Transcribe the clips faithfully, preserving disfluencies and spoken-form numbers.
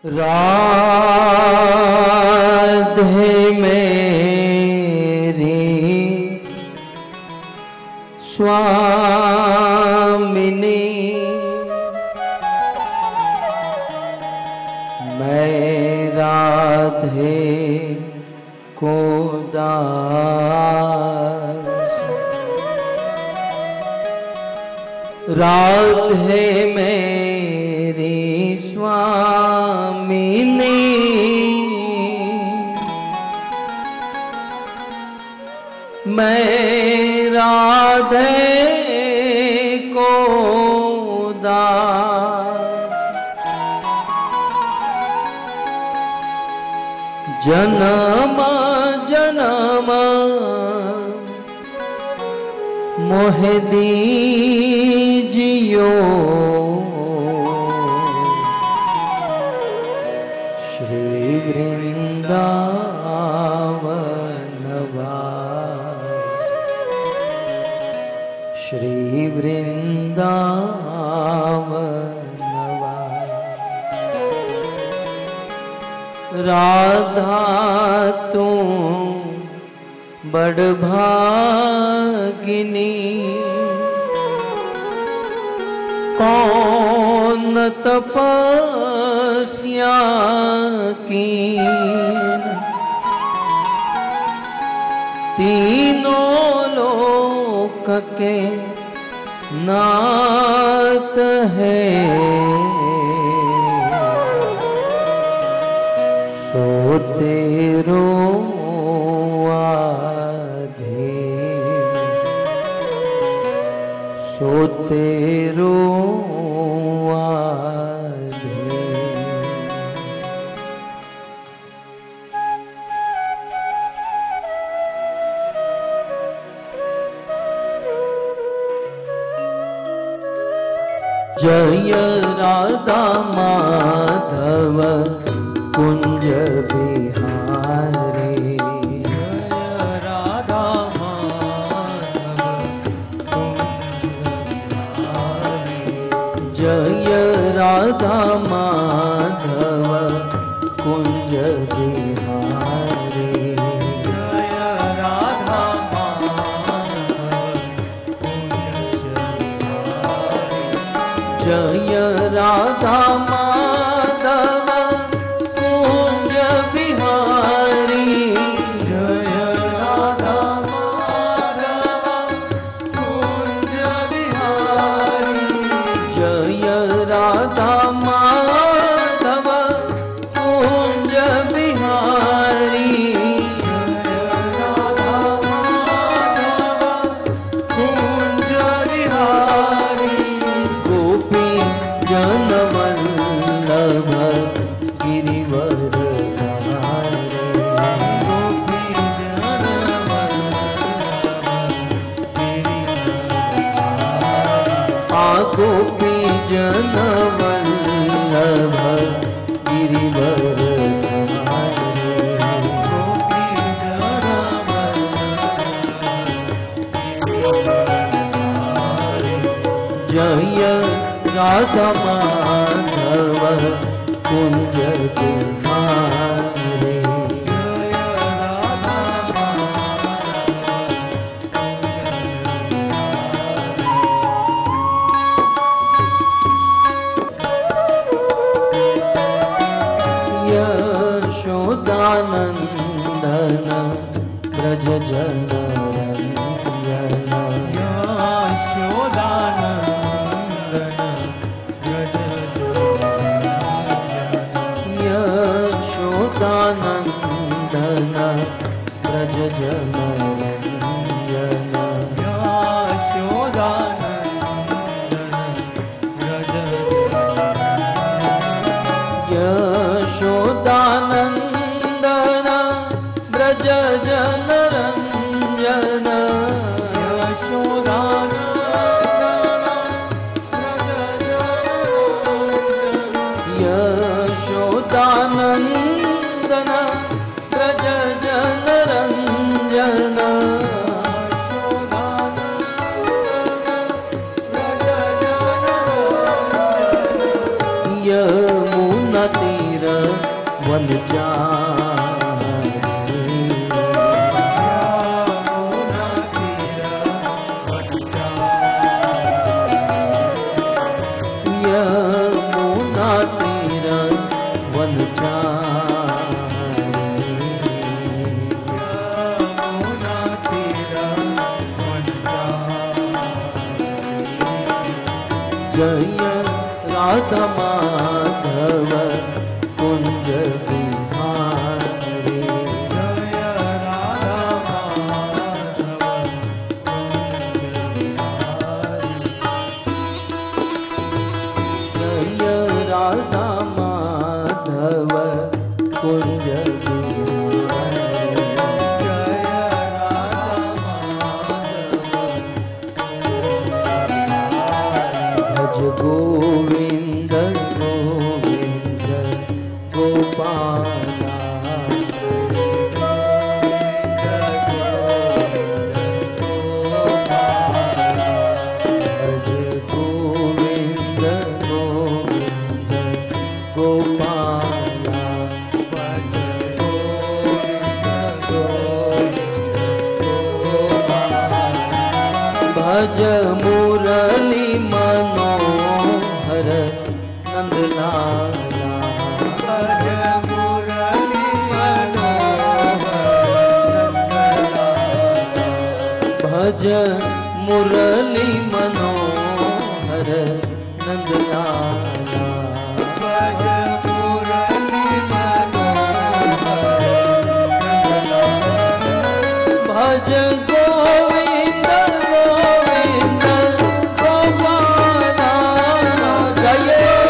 राधे मेरी स्वामिनी, मैं राधे को दास। राधे मेरी स्वामिनी, मैं राधे को दास। जन्म जन्म मोहे दीजियो, श्री वृंदावन वास, श्री वृंदावन वास। राधा तू बड़ भागिनी, कौन तपस्या की, तीनों लोक के नाथ है, सो तेरो सो तेरो आधे। जय राधा माधव कुंज बिहारी, जय राधा माधव कुंज बिहारी, जय राधा माधव कुंज बिहारी, जय राधा माधव कुंज बिहारी, जय राधा माधव कुंज बिहारी, जय राधा माधव कुंज बिहारी, जय राधा माधव कुंज बिहारी। गोपी जन वल्लभ गिरिवर धारे, गोपी जन वल्लभ गिरिवर, आ गोपी जन वल्लभ गिरिवर धारे, गोपी जन वल्लभ। जय राधा माधव कुंज बिहारी, जय राधा यशोदानंदन ब्रज जन रंजन, यशोदानंदन ब्रज जन, यशोदानंदन ब्रज जन रंजन, यशोदानंदन ब्रज जन, यशोदानंदन ब्रज जन रंजन, यशोदानंदन ब्रज जन रंजन, यमुना तीर वनचारी यमुना तीर वनचारी यमुना तीर वनचारी यमुना तीर वनचारी जय राधा माधव कुंज बिहारी जय राधा माधव कुंज बिहारी जय राधा माधव कुंज बिहारी जय राधा माधव भज गोविंद गोविंद गोपाला भज गोविंद गोविंद गोपाला भज मुरली मनोहर नंदलाला भज मुरली मनोहर भज मुरली मनोहर नंदलाला भज मुरली मनोहर भज गोविंद गोविंद गोपाला जय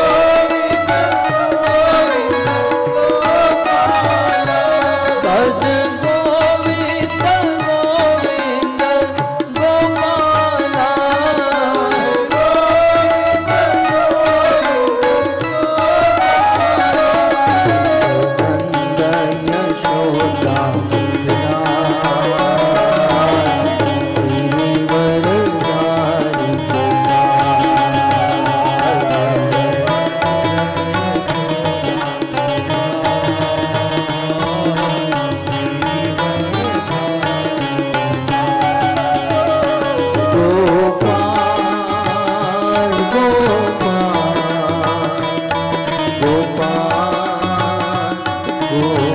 भज गोविंद गोविंद गोपाला नंद यशोदा गोपाल गोपाल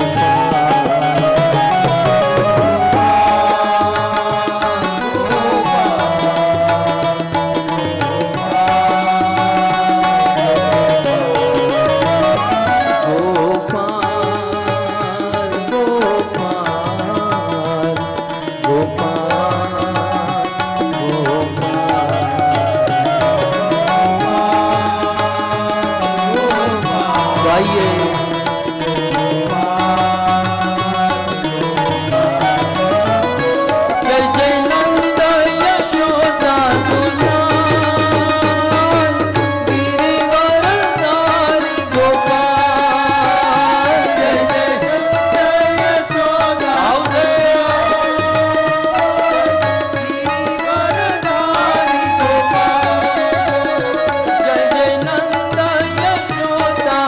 जय जय नंद यशोदा दुलाल गिरिवरधारी गोपाल जय जय यशोदा गिरिवरधारी गोपाल जय जय नंद यशोदा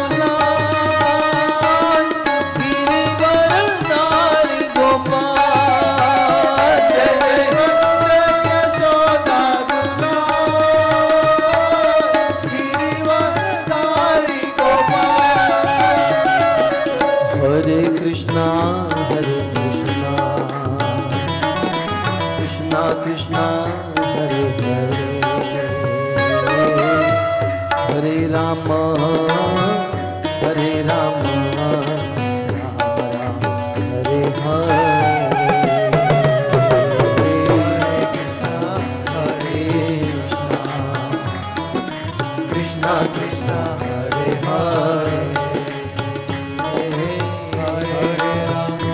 दुलाल गिरिवरधारी गोपाल जय जय यशोदा दुलाल गिरिवरधारी गोपाल हरे कृष्णा हरे कृष्णा कृष्णा कृष्णा हरे हरे हरे राम हरे राम राम राम हरे हरे हरे कृष्णा कृष्णा हरे हरे हरे राम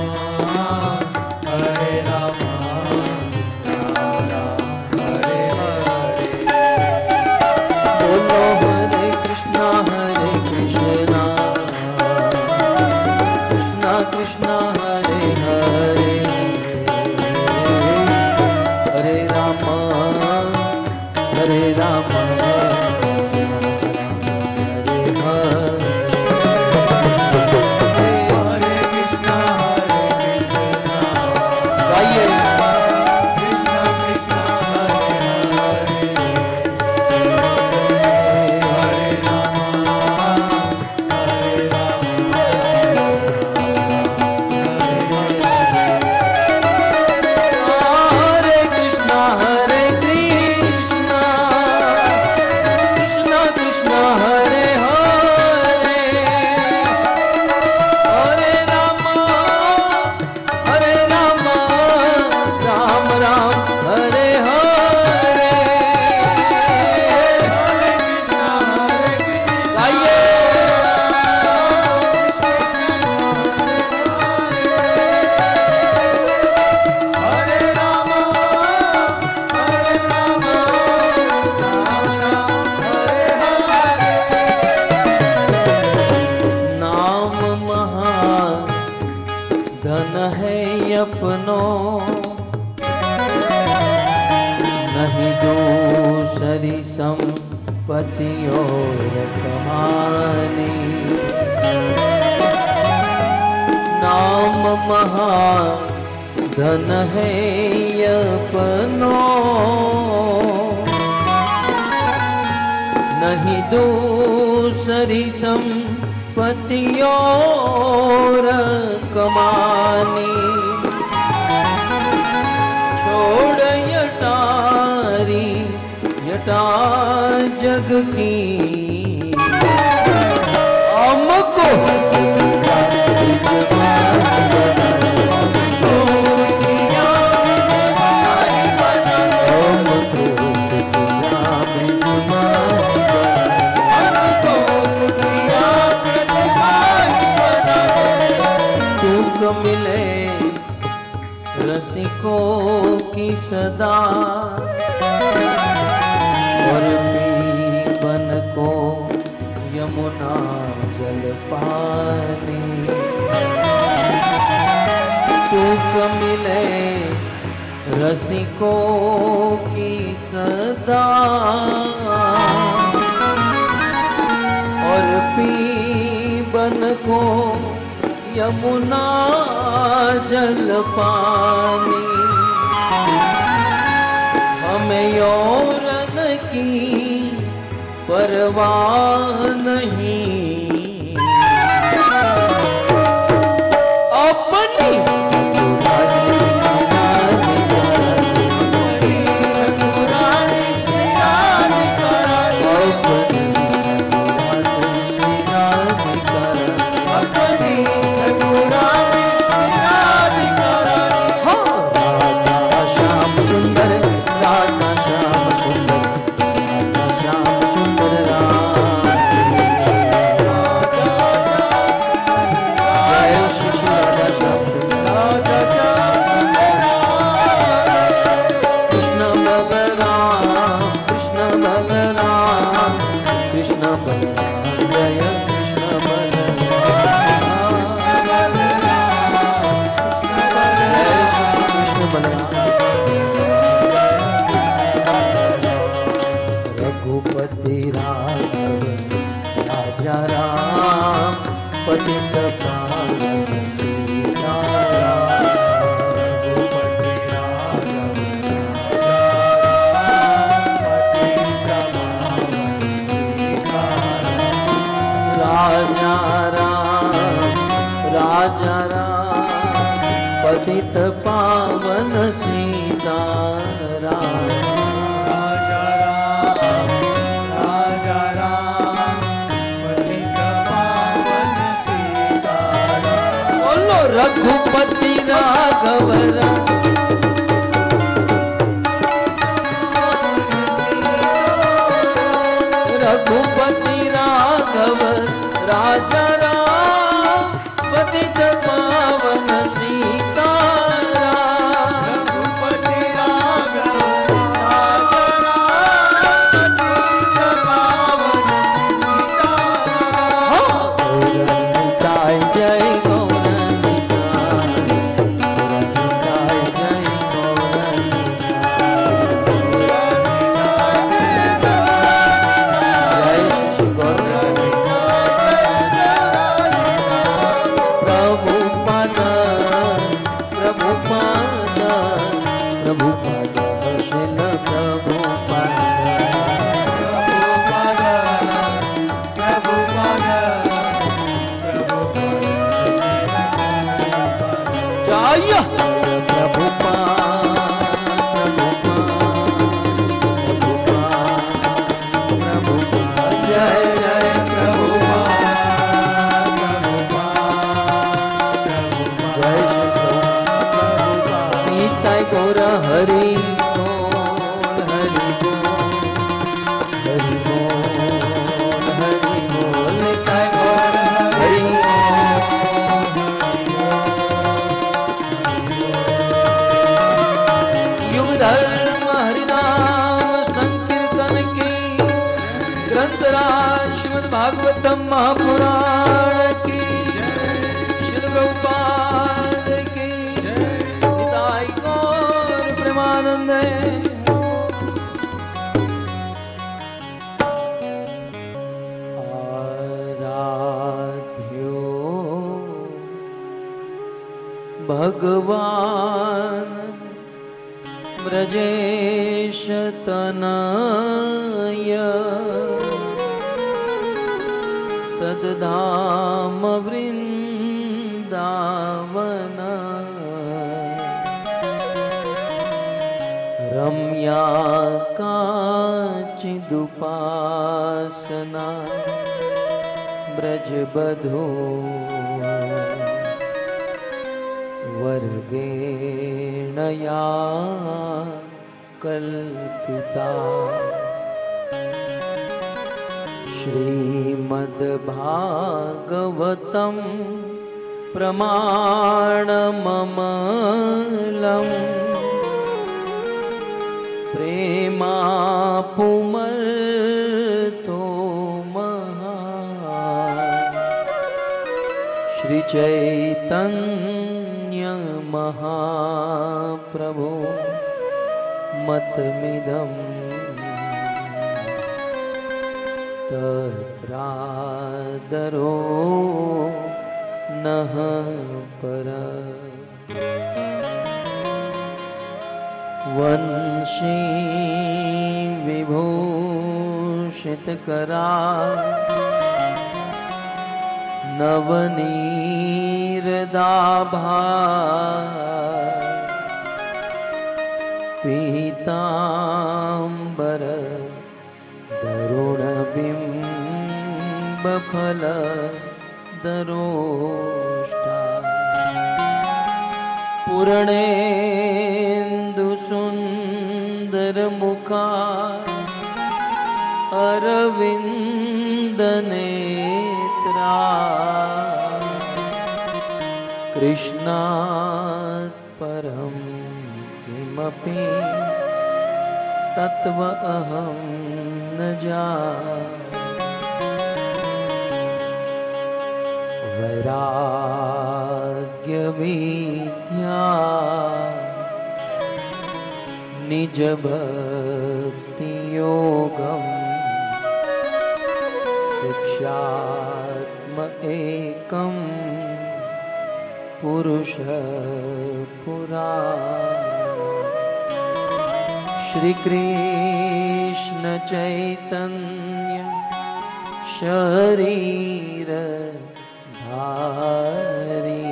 अपनो नहीं दूसरी संपत्ति और कहानी। नाम महाधन है अपनो नहीं दूसरी संपत्ति और कमानी। छोड़ यटारी यटा जग की हमको मिले रसिकों की सदा और पीबन को यमुना जल पानी। तुक मिले रसिकों की सदा और पीबन को यमुना जल पानी। हमें यौरन की परवाह नहीं अपनी रघुपति राघव राजा राम पतित पावन सीताराम। रघुपति राघव राजा राम राजा राम पतित पावन सीताराम। रघुपति राघव रघुपति राघव राजा राम पतित पावन सीताराम। रघुपति राघव राजा राम पतित पावन सीताराम। जय भगवान ब्रजेश तनय तद्धाम वृंदावन रम्या काचिदुपासना ब्रजबधो वर्गेण या कल्पिता श्रीमद्भागवतं प्रमाणममलम् प्रेमापुमर्तो महान् श्रीचैतन्य महाप्रभो मतमिदं तत्रादरो नः पर वंशी विभूषितकरा नवनीरदाभा पीताम्बर दरुणबिम्बफल दरोष्टा पूर्णेन्दुसुन्दरमुखा अरविन्दनेत्रा कृष्णात् परं किमपि तत्व अहं न जाने वैराग्यविद्या निजभक्तियोगम् शिक्षात्म एकं पुरुष पुराण श्री कृष्ण चैतन्य शरीर धारी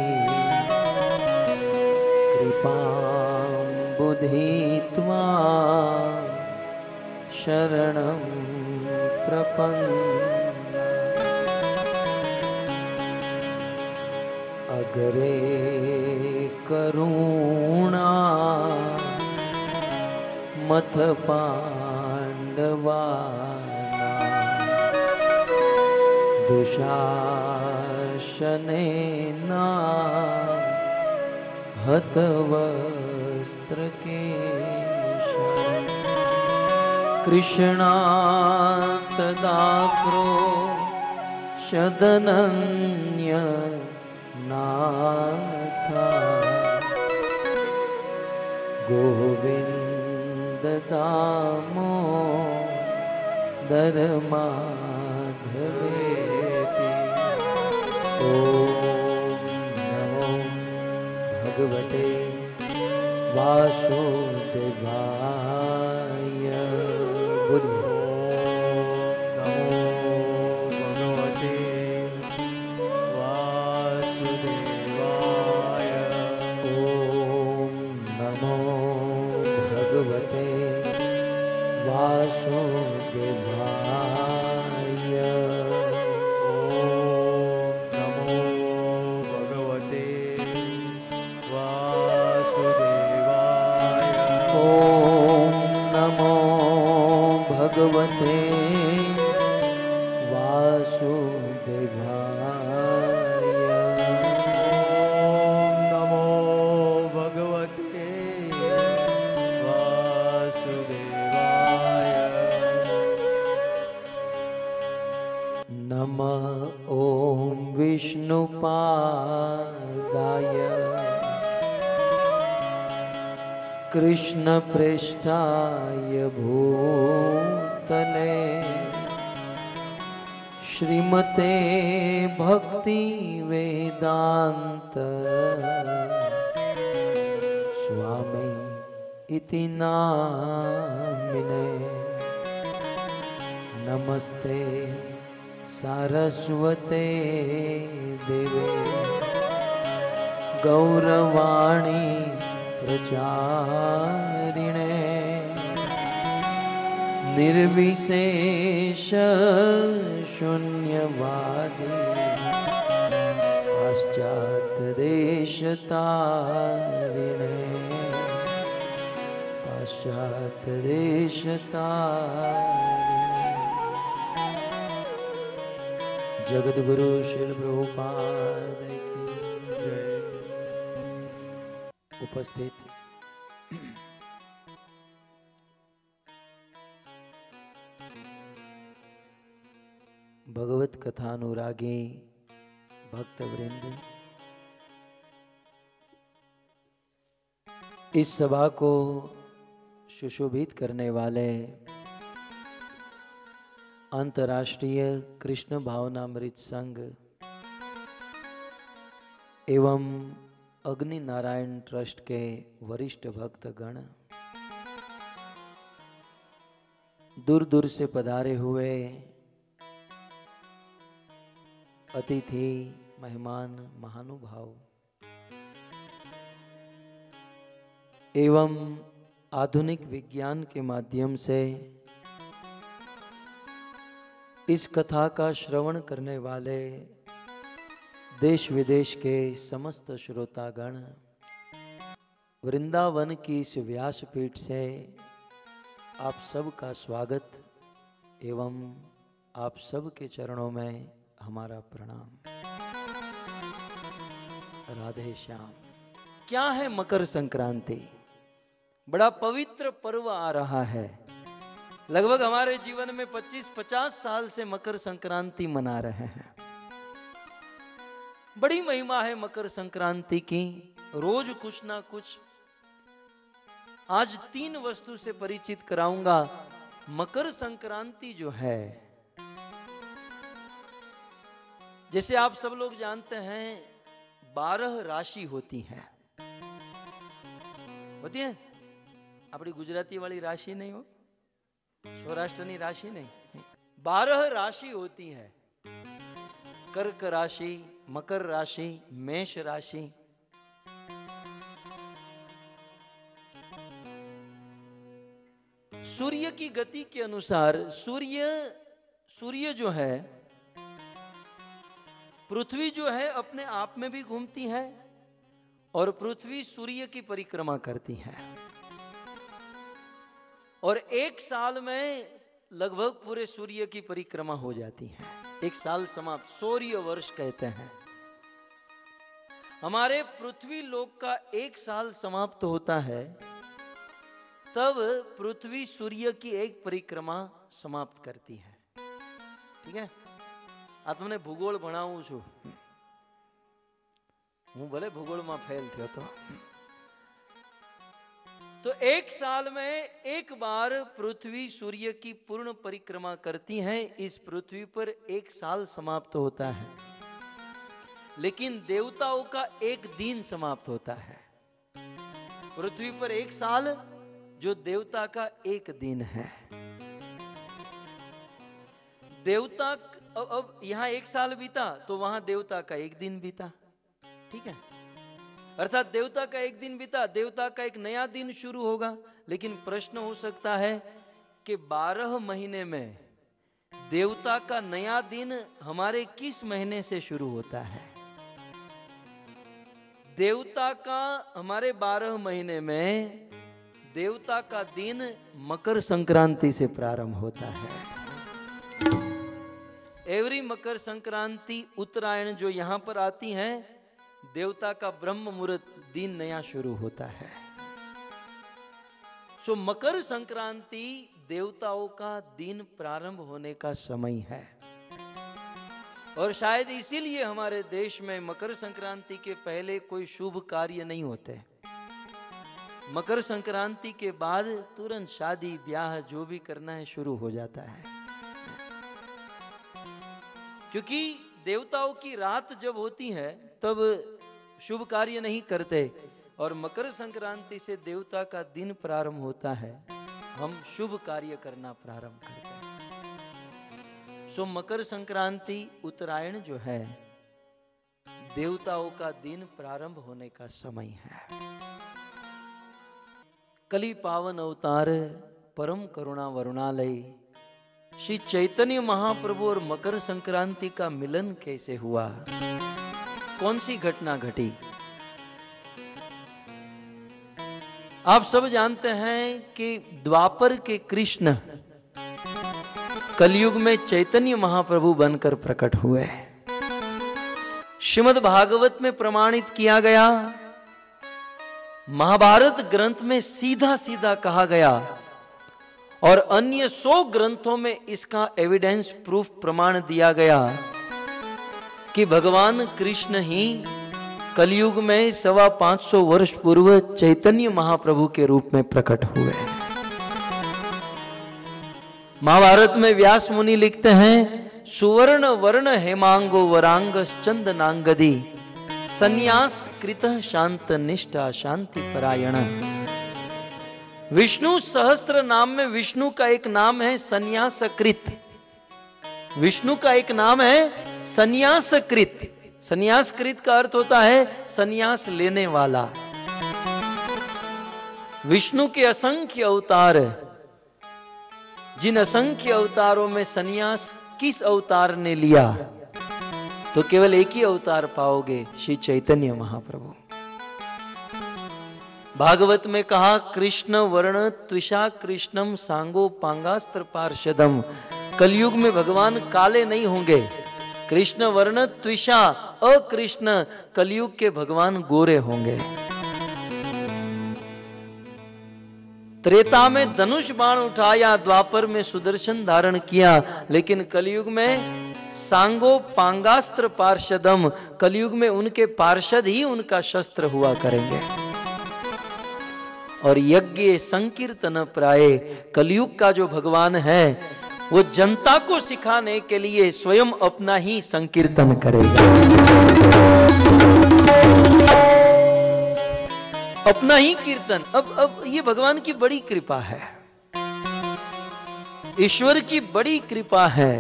कृपां बुधित्वा शरणं प्रपन्ना अग्रे करुणा मथ पांडवाना दुशासनेना हतवस्त्रकेशा कृष्णातदाक्रो शदनन्य नाथा गोविंद दामोदर माधवेति ओम नमो भगवते वासुदेवाय बोलिए वासुदेवाय ओम नमो भगवते वासुदेवाय ओम नमो भगवते वासुदेवाय नमः ओम विष्णुपादाय कृष्ण पृष्ठाय भूतले श्रीमते भक्ति वेदांत इति नामिने नमस्ते सारस्वते देवे गौरवाणी प्रचारिणे निर्विशेष शून्यवादी पाश्चात देशतारिणे पाश्चात देशतारिणे। जगद्गुरु श्रील प्रभुपाद की जय। उपस्थित भगवत कथानुरागी भक्तवृंद, इस सभा को सुशोभित करने वाले अंतर्राष्ट्रीय कृष्ण भावनामृत संघ एवं अग्नि नारायण ट्रस्ट के वरिष्ठ भक्तगण, दूर दूर से पधारे हुए अतिथि मेहमान महानुभाव एवं आधुनिक विज्ञान के माध्यम से इस कथा का श्रवण करने वाले देश विदेश के समस्त श्रोतागण, वृंदावन की इस व्यासपीठ से आप सब का स्वागत एवं आप सब के चरणों में हमारा प्रणाम। राधे श्याम। क्या है मकर संक्रांति? बड़ा पवित्र पर्व आ रहा है। लगभग हमारे जीवन में पच्चीस पचास साल से मकर संक्रांति मना रहे हैं। बड़ी महिमा है मकर संक्रांति की। रोज कुछ ना कुछ। आज तीन वस्तु से परिचित कराऊंगा। मकर संक्रांति जो है, जैसे आप सब लोग जानते हैं, बारह राशि होती है। होती है? अपनी गुजराती वाली राशि नहीं हो, सौराष्ट्रनी राशि नहीं, बारह राशि होती है। कर्क राशि, मकर राशि, मेष राशि। सूर्य की गति के अनुसार सूर्य सूर्य जो है, पृथ्वी जो है अपने आप में भी घूमती है और पृथ्वी सूर्य की परिक्रमा करती है। और एक साल में लगभग पूरे सूर्य की परिक्रमा हो जाती है। एक साल समाप्त, सूर्य वर्ष कहते हैं। हमारे पृथ्वी लोक का एक साल समाप्त होता है, तब पृथ्वी सूर्य की एक परिक्रमा समाप्त करती है। ठीक है? आ तुमने भूगोल भणाવું છું। હું ભલે ભૂગોળમાં ફેલ થયો તો तो एक साल में एक बार पृथ्वी सूर्य की पूर्ण परिक्रमा करती है। इस पृथ्वी पर एक साल समाप्त होता है, लेकिन देवताओं का एक दिन समाप्त होता है। पृथ्वी पर एक साल, जो देवता का एक दिन है। देवता अब, अब यहां एक साल बीता तो वहां देवता का एक दिन बीता। ठीक है? अर्थात देवता का एक दिन बीता, देवता का एक नया दिन शुरू होगा। लेकिन प्रश्न हो सकता है कि बारह महीने में देवता का नया दिन हमारे किस महीने से शुरू होता है? देवता का हमारे बारह महीने में देवता का दिन मकर संक्रांति से प्रारंभ होता है। एवरी मकर संक्रांति, उत्तरायण जो यहां पर आती है, देवता का ब्रह्म मुहूर्त दिन नया शुरू होता है। सो मकर संक्रांति देवताओं का दिन प्रारंभ होने का समय है। और शायद इसीलिए हमारे देश में मकर संक्रांति के पहले कोई शुभ कार्य नहीं होते। मकर संक्रांति के बाद तुरंत शादी ब्याह जो भी करना है शुरू हो जाता है, क्योंकि देवताओं की रात जब होती है तब शुभ कार्य नहीं करते। और मकर संक्रांति से देवता का दिन प्रारंभ होता है, हम शुभ कार्य करना प्रारंभ करते हैं। सो मकर संक्रांति उत्तरायण जो है देवताओं का दिन प्रारंभ होने का समय है। कली पावन अवतार परम करुणा वरुणालय श्री चैतन्य महाप्रभु और मकर संक्रांति का मिलन कैसे हुआ, कौन सी घटना घटी? आप सब जानते हैं कि द्वापर के कृष्ण कलयुग में चैतन्य महाप्रभु बनकर प्रकट हुए। श्रीमद् भागवत में प्रमाणित किया गया, महाभारत ग्रंथ में सीधा सीधा कहा गया और अन्य सौ ग्रंथों में इसका एविडेंस प्रूफ प्रमाण दिया गया कि भगवान कृष्ण ही कलयुग में सवा पांच सौ वर्ष पूर्व चैतन्य महाप्रभु के रूप में प्रकट हुए। महाभारत में व्यास मुनि लिखते हैं, सुवर्ण वर्ण हेमांगो वरांग चंदनांगदी संन्यास कृत शांत निष्ठा शांति परायण। विष्णु सहस्त्र नाम में विष्णु का एक नाम है संन्यासकृत। विष्णु का एक नाम है संन्यासकृत। संन्यासकृत का अर्थ होता है संन्यास लेने वाला। विष्णु के असंख्य अवतार, जिन असंख्य अवतारों में संन्यास किस अवतार ने लिया, तो केवल एक ही अवतार पाओगे, श्री चैतन्य महाप्रभु। भागवत में कहा, कृष्ण वर्ण त्विषा कृष्णम सांगो पांगास्त्र पार्षदम। कलयुग में भगवान काले नहीं होंगे। कृष्ण वर्ण त्विषा अकृष्ण, कलयुग के भगवान गोरे होंगे। त्रेता में धनुष बाण उठाया, द्वापर में सुदर्शन धारण किया, लेकिन कलयुग में सांगो पांगास्त्र पार्षदम, कलयुग में उनके पार्षद ही उनका शस्त्र हुआ करेंगे। और यज्ञ संकीर्तन प्राय, कलयुग का जो भगवान है वो जनता को सिखाने के लिए स्वयं अपना ही संकीर्तन करेगा, अपना ही कीर्तन। अब अब ये भगवान की बड़ी कृपा है, ईश्वर की बड़ी कृपा है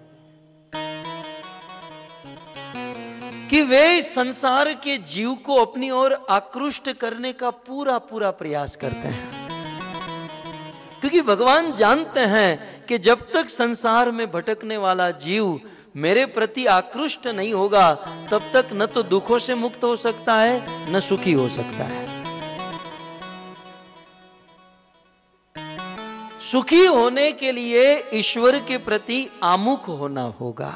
कि वे संसार के जीव को अपनी ओर आकृष्ट करने का पूरा पूरा प्रयास करते हैं। क्योंकि भगवान जानते हैं कि जब तक संसार में भटकने वाला जीव मेरे प्रति आकृष्ट नहीं होगा, तब तक न तो दुखों से मुक्त हो सकता है न सुखी हो सकता है। सुखी होने के लिए ईश्वर के प्रति आमुख होना होगा।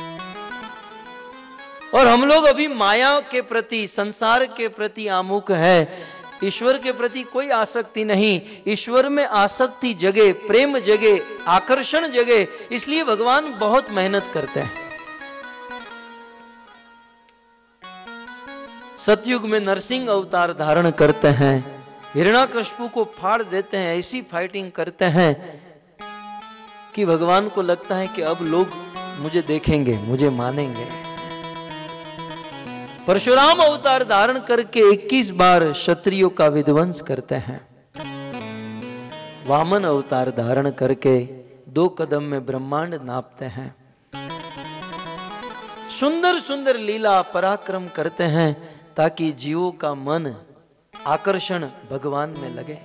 और हम लोग अभी माया के प्रति, संसार के प्रति आमुख है, ईश्वर के प्रति कोई आसक्ति नहीं। ईश्वर में आसक्ति जगे, प्रेम जगे, आकर्षण जगे, इसलिए भगवान बहुत मेहनत करते हैं। सतयुग में नरसिंह अवतार धारण करते हैं, हिरण्याकश्यप को फाड़ देते हैं, ऐसी फाइटिंग करते हैं कि भगवान को लगता है कि अब लोग मुझे देखेंगे, मुझे मानेंगे। परशुराम अवतार धारण करके इक्कीस बार क्षत्रियों का विध्वंस करते हैं। वामन अवतार धारण करके दो कदम में ब्रह्मांड नापते हैं। सुंदर सुंदर लीला पराक्रम करते हैं ताकि जीवों का मन, आकर्षण भगवान में लगे।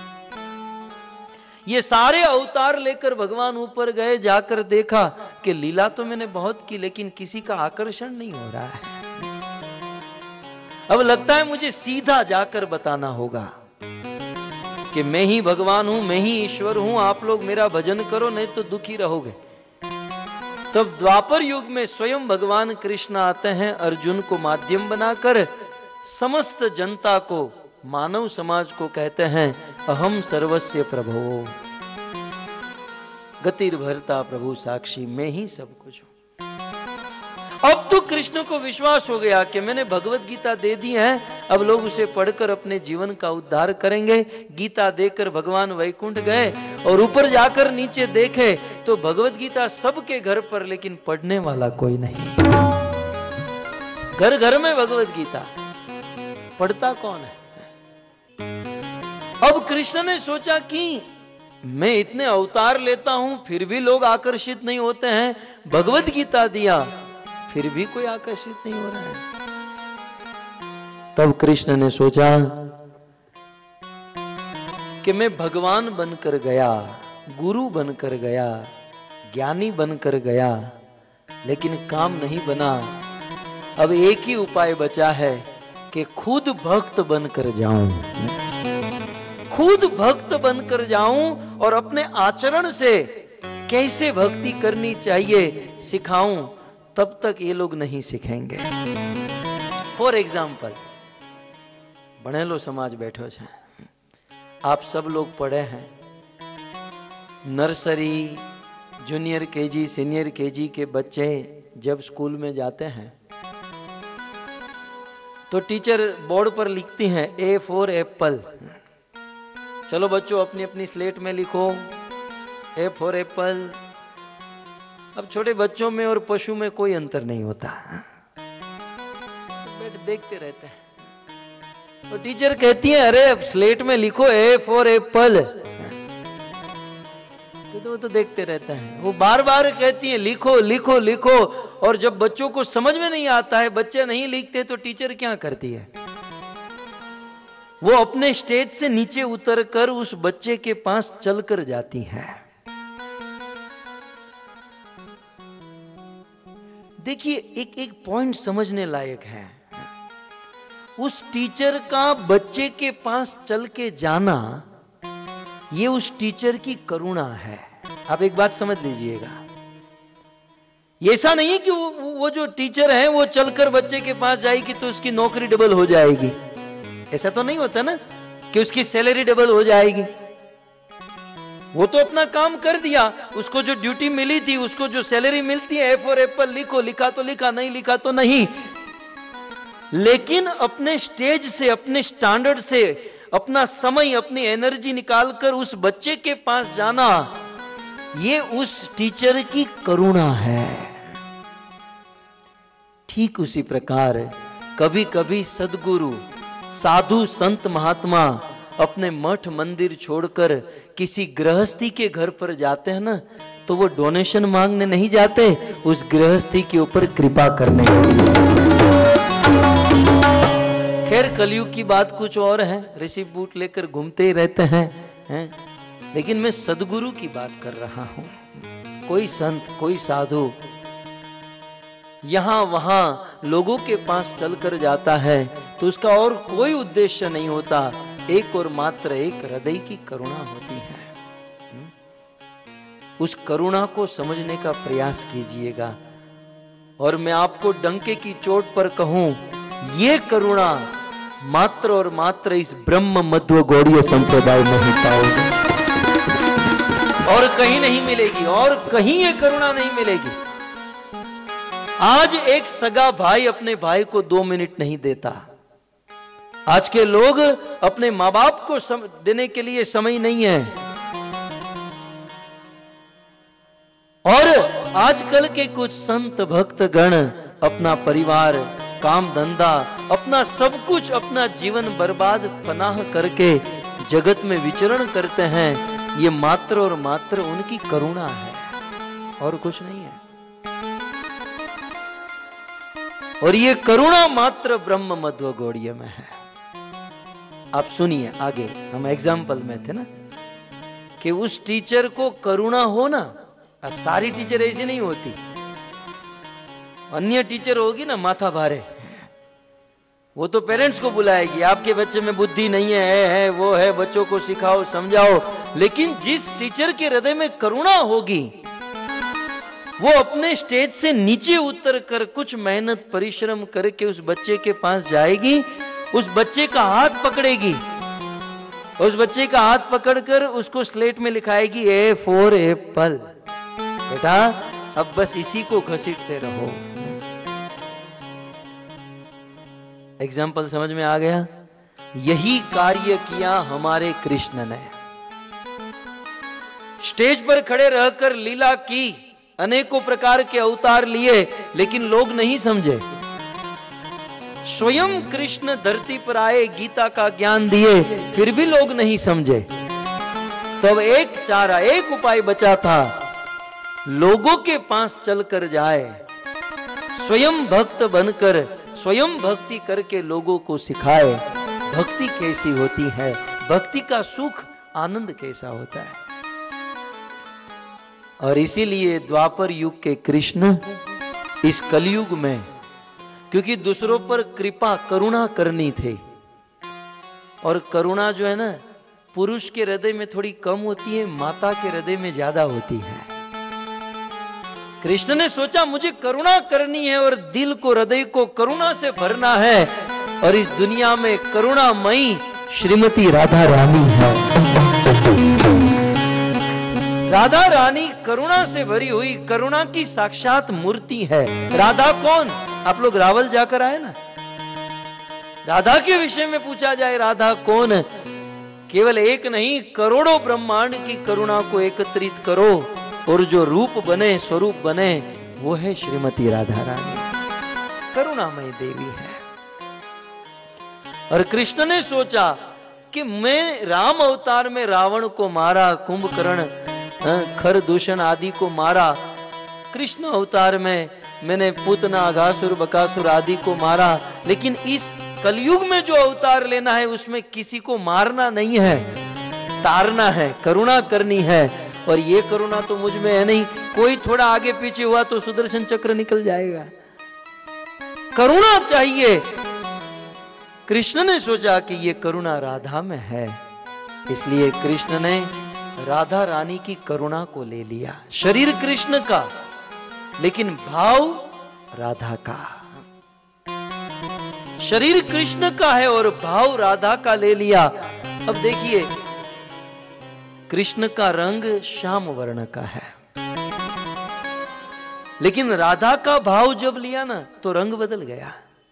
ये सारे अवतार लेकर भगवान ऊपर गए, जाकर देखा कि लीला तो मैंने बहुत की लेकिन किसी का आकर्षण नहीं हो रहा है। अब लगता है मुझे सीधा जाकर बताना होगा कि मैं ही भगवान हूं, मैं ही ईश्वर हूं, आप लोग मेरा भजन करो नहीं तो दुखी रहोगे। तब द्वापर युग में स्वयं भगवान कृष्ण आते हैं, अर्जुन को माध्यम बनाकर समस्त जनता को, मानव समाज को कहते हैं, अहम सर्वस्य प्रभो, गतिर भरता प्रभु साक्षी, मैं ही सब कुछ हूं। अब तो कृष्ण को विश्वास हो गया कि मैंने भगवत गीता दे दी है, अब लोग उसे पढ़कर अपने जीवन का उद्धार करेंगे। गीता देकर भगवान वैकुंठ गए और ऊपर जाकर नीचे देखे तो भगवत गीता सबके घर पर, लेकिन पढ़ने वाला कोई नहीं। घर घर में भगवत गीता, पढ़ता कौन है? अब कृष्ण ने सोचा कि मैं इतने अवतार लेता हूं फिर भी लोग आकर्षित नहीं होते हैं, भगवत गीता दिया फिर भी कोई आकर्षित नहीं हो रहा है। तब कृष्ण ने सोचा कि मैं भगवान बनकर गया, गुरु बनकर गया, ज्ञानी बनकर गया, लेकिन काम नहीं बना। अब एक ही उपाय बचा है कि खुद भक्त बनकर जाऊं, खुद भक्त बनकर जाऊं और अपने आचरण से कैसे भक्ति करनी चाहिए सिखाऊं, तब तक ये लोग नहीं सीखेंगे। फॉर एग्जाम्पल, बनेलो समाज बैठो छे, आप सब लोग पढ़े हैं, nursery, junior KG, senior KG के बच्चे जब स्कूल में जाते हैं तो टीचर बोर्ड पर लिखती हैं ए फॉर एप्पल। चलो बच्चों अपनी अपनी स्लेट में लिखो ए फॉर एप्पल। अब छोटे बच्चों में और पशु में कोई अंतर नहीं होता, तो बैठ देखते रहते हैं। तो टीचर कहती है अरे अब स्लेट में लिखो ए फॉर एप्पल, तो वो तो देखते रहते हैं। वो बार बार कहती है लिखो लिखो लिखो, और जब बच्चों को समझ में नहीं आता है, बच्चे नहीं लिखते, तो टीचर क्या करती है, वो अपने स्टेज से नीचे उतरकर उस बच्चे के पास चलकर जाती है। देखिए एक एक पॉइंट समझने लायक है, उस टीचर का बच्चे के पास चल के जाना ये उस टीचर की करुणा है। आप एक बात समझ लीजिएगा, ये ऐसा नहीं है कि वो, वो जो टीचर है वो चलकर बच्चे के पास जाएगी तो उसकी नौकरी डबल हो जाएगी, ऐसा तो नहीं होता ना कि उसकी सैलरी डबल हो जाएगी। वो तो अपना काम कर दिया, उसको जो ड्यूटी मिली थी, उसको जो सैलरी मिलती है, ए फॉर एप्पल लिखो, लिखा तो लिखा, नहीं लिखा तो नहीं। लेकिन अपने स्टेज से, अपने स्टैंडर्ड से अपना समय, अपनी एनर्जी निकालकर उस बच्चे के पास जाना, ये उस टीचर की करुणा है। ठीक उसी प्रकार कभी कभी सद्गुरु, साधु, संत, महात्मा अपने मठ मंदिर छोड़कर किसी गृहस्थी के घर पर जाते हैं ना, तो वो डोनेशन मांगने नहीं जाते, उस गृहस्थी के ऊपर कृपा करने के लिए। खैर कलयुग की बात कुछ और है, ऋषि बूट लेकर घूमते ही रहते हैं, हैं? लेकिन मैं सदगुरु की बात कर रहा हूं। कोई संत, कोई साधु यहां वहां लोगों के पास चलकर जाता है तो उसका और कोई उद्देश्य नहीं होता, एक और मात्र एक हृदय की करुणा होती है। उस करुणा को समझने का प्रयास कीजिएगा। और मैं आपको डंके की चोट पर कहूं, ये करुणा मात्र और मात्र इस ब्रह्म मध्व गौड़ीय संप्रदाय में ही पाओगे, और कहीं नहीं मिलेगी, और कहीं ये करुणा नहीं मिलेगी। आज एक सगा भाई अपने भाई को दो मिनट नहीं देता। आज के लोग अपने माँ बाप को सम, देने के लिए समय नहीं है। और आजकल के कुछ संत भक्त गण अपना परिवार, काम धंधा, अपना सब कुछ, अपना जीवन बर्बाद पनाह करके जगत में विचरण करते हैं। ये मात्र और मात्र उनकी करुणा है और कुछ नहीं है। और ये करुणा मात्र ब्रह्म मध्व गौड़ीय में है। आप सुनिए आगे, हम एग्जाम्पल में थे ना कि उस टीचर को करुणा हो ना। अब सारी टीचर ऐसी नहीं होती, अन्य टीचर होगी ना माथा भारे, वो तो पेरेंट्स को बुलाएगी, आपके बच्चे में बुद्धि नहीं है, है, है वो है, बच्चों को सिखाओ समझाओ। लेकिन जिस टीचर के हृदय में करुणा होगी, वो अपने स्टेज से नीचे उतर कर कुछ मेहनत परिश्रम करके उस बच्चे के पास जाएगी, उस बच्चे का हाथ पकड़ेगी, उस बच्चे का हाथ पकड़कर उसको स्लेट में लिखाएगी ए फॉर एप्पल। बेटा अब बस इसी को घसीटते रहो। एग्जाम्पल समझ में आ गया? यही कार्य किया हमारे कृष्ण ने। स्टेज पर खड़े रहकर लीला की, अनेकों प्रकार के अवतार लिए, लेकिन लोग नहीं समझे। स्वयं कृष्ण धरती पर आए, गीता का ज्ञान दिए, फिर भी लोग नहीं समझे। तो अब एक चारा, एक उपाय बचा था, लोगों के पास चलकर जाए, स्वयं भक्त बनकर स्वयं भक्ति करके लोगों को सिखाए भक्ति कैसी होती है, भक्ति का सुख आनंद कैसा होता है। और इसीलिए द्वापर युग के कृष्ण इस कलयुग में, क्योंकि दूसरों पर कृपा करुणा करनी थी, और करुणा जो है ना पुरुष के हृदय में थोड़ी कम होती है, माता के हृदय में ज्यादा होती है। कृष्ण ने सोचा मुझे करुणा करनी है और दिल को, हृदय को करुणा से भरना है, और इस दुनिया में करुणामयी श्रीमती राधा रानी है। राधा रानी करुणा से भरी हुई करुणा की साक्षात मूर्ति है। राधा कौन? आप लोग रावल जाकर आए ना, राधा के विषय में पूछा जाए राधा कौन, केवल एक नहीं करोड़ों ब्रह्मांड की करुणा को एकत्रित करो और जो रूप बने, स्वरूप बने, वो है श्रीमती राधा रानी, करुणामयी देवी है। और कृष्ण ने सोचा कि मैं राम अवतार में रावण को मारा, कुंभकर्ण, खरदूषण आदि को मारा, कृष्ण अवतार में मैंने पूतना, अघासुर, बकासुर आदि को मारा, लेकिन इस कलयुग में जो अवतार लेना है उसमें किसी को मारना नहीं है, तारना है, करुणा करनी है। और ये करुणा तो मुझ में है नहीं, कोई थोड़ा आगे पीछे हुआ तो सुदर्शन चक्र निकल जाएगा, करुणा चाहिए। कृष्ण ने सोचा कि ये करुणा राधा में है, इसलिए कृष्ण ने राधा रानी की करुणा को ले लिया। शरीर कृष्ण का, लेकिन भाव राधा का। शरीर कृष्ण का है और भाव राधा का ले लिया। अब देखिए, कृष्ण का रंग श्याम वर्ण का है, लेकिन राधा का भाव जब लिया ना तो रंग बदल गया।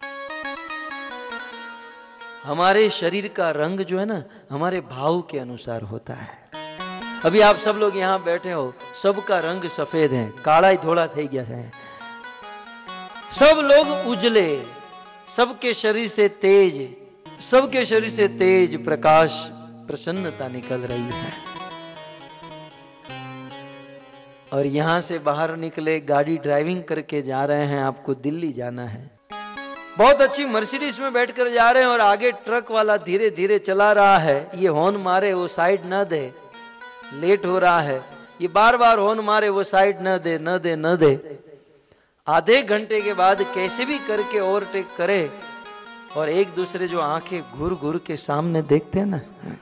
हमारे शरीर का रंग जो है ना हमारे भाव के अनुसार होता है। अभी आप सब लोग यहां बैठे हो, सबका रंग सफेद है, काला ही थोड़ा थे गया है, सब लोग उजले, सबके शरीर से तेज, सबके शरीर से तेज प्रकाश, प्रसन्नता निकल रही है। और यहां से बाहर निकले, गाड़ी ड्राइविंग करके जा रहे हैं, आपको दिल्ली जाना है, बहुत अच्छी मर्सिडीज में बैठकर जा रहे हैं और आगे ट्रक वाला धीरे धीरे चला रहा है, ये हॉर्न मारे वो साइड न दे, लेट हो रहा है, ये बार बार हॉर्न मारे वो साइड न दे न दे न दे। आधे घंटे के बाद कैसे भी करके ओवरटेक करे, और एक दूसरे जो आंखें घूर घूर के सामने देखते हैं ना,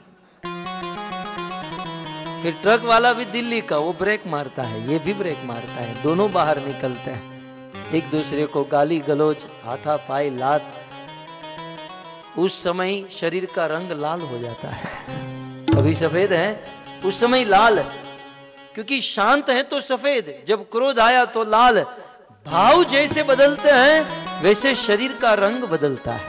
फिर ट्रक वाला भी दिल्ली का, वो ब्रेक मारता है, ये भी ब्रेक मारता है, दोनों बाहर निकलते हैं, एक दूसरे को गाली गलौज, हाथापाई, लात। उस समय शरीर का रंग लाल हो जाता है, अभी सफेद है, उस समय लाल, क्योंकि शांत है तो सफेद, जब क्रोध आया तो लाल। भाव जैसे बदलते हैं वैसे शरीर का रंग बदलता है।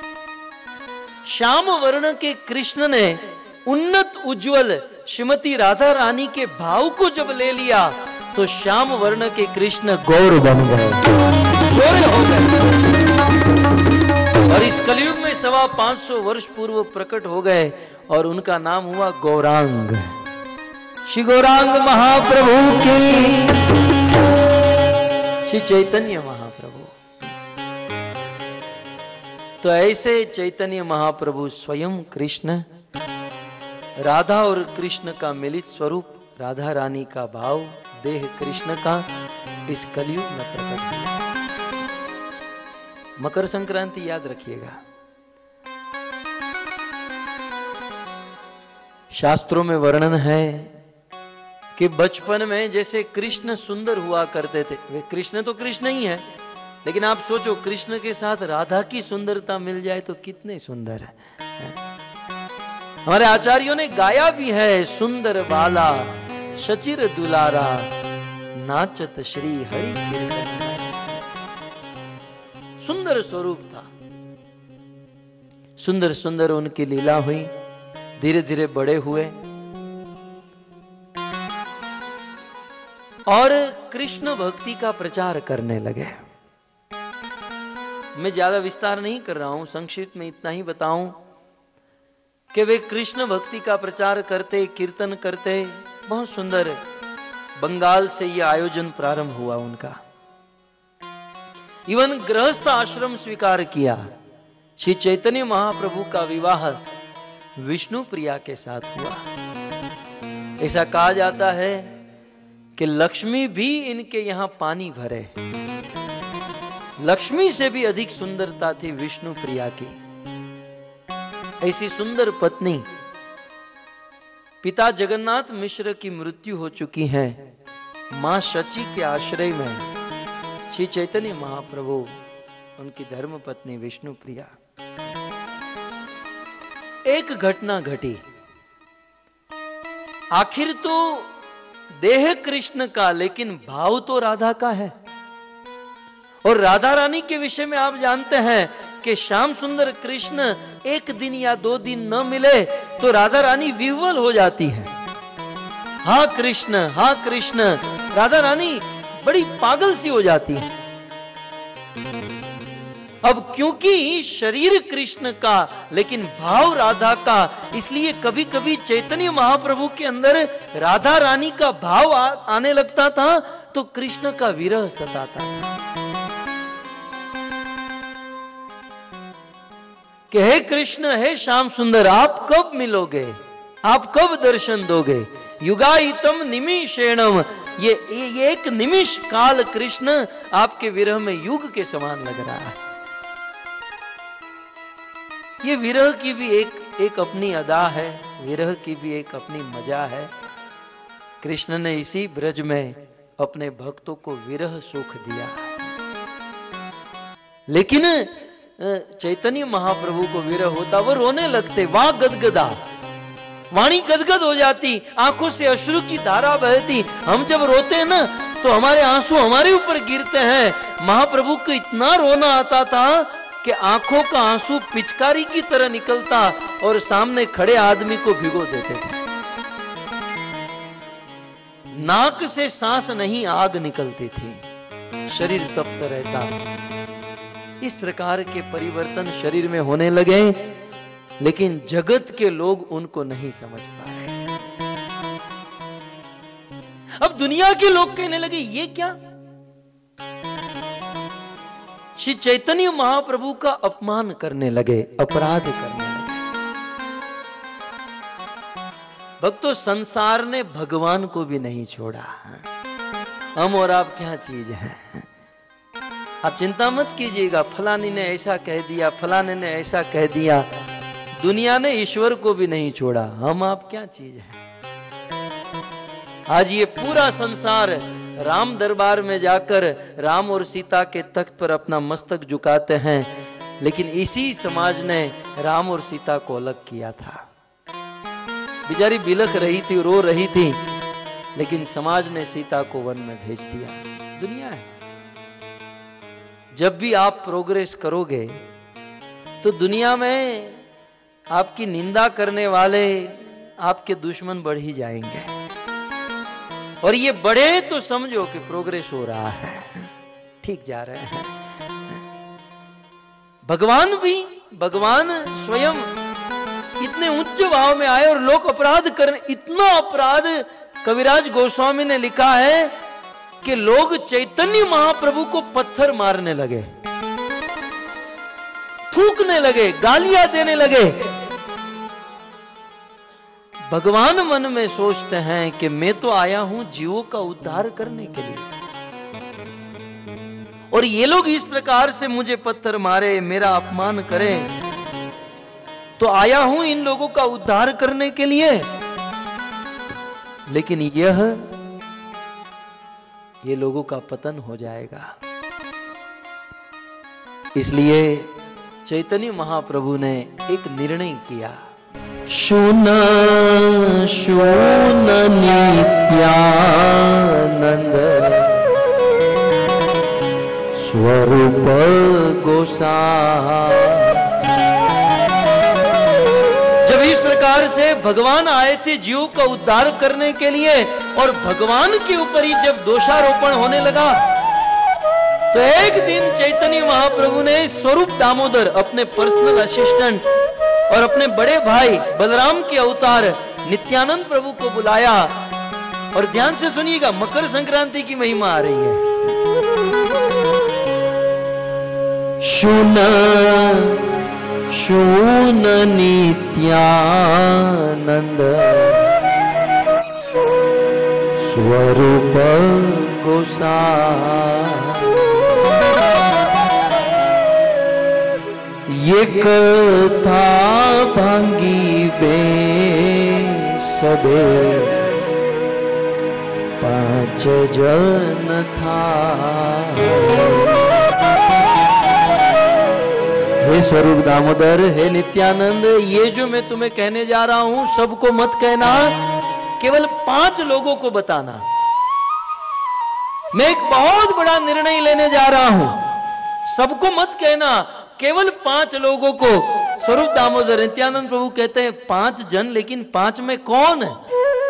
श्याम वर्ण के कृष्ण ने उन्नत उज्जवल श्रीमती राधा रानी के भाव को जब ले लिया तो श्याम वर्ण के कृष्ण गौर बन गए, गौर हो गए, और इस कलयुग में सवा पांच सौ वर्ष पूर्व प्रकट हो गए और उनका नाम हुआ गौरांग। श्री गौरांग महाप्रभु की, श्री चैतन्य महाप्रभु। तो ऐसे चैतन्य महाप्रभु स्वयं कृष्ण, राधा और कृष्ण का मिलित स्वरूप, राधा रानी का भाव, देह कृष्ण का, इस कलयुग में प्रकट हुआ। मकर संक्रांति याद रखिएगा, शास्त्रों में वर्णन है कि बचपन में जैसे कृष्ण सुंदर हुआ करते थे, वे कृष्ण तो कृष्ण ही है, लेकिन आप सोचो कृष्ण के साथ राधा की सुंदरता मिल जाए तो कितने सुंदर है। हमारे आचार्यों ने गाया भी है, सुंदर बाला शचिर दुलारा, नाचत श्री हरि कीर्तन। सुंदर स्वरूप था, सुंदर सुंदर उनकी लीला हुई, धीरे धीरे बड़े हुए और कृष्ण भक्ति का प्रचार करने लगे। मैं ज्यादा विस्तार नहीं कर रहा हूं, संक्षिप्त में इतना ही बताऊं कि वे कृष्ण भक्ति का प्रचार करते, कीर्तन करते। बहुत सुंदर बंगाल से यह आयोजन प्रारंभ हुआ उनका। इवन गृहस्थ आश्रम स्वीकार किया। श्री चैतन्य महाप्रभु का विवाह विष्णु प्रिया के साथ हुआ। ऐसा कहा जाता है कि लक्ष्मी भी इनके यहां पानी भरे। लक्ष्मी से भी अधिक सुंदरता थी विष्णु प्रिया की। ऐसी सुंदर पत्नी, पिता जगन्नाथ मिश्र की मृत्यु हो चुकी है। मां शची के आश्रय में श्री चैतन्य महाप्रभु, उनकी धर्म पत्नी विष्णु प्रिया। एक घटना घटी। आखिर तो देह कृष्ण का, लेकिन भाव तो राधा का है। और राधा रानी के विषय में आप जानते हैं कि श्याम सुंदर कृष्ण एक दिन या दो दिन न मिले तो राधा रानी विह्वल हो जाती है। हाँ कृष्ण, हाँ कृष्ण, राधा रानी बड़ी पागल सी हो जाती है। अब क्योंकि शरीर कृष्ण का लेकिन भाव राधा का, इसलिए कभी कभी चैतन्य महाप्रभु के अंदर राधा रानी का भाव आ, आने लगता था तो कृष्ण का विरह सताता था कि हे कृष्ण, हे श्याम सुंदर, आप कब मिलोगे, आप कब दर्शन दोगे। युगाइतम निमिषेणम, ये, ये एक निमिष काल कृष्ण आपके विरह में युग के समान लग रहा है। ये विरह की भी एक एक अपनी अदा है, विरह की भी एक अपनी मजा है। कृष्ण ने इसी ब्रज में अपने भक्तों को विरह सुख दिया। लेकिन चैतन्य महाप्रभु को विरह होता, वो रोने लगते, वहां गदगदा, वाणी गदगद हो जाती, आंखों से अश्रु की धारा बहती। हम जब रोते हैं ना तो हमारे आंसू हमारे ऊपर गिरते हैं। महाप्रभु को इतना रोना आता था कि आंखों का आंसू पिचकारी की तरह निकलता और सामने खड़े आदमी को भिगो देते थे। नाक से सांस नहीं, आग निकलती थी, शरीर तप्त रहता। इस प्रकार के परिवर्तन शरीर में होने लगे, लेकिन जगत के लोग उनको नहीं समझ पाए। अब दुनिया के लोग कहने लगे, ये क्या? श्री चैतन्य महाप्रभु का अपमान करने लगे, अपराध करने लगे। भक्तों, संसार ने भगवान को भी नहीं छोड़ा। हम और आप क्या चीज हैं? आप चिंता मत कीजिएगा, फलानी ने ऐसा कह दिया, फलाने ने ऐसा कह दिया। दुनिया ने ईश्वर को भी नहीं छोड़ा। हम आप क्या चीज हैं? आज ये पूरा संसार राम दरबार में जाकर राम और सीता के तख्त पर अपना मस्तक झुकाते हैं, लेकिन इसी समाज ने राम और सीता को अलग किया था। बेचारी बिलख रही थी, रो रही थी, लेकिन समाज ने सीता को वन में भेज दिया। दुनिया है। जब भी आप प्रोग्रेस करोगे तो दुनिया में आपकी निंदा करने वाले आपके दुश्मन बढ़ ही जाएंगे, और ये बढ़े तो समझो कि प्रोग्रेस हो रहा है, ठीक जा रहे हैं। भगवान भी, भगवान स्वयं इतने उच्च भाव में आए और लोग अपराध करने, इतना अपराध कविराज गोस्वामी ने लिखा है कि लोग चैतन्य महाप्रभु को पत्थर मारने लगे, थूकने लगे, गालियां देने लगे। भगवान मन में सोचते हैं कि मैं तो आया हूं जीवों का उद्धार करने के लिए, और ये लोग इस प्रकार से मुझे पत्थर मारे, मेरा अपमान करें, तो आया हूं इन लोगों का उद्धार करने के लिए। लेकिन यह ये लोगों का पतन हो जाएगा। इसलिए चैतन्य महाप्रभु ने एक निर्णय किया, शून शून नित्यानंद स्वरूप गोसाई। जब इस प्रकार से भगवान आए थे जीवों का उद्धार करने के लिए, और भगवान के ऊपर ही जब दोषारोपण होने लगा तो एक दिन चैतन्य महाप्रभु ने स्वरूप दामोदर अपने पर्सनल असिस्टेंट और अपने बड़े भाई बलराम के अवतार नित्यानंद प्रभु को बुलाया। और ध्यान से सुनिएगा, मकर संक्रांति की महिमा आ रही है। शुन शुन नित्यानंद स्वरूप गोसाई, ये कथा भांगी बे सबे पांच जन था। हे स्वरूप दामोदर, हे नित्यानंद, ये जो मैं तुम्हें कहने जा रहा हूं सबको मत कहना, केवल पांच लोगों को बताना। मैं एक बहुत बड़ा निर्णय लेने जा रहा हूं, सबको मत कहना, केवल पांच लोगों को। स्वरूप दामोदर नित्यानंद प्रभु कहते हैं पांच जन, लेकिन पांच में कौन है?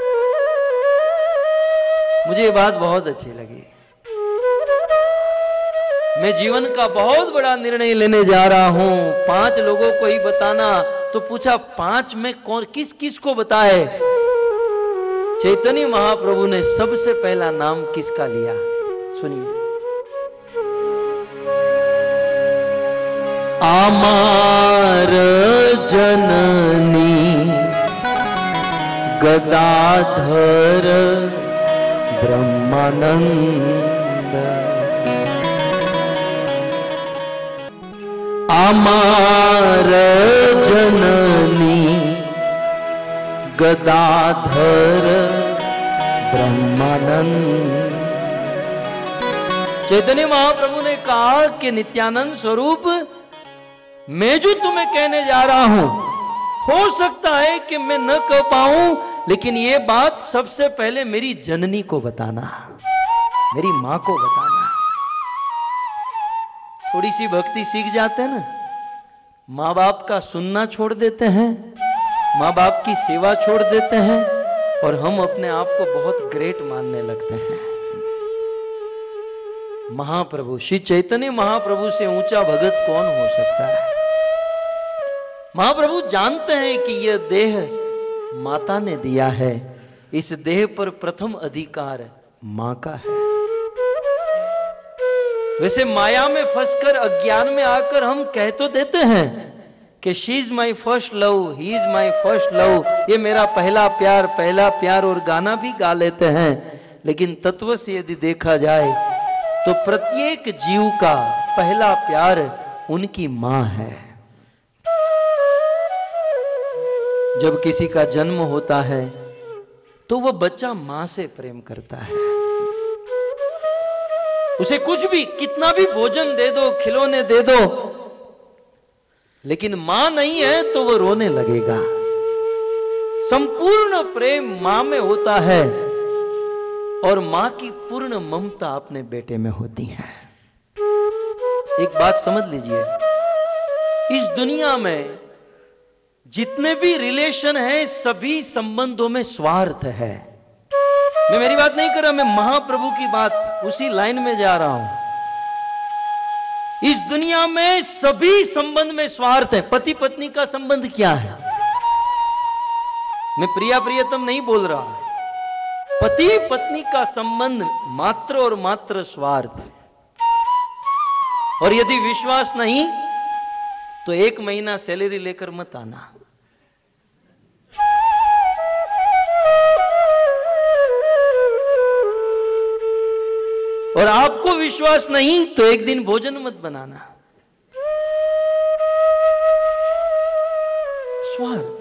मुझे ये बात बहुत अच्छी लगी। मैं जीवन का बहुत बड़ा निर्णय लेने जा रहा हूं, पांच लोगों को ही बताना। तो पूछा पांच में कौन, किस किस को बताए? चैतन्य महाप्रभु ने सबसे पहला नाम किसका लिया? सुनिए, आमार जननी गदाधर ब्रह्मानंद, आमार जननी गदाधर ब्रह्मानंद। चैतन्य महाप्रभु ने कहा कि नित्यानंद स्वरूप, मैं जो तुम्हें कहने जा रहा हूं, हो सकता है कि मैं न कह पाऊं, लेकिन ये बात सबसे पहले मेरी जननी को बताना, मेरी मां को बताना। थोड़ी सी भक्ति सीख जाते हैं ना, माँ बाप का सुनना छोड़ देते हैं, माँ बाप की सेवा छोड़ देते हैं, और हम अपने आप को बहुत ग्रेट मानने लगते हैं। महाप्रभु श्री चैतन्य महाप्रभु से ऊंचा भगत कौन हो सकता है? महाप्रभु जानते हैं कि यह देह माता ने दिया है, इस देह पर प्रथम अधिकार मां का है। वैसे माया में फंसकर, अज्ञान में आकर हम कह तो देते हैं कि she is my first love, he is my first love, ये मेरा पहला प्यार, पहला प्यार, और गाना भी गा लेते हैं। लेकिन तत्व से यदि देखा जाए तो प्रत्येक जीव का पहला प्यार उनकी मां है। जब किसी का जन्म होता है तो वह बच्चा मां से प्रेम करता है। उसे कुछ भी, कितना भी भोजन दे दो, खिलौने दे दो, लेकिन मां नहीं है तो वह रोने लगेगा। संपूर्ण प्रेम मां में होता है, और मां की पूर्ण ममता अपने बेटे में होती है। एक बात समझ लीजिए, इस दुनिया में जितने भी रिलेशन हैं, सभी संबंधों में स्वार्थ है। मैं मेरी बात नहीं कर रहा, मैं महाप्रभु की बात, उसी लाइन में जा रहा हूं। इस दुनिया में सभी संबंध में स्वार्थ है। पति पत्नी का संबंध क्या है? मैं प्रिया प्रियतम नहीं बोल रहा, पति पत्नी का संबंध मात्र और मात्र स्वार्थ। और यदि विश्वास नहीं तो एक महीना सैलरी लेकर मत आना। और आपको विश्वास नहीं तो एक दिन भोजन मत बनाना। स्वार्थ,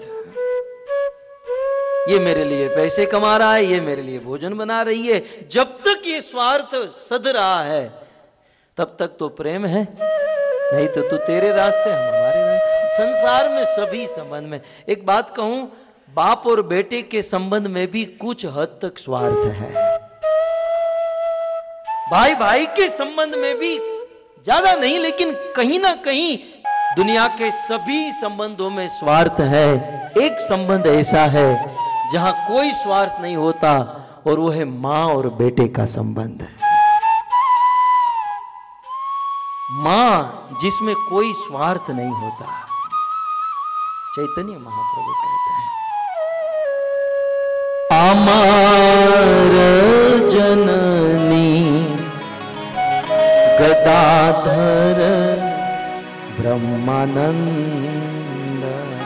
ये मेरे लिए पैसे कमा रहा है, ये मेरे लिए भोजन बना रही है। जब तक ये स्वार्थ सध रहा है तब तक तो प्रेम है, नहीं तो तू तेरे रास्ते, हम हमारे रास्ते। संसार में सभी संबंध में, एक बात कहूं, बाप और बेटे के संबंध में भी कुछ हद तक स्वार्थ है। भाई भाई के संबंध में भी ज्यादा नहीं, लेकिन कहीं ना कहीं दुनिया के सभी संबंधों में स्वार्थ है। एक संबंध ऐसा है जहां कोई स्वार्थ नहीं होता, और वो है मां और बेटे का संबंध। मां जिसमें कोई स्वार्थ नहीं होता। चैतन्य महाप्रभु कहते हैं अमर जननी गदाधर ब्रह्मानंद।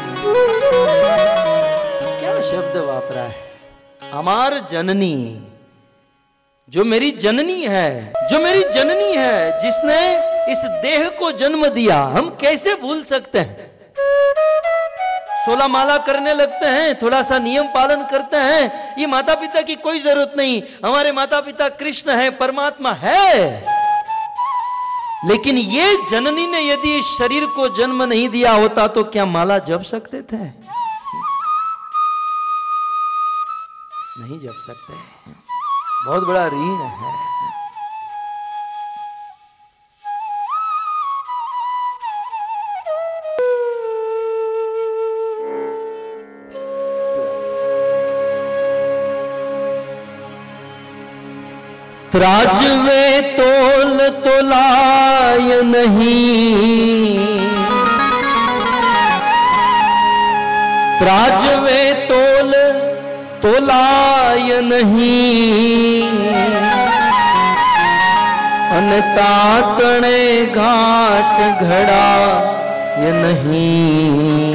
क्या शब्द वापरा है, अमार जननी, जो मेरी जननी है, जो मेरी जननी है, जिसने इस देह को जन्म दिया। हम कैसे भूल सकते हैं? सोलह माला करने लगते हैं, थोड़ा सा नियम पालन करते हैं, ये माता पिता की कोई जरूरत नहीं, हमारे माता पिता कृष्ण है, परमात्मा है। लेकिन ये जननी ने यदि इस शरीर को जन्म नहीं दिया होता तो क्या माला जप सकते थे? नहीं जप सकते। बहुत बड़ा ऋण है। त्राजवे तोल तोलाय नहीं, त्राजवे तोल तोलाय नहीं, अनताकणे घाट घड़ाय नहीं।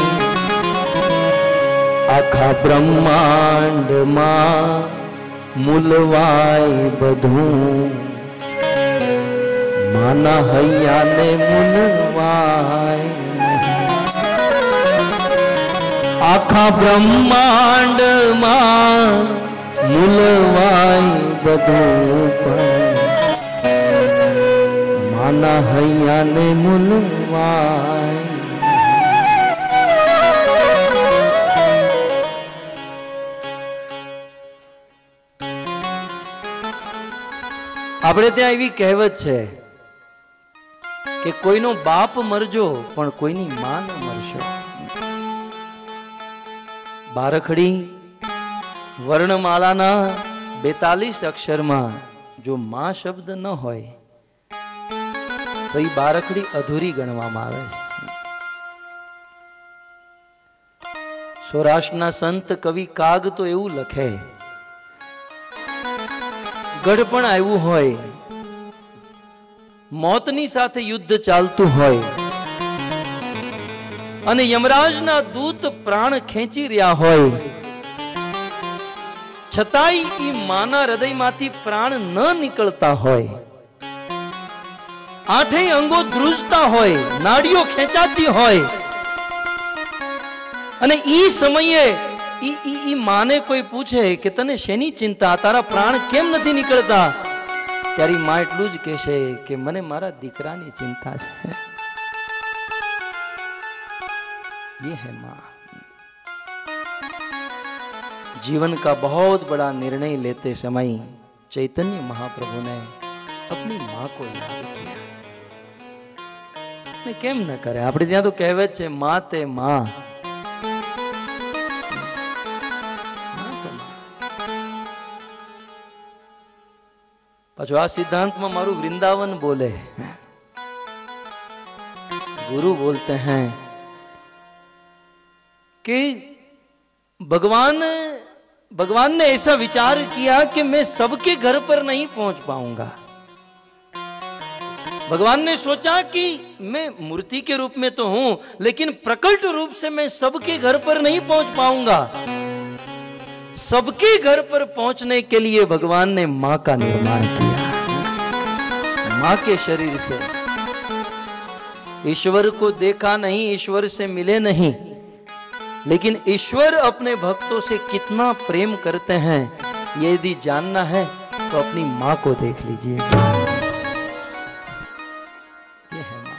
आखा ब्रह्मांड मां मूलवाय बधू, माना हैया ने मूलवाय नहीं। आखा ब्रह्मांड मां मूलवाय बधू, माना हैया ने मूलवाय। આપણે ત્યાં એવી કહેવત છે કે કોઈનો બાપ મરજો પણ કોઈની માં ન મરશો। બારખડી વર્ણમાલાના બેતાલીસ અક્ષરમાં જો માં શબ્દ ન હોય તો એ બારખડી અધૂરી ગણવામાં આવે છે। સૌરાષ્ટ્રના સંત કવિ કાગ તો એવું લખે, ગઢપણ આવ્યું હોય, મોતની સાથે યુદ્ધ ચાલતું હોય અને યમરાજના દૂત પ્રાણ ખેંચી રહ્યા હોય, છતાંય ઈ માના હૃદયમાંથી પ્રાણ ન નીકળતા હોય, આઠેય અંગો ધ્રુજતા હોય, નાડીઓ ખેંચાતી હોય અને ઈ સમયે ઈ ઈ ઈ માને કોઈ પૂછે કે તને શેની ચિંતા, તારા પ્રાણ કેમ નથી નીકળતા? ત્યારે માં એટલું જ કહેશે કે મને મારા દીકરાની ચિંતા છે। ये है मां। जीवन का बहुत बड़ा निर्णय लेते समय चैतन्य महाप्रभु ने अपनी मां को याद किया। ने केम न करे? આપણે ત્યાં તો કહેવત છે, માં તે માં। પાછું આ સિદ્ધાંતમાં મારું વૃંદાવન બોલે, गुरु बोलते हैं कि भगवान भगवान ने ऐसा विचार किया कि मैं सबके घर पर नहीं पहुंच पाऊंगा। भगवान ने सोचा कि मैं मूर्ति के रूप में तो हूं, लेकिन प्रकट रूप से मैं सबके घर पर नहीं पहुंच पाऊंगा। सबके घर पर पहुंचने के लिए भगवान ने मां का निर्माण किया। मां के शरीर से ईश्वर को देखा नहीं, ईश्वर से मिले नहीं, लेकिन ईश्वर अपने भक्तों से कितना प्रेम करते हैं ये यदि जानना है तो अपनी मां को देख लीजिए। ये है मां।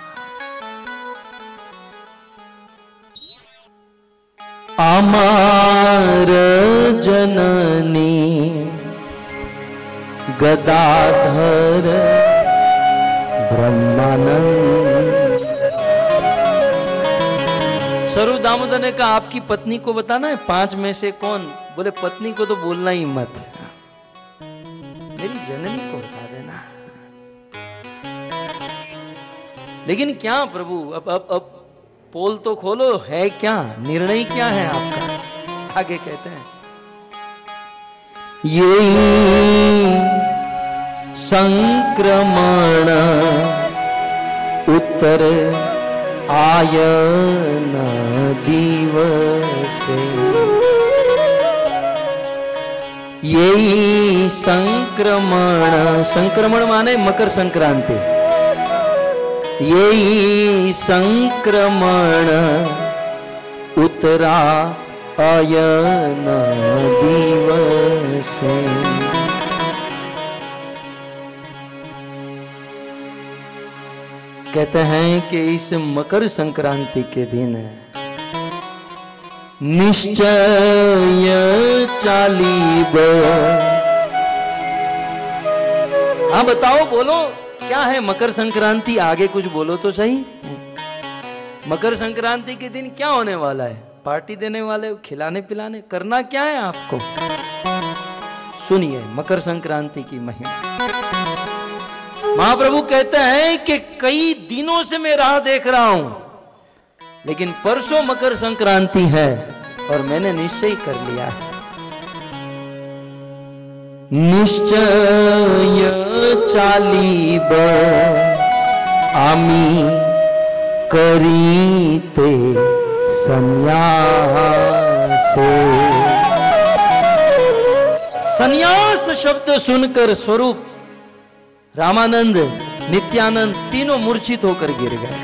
अमर जननी गदाधर ब्रह्मानंद। स्वरूप दामोदर ने कहा आपकी पत्नी को बताना है पांच में से कौन? बोले पत्नी को तो बोलना ही मत, मेरी जननी को बता देना। लेकिन क्या प्रभु, अब अब अब पोल तो खोलो, है क्या निर्णय, क्या है आपका? आगे कहते हैं, ये संक्रमण उत्तर आयन दिवसे, यही संक्रमण, संक्रमण माने मकर संक्रांति, यही संक्रमण उत्तरा आयन दिवसे। कहते हैं कि इस मकर संक्रांति के दिन निश्चय चालीब, हाँ बताओ, बोलो क्या है मकर संक्रांति? आगे कुछ बोलो तो सही। मकर संक्रांति के दिन क्या होने वाला है? पार्टी देने वाले, खिलाने पिलाने, करना क्या है आपको? सुनिए मकर संक्रांति की महिमा। महाप्रभु कहते हैं कि कई दिनों से मैं राह देख रहा हूं, लेकिन परसों मकर संक्रांति है और मैंने निश्चय कर लिया है। निश्चय चालीब आमी करीते संन्यासे। संन्यास शब्द सुनकर स्वरूप रामानंद, नित्यानंद तीनों मूर्छित होकर गिर गए।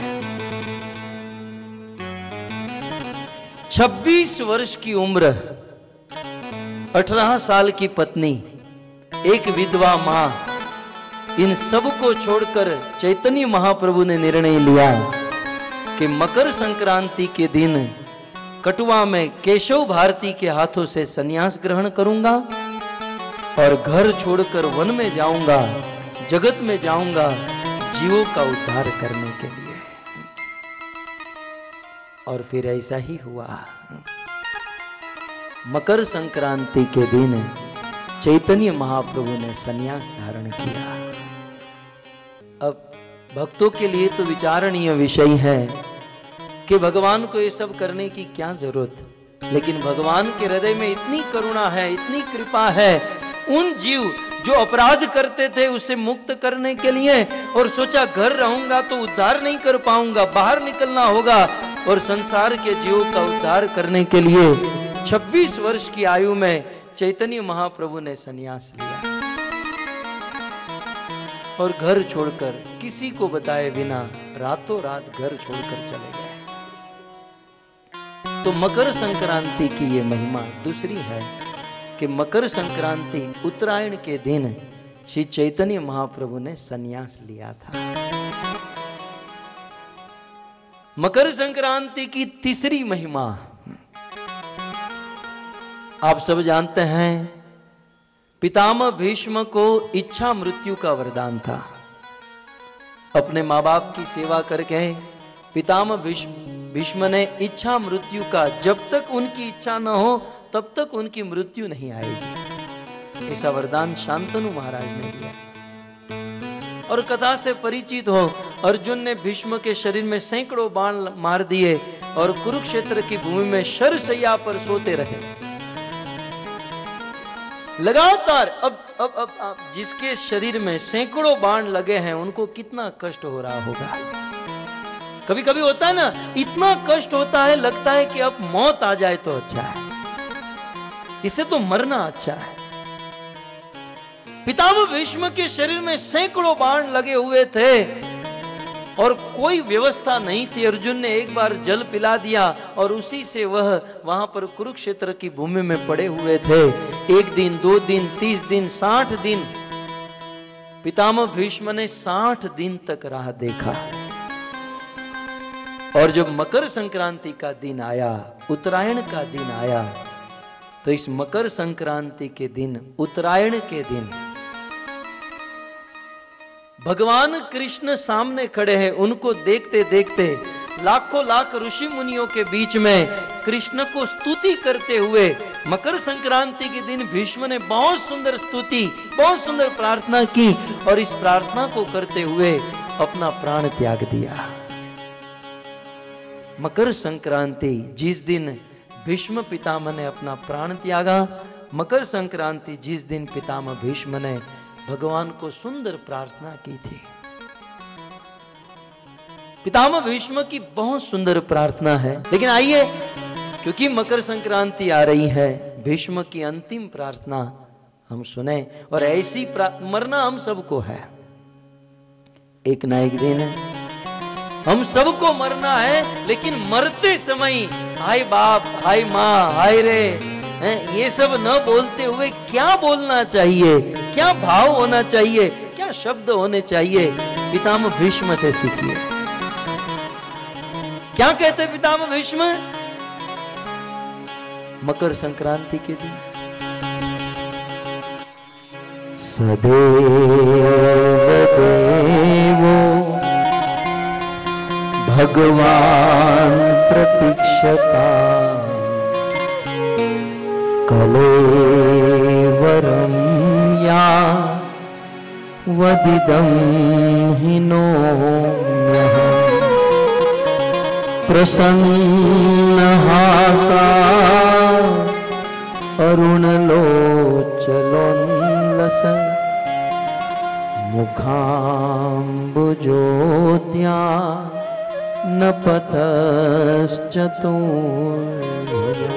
छब्बीस वर्ष की उम्र, अठारह साल की पत्नी, एक विधवा मां, इन सब को छोड़कर चैतन्य महाप्रभु ने निर्णय लिया कि मकर संक्रांति के दिन कटुआ में केशव भारती के हाथों से संन्यास ग्रहण करूंगा और घर छोड़कर वन में जाऊंगा, जगत में जाऊंगा जीवों का उद्धार करने के लिए। और फिर ऐसा ही हुआ। मकर संक्रांति के दिन चैतन्य महाप्रभु ने संन्यास धारण किया। अब भक्तों के लिए तो विचारणीय विषय है कि भगवान को ये सब करने की क्या जरूरत, लेकिन भगवान के हृदय में इतनी करुणा है, इतनी कृपा है, उन जीव जो अपराध करते थे उसे मुक्त करने के लिए, और सोचा घर रहूंगा तो उद्धार नहीं कर पाऊंगा, बाहर निकलना होगा, और संसार के जीवों का उद्धार करने के लिए छब्बीस वर्ष की आयु में चैतन्य महाप्रभु ने संन्यास लिया और घर छोड़कर, किसी को बताए बिना रातों रात घर छोड़कर चले गए। तो मकर संक्रांति की ये महिमा दूसरी है कि मकर संक्रांति उत्तरायण के दिन श्री चैतन्य महाप्रभु ने संन्यास लिया था। मकर संक्रांति की तीसरी महिमा आप सब जानते हैं। पितामह भीष्म को इच्छा मृत्यु का वरदान था। अपने माँ बाप की सेवा करके पितामह भीष्म भीष्म ने इच्छा मृत्यु का, जब तक उनकी इच्छा न हो तब तक उनकी मृत्यु नहीं आएगी, ऐसा वरदान शांतनु महाराज ने दिया। और कथा से परिचित हो, अर्जुन ने भीष्म के शरीर में सैकड़ों बाण मार दिए और कुरुक्षेत्र की भूमि में शरशैया पर सोते रहे लगातार। अब अब अब, अब जिसके शरीर में सैकड़ों बाण लगे हैं उनको कितना कष्ट हो रहा होगा। कभी कभी होता है ना, इतना कष्ट होता है, लगता है कि अब मौत आ जाए तो अच्छा है, इसे तो मरना अच्छा है। पितामह भीष्म के शरीर में सैकड़ों बाण लगे हुए थे और कोई व्यवस्था नहीं थी। अर्जुन ने एक बार जल पिला दिया और उसी से वह वहां पर कुरुक्षेत्र की भूमि में पड़े हुए थे। एक दिन, दो दिन, तीस दिन, साठ दिन, पितामह भीष्म ने साठ दिन तक राह देखा। और जब मकर संक्रांति का दिन आया, उत्तरायण का दिन आया, तो इस मकर संक्रांति के दिन, उत्तरायण के दिन, भगवान कृष्ण सामने खड़े हैं। उनको देखते देखते लाखों लाख ऋषि मुनियों के बीच में कृष्ण को स्तुति करते हुए मकर संक्रांति के दिन भीष्म ने बहुत सुंदर स्तुति, बहुत सुंदर प्रार्थना की। और इस प्रार्थना को करते हुए अपना प्राण त्याग दिया। मकर संक्रांति जिस दिन भीष्म पितामह ने अपना प्राण त्यागा, मकर संक्रांति जिस दिन पितामह भीष्म ने भगवान को सुंदर प्रार्थना की थी। पितामह भीष्म की बहुत सुंदर प्रार्थना है। लेकिन आइए, क्योंकि मकर संक्रांति आ रही है, भीष्म की अंतिम प्रार्थना हम सुने। और ऐसी मरना हम सबको है, एक ना एक दिन हम सबको मरना है। लेकिन मरते समय हाय बाप, हाय माँ, हाय रे, हैं, ये सब न बोलते हुए क्या बोलना चाहिए, क्या भाव होना चाहिए, क्या शब्द होने चाहिए, पितामह भीष्म से सीखिए। क्या कहते पितामह भीष्म मकर संक्रांति के दिन? सदैव देवो भगवान प्रतीक्षता कलेवरम या वदिदं हिनोम्यहम् प्रसन्नहासा अरुणलोचलोल्लस मुखाम्बुजोद्या नपतश्चतुर्भुजम्।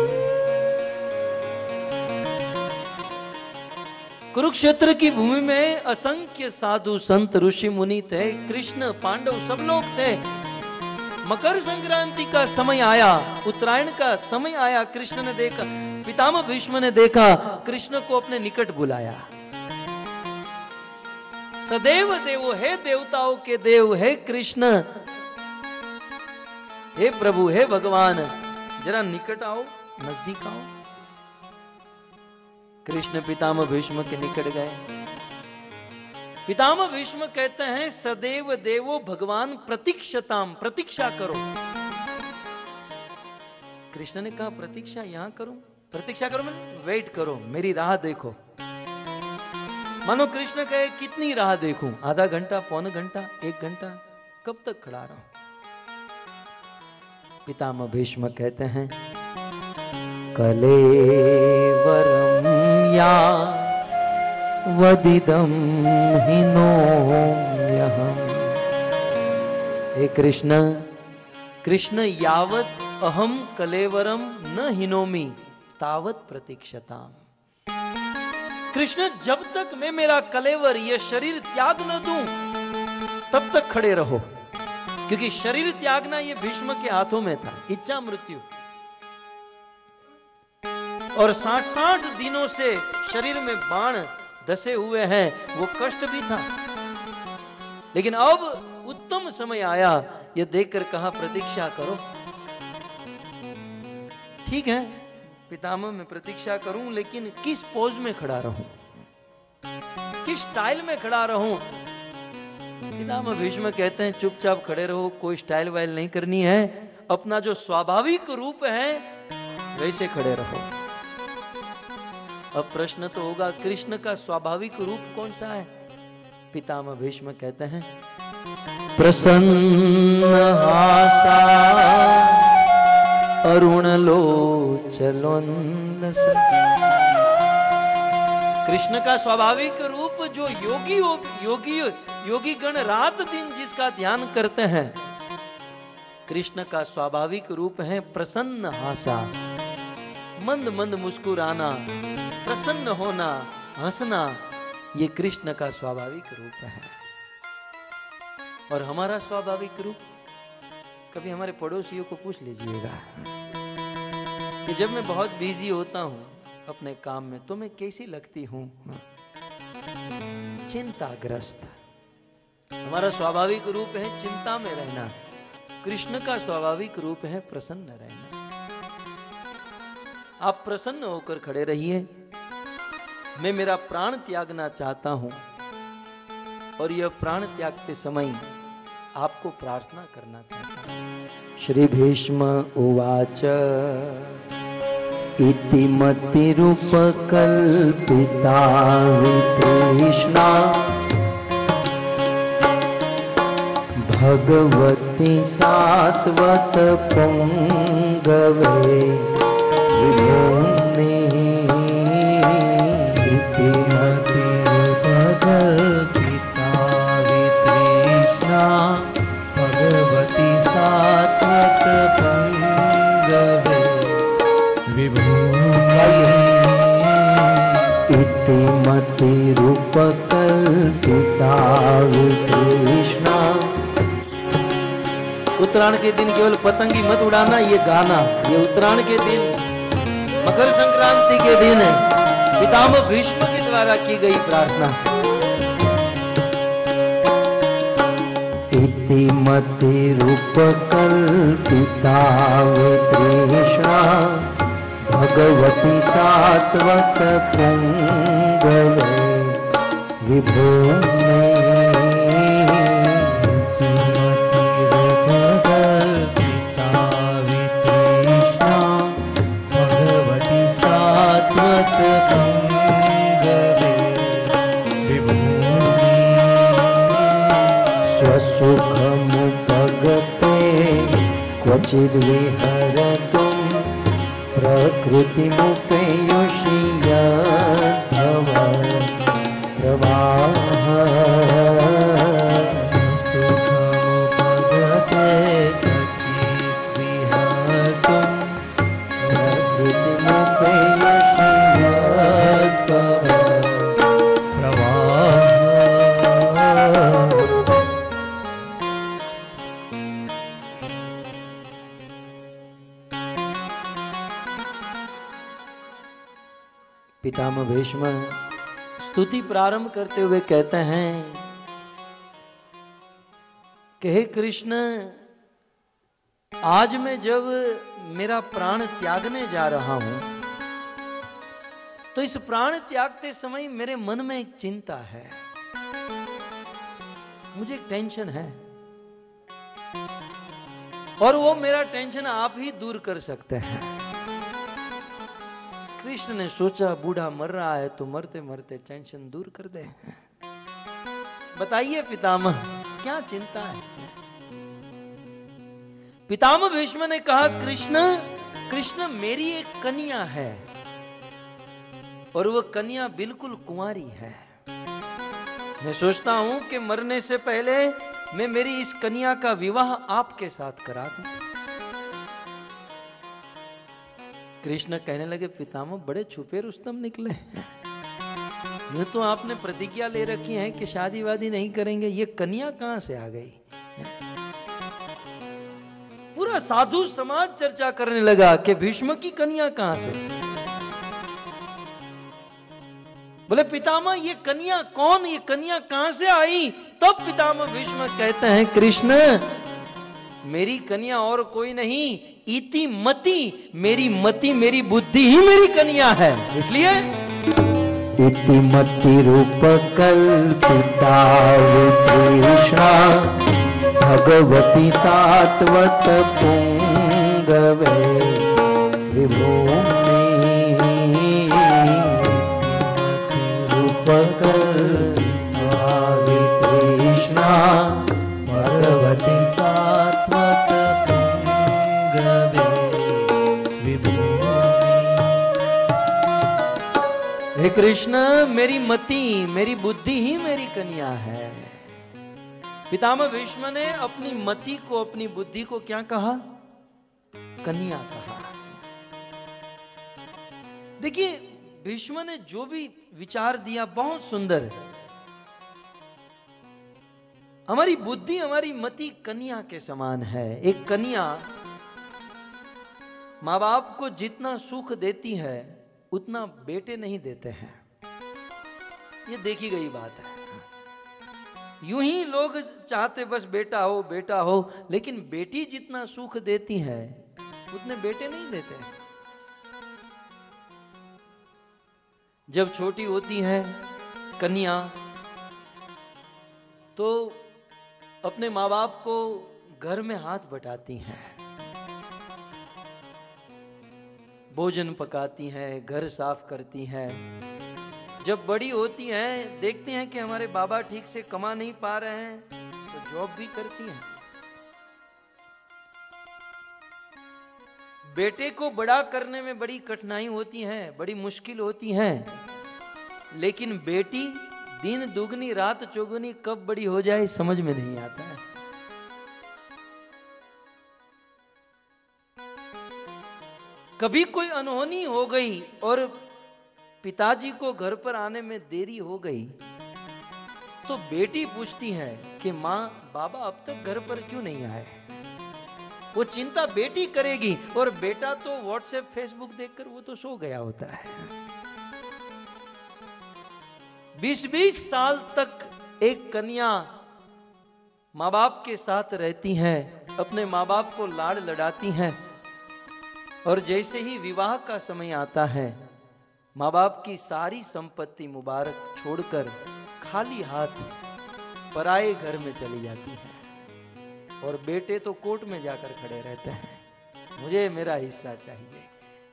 कुरुक्षेत्र की भूमि में असंख्य साधु संत ऋषि मुनि थे, कृष्ण पांडव सब लोग थे। मकर संक्रांति का समय आया, उत्तरायण का समय आया, कृष्ण ने देखा, पितामह भीष्म ने देखा, कृष्ण को अपने निकट बुलाया। सदैव देवो, हे देवताओं के देव, हे कृष्ण, हे प्रभु, हे भगवान, जरा निकट आओ, नजदीक आओ। कृष्ण पितामह भीष्म के निकट गए। पितामह भीष्म कहते हैं सदैव देवो भगवान प्रतीक्षताम, प्रतीक्षा करो। कृष्ण ने कहा प्रतीक्षा यहां करूं? प्रतीक्षा करो मैंने वेट करो, मेरी राह देखो। मानो कृष्ण कहे कितनी राह देखूं? आधा घंटा, पौन घंटा, एक घंटा, कब तक खड़ा रहूं? पितामह भीष्म कहते हैं कलेवरम या वदिदं हिनोम्यहम्। हे कृष्ण, कृष्ण यावत अहम कलेवरम न हिनोमि तावत प्रतीक्षताम। कृष्ण जब तक मैं मेरा कलेवर, ये शरीर त्याग न दूं, तब तक खड़े रहो। क्योंकि शरीर त्यागना ये भीष्म के हाथों में था, इच्छा मृत्यु। और साठ साठ दिनों से शरीर में बाण धसे हुए हैं, वो कष्ट भी था। लेकिन अब उत्तम समय आया, ये देखकर कहा प्रतीक्षा करो। ठीक है पितामह, मैं प्रतीक्षा करूं, लेकिन किस पोज में खड़ा रहूं, किस स्टाइल में खड़ा रहूं? पितामह भीष्म कहते हैं चुपचाप खड़े रहो, कोई स्टाइल वाइल नहीं करनी है, अपना जो स्वाभाविक रूप है वैसे खड़े रहो। अब प्रश्न तो होगा कृष्ण का स्वाभाविक रूप कौन सा है? पितामह भीष्म कहते हैं प्रसन्न हासा अरुण लोचलोल्लस। कृष्ण का स्वाभाविक रूप जो योगी योगी योगी गण रात दिन जिसका ध्यान करते हैं, कृष्ण का स्वाभाविक रूप है प्रसन्न हासा, मंद मंद मुस्कुराना, प्रसन्न होना, हंसना, ये कृष्ण का स्वाभाविक रूप है। और हमारा स्वाभाविक रूप, कभी हमारे पड़ोसियों को पूछ लीजिएगा कि जब मैं बहुत बिजी होता हूं अपने काम में तो मैं कैसी लगती हूं? चिंताग्रस्त। हमारा स्वाभाविक रूप है चिंता में रहना, कृष्ण का स्वाभाविक रूप है प्रसन्न रहना। आप प्रसन्न होकर खड़े रहिए। मैं मेरा प्राण त्यागना चाहता हूं और यह प्राण त्यागते समय आपको प्रार्थना करना चाहता हूं। श्री भीष्म उवाच इति मतिरूपकल्पिता वितृष्णा भगवती सात्वत पुंगवे विभूमि इतिमति भगवतीता वितृष्णा भगवती सात्वत पुंगवे विभूमि इतिमति रूपकल्पिता वितृष्णा। उत्तरायण के दिन केवल पतंगी मत उड़ाना, ये गाना। ये उत्तरायण के दिन, मकर संक्रांति के दिन पितामह भीष्म के द्वारा की गई प्रार्थना। इतिमति रूपकल्पिता वितृष्णा भगवती सात्वत पुंगवे विभूमि स्वसुखमुपगते क्वचिद् विहरतुं प्रकृतिमुपेयुषि यद्भव प्रवाहः। स्वसुखमुपगते क्वचिद् विहरतुं प्रकृतिमुपेयुषि यद्भव प्रवाहः। पितामह भीष्म स्तुति प्रारंभ करते हुए कहते हैं कि हे कृष्ण, आज मैं जब मेरा प्राण त्यागने जा रहा हूं तो इस प्राण त्यागते समय मेरे मन में एक चिंता है, मुझे एक टेंशन है, और वो मेरा टेंशन आप ही दूर कर सकते हैं। कृष्ण ने सोचा बूढ़ा मर रहा है तो मरते मरते टेंशन दूर कर दे। बताइए पितामह, क्या चिंता है? पितामह भीष्म ने कहा, कृष्ण कृष्ण मेरी एक कन्या है और वो कन्या बिल्कुल कुंवारी है। मैं सोचता हूं कि मरने से पहले मैं मेरी इस कन्या का विवाह आपके साथ करा दूं। कृष्ण कहने लगे, पितामह बड़े छुपे रुस्तम निकले। यूं तो आपने प्रतिज्ञा ले रखी है कि शादी वादी नहीं करेंगे, ये कन्या कहां से आ गई? पूरा साधु समाज चर्चा करने लगा कि भीष्म की कन्या कहां से। बोले पितामह ये कन्या कौन, ये कन्या कहां से आई? तब पितामह भीष्म कहते हैं, कृष्ण मेरी कन्या और कोई नहीं, इति मति, मेरी मति मेरी बुद्धि ही मेरी कन्या है। इसलिए इति मति रूप कल्पिता वितृष्णा भगवती सात्वत पुंगवे विभूमि रूप कल्पिता वितृष्णा भगवती सात्वत पुंगवे विभूमि। हे कृष्ण, मेरी मति मेरी बुद्धि ही मेरी कन्या है। पितामह भीष्म ने अपनी मति को, अपनी बुद्धि को क्या कहा? कन्या कहा। देखिए भीष्म ने जो भी विचार दिया बहुत सुंदर। हमारी बुद्धि, हमारी मति कन्या के समान है। एक कन्या माँ बाप को जितना सुख देती है उतना बेटे नहीं देते हैं, ये देखी गई बात है। यूं ही लोग चाहते बस बेटा हो बेटा हो, लेकिन बेटी जितना सुख देती है उतने बेटे नहीं देते। जब छोटी होती है कन्या तो अपने माँ बाप को घर में हाथ बटाती हैं, भोजन पकाती हैं, घर साफ करती हैं। जब बड़ी होती हैं देखते हैं कि हमारे बाबा ठीक से कमा नहीं पा रहे हैं तो जॉब भी करती हैं। बेटे को बड़ा करने में बड़ी कठिनाई होती है, बड़ी मुश्किल होती है, लेकिन बेटी दिन दुगनी रात चौगुनी कब बड़ी हो जाए समझ में नहीं आता है। कभी कोई अनहोनी हो गई और पिताजी को घर पर आने में देरी हो गई तो बेटी पूछती है कि माँ बाबा अब तक घर पर क्यों नहीं आए। वो चिंता बेटी करेगी और बेटा तो व्हाट्सएप फेसबुक देखकर वो तो सो गया होता है। बीस बीस साल तक एक कन्या माँ बाप के साथ रहती है, अपने माँ बाप को लाड़ लड़ाती हैं, और जैसे ही विवाह का समय आता है माँ बाप की सारी संपत्ति मुबारक छोड़कर खाली हाथ पराए घर में चली जाती है, और बेटे तो कोर्ट में जाकर खड़े रहते हैं, मुझे मेरा हिस्सा चाहिए।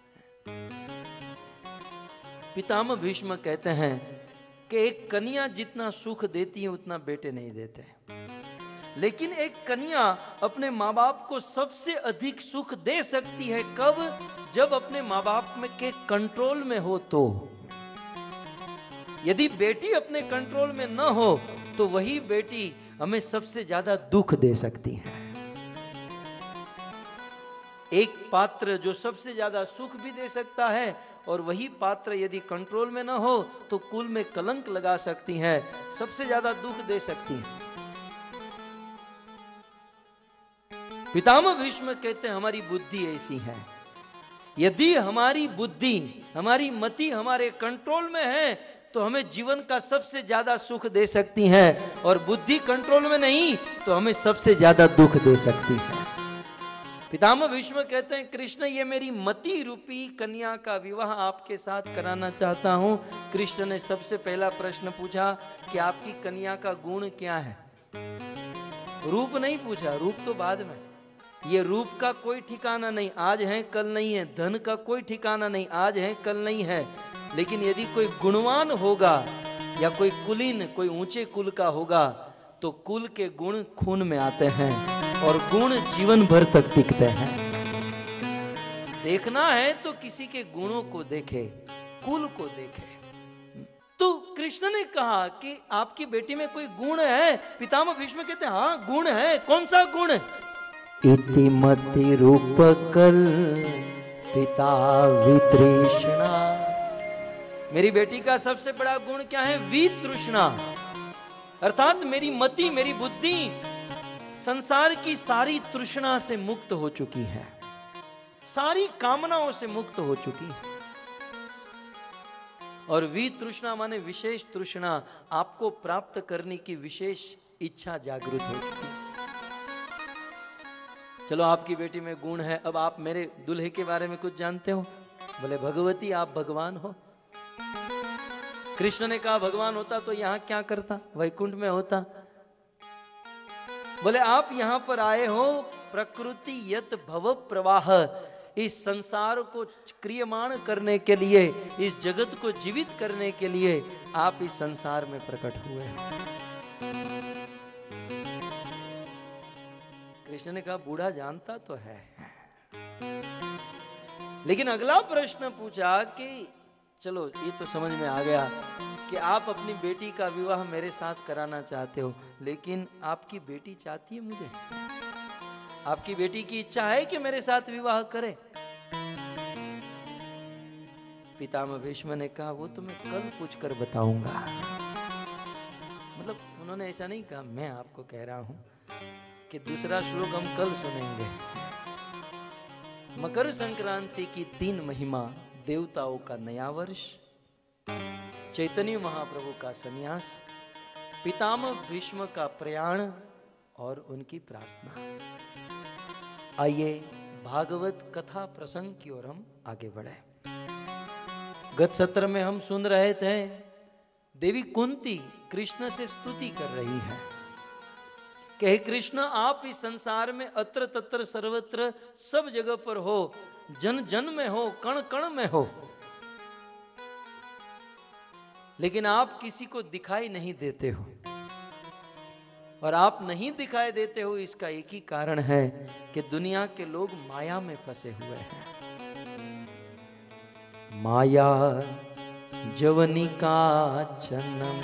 पितामह भीष्म कहते हैं कि एक कन्या जितना सुख देती है उतना बेटे नहीं देते, लेकिन एक कन्या अपने माँ बाप को सबसे अधिक सुख दे सकती है कब? जब अपने माँ बाप में के कंट्रोल में हो। तो यदि बेटी अपने कंट्रोल में न हो तो वही बेटी हमें सबसे ज्यादा दुख दे सकती है। एक पात्र जो सबसे ज्यादा सुख भी दे सकता है और वही पात्र यदि कंट्रोल में न हो तो कुल में कलंक लगा सकती है, सबसे ज्यादा दुख दे सकती है। पितामह भीष्म कहते हैं हमारी बुद्धि ऐसी है, यदि हमारी बुद्धि हमारी मति हमारे कंट्रोल में है तो हमें जीवन का सबसे ज्यादा सुख दे सकती हैं, और बुद्धि कंट्रोल में नहीं तो हमें सबसे ज्यादा दुख दे सकती है। पितामह भीष्म कहते हैं कृष्ण ये मेरी मति रूपी कन्या का विवाह आपके साथ कराना चाहता हूं। कृष्ण ने सबसे पहला प्रश्न पूछा कि आपकी कन्या का गुण क्या है। रूप नहीं पूछा, रूप तो बाद में। ये रूप का कोई ठिकाना नहीं, आज है कल नहीं है। धन का कोई ठिकाना नहीं, आज है कल नहीं है। लेकिन यदि कोई गुणवान होगा या कोई कुलीन कोई ऊंचे कुल का होगा तो कुल के गुण खून में आते हैं और गुण जीवन भर तक टिकते हैं। देखना है तो किसी के गुणों को देखे, कुल को देखे। तो कृष्ण ने कहा कि आपकी बेटी में कोई गुण है। पितामह भीष्म कहते हैं हाँ गुण है। कौन सा गुण? इति मति रूप कल पिता वितृष्णा। मेरी बेटी का सबसे बड़ा गुण क्या है? वितृष्णा, अर्थात मेरी मति मेरी बुद्धि संसार की सारी तृष्णा से मुक्त हो चुकी है, सारी कामनाओं से मुक्त हो चुकी है। और वितृष्णा माने विशेष तृष्णा, आपको प्राप्त करने की विशेष इच्छा जागृत हो चुकी है। चलो आपकी बेटी में गुण है। अब आप मेरे दूल्हे के बारे में कुछ जानते हो? बोले भगवती आप भगवान हो। कृष्ण ने कहा भगवान होता तो यहां क्या करता? वैकुंठ में होता। बोले आप यहां पर आए हो प्रकृति यत भव प्रवाह, इस संसार को क्रियमाण करने के लिए, इस जगत को जीवित करने के लिए आप इस संसार में प्रकट हुए। कृष्ण ने कहा बूढ़ा जानता तो है, लेकिन अगला प्रश्न पूछा कि चलो ये तो समझ में आ गया कि आप अपनी बेटी का विवाह मेरे साथ कराना चाहते हो, लेकिन आपकी बेटी चाहती है मुझे, आपकी बेटी की इच्छा है कि मेरे साथ विवाह करे। पितामह भीष्म ने कहा वो तो मैं कल पूछ कर बताऊंगा। मतलब उन्होंने ऐसा नहीं कहा, मैं आपको कह रहा हूं कि दूसरा श्लोक हम कल सुनेंगे। मकर संक्रांति की तीन महिमा, देवताओं का नया वर्ष, चैतन्य महाप्रभु का संन्यास, पितामह भीष्म का प्रयाण और उनकी प्रार्थना। आइए भागवत कथा प्रसंग की ओर हम आगे बढ़े। गत सत्र में हम सुन रहे थे देवी कुंती कृष्ण से स्तुति कर रही है कि हे कृष्ण आप इस संसार में अत्र तत्र सर्वत्र सब जगह पर हो, जन जन में हो, कण कण में हो, लेकिन आप किसी को दिखाई नहीं देते हो। और आप नहीं दिखाई देते हो, इसका एक ही कारण है कि दुनिया के लोग माया में फंसे हुए हैं। माया जवनिका चन्नम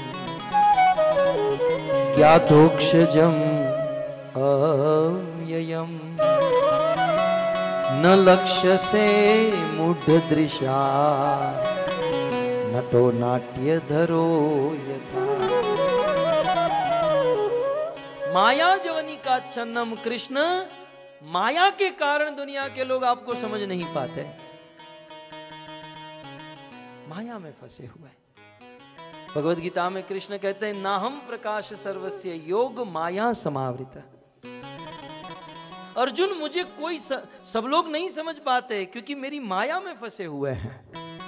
ज्ञातोक्षजम अव्ययम न लक्ष्य से मूढ़ दृशा नटो नाट्य धरो यथा। माया जवनी का चन्नम, कृष्ण माया के कारण दुनिया के लोग आपको समझ नहीं पाते, माया में फंसे हुए। भगवत गीता में कृष्ण कहते हैं नाहम प्रकाश सर्वस्य योग माया समावृत। अर्जुन, मुझे कोई स, सब लोग नहीं समझ पाते क्योंकि मेरी माया में फंसे हुए हैं।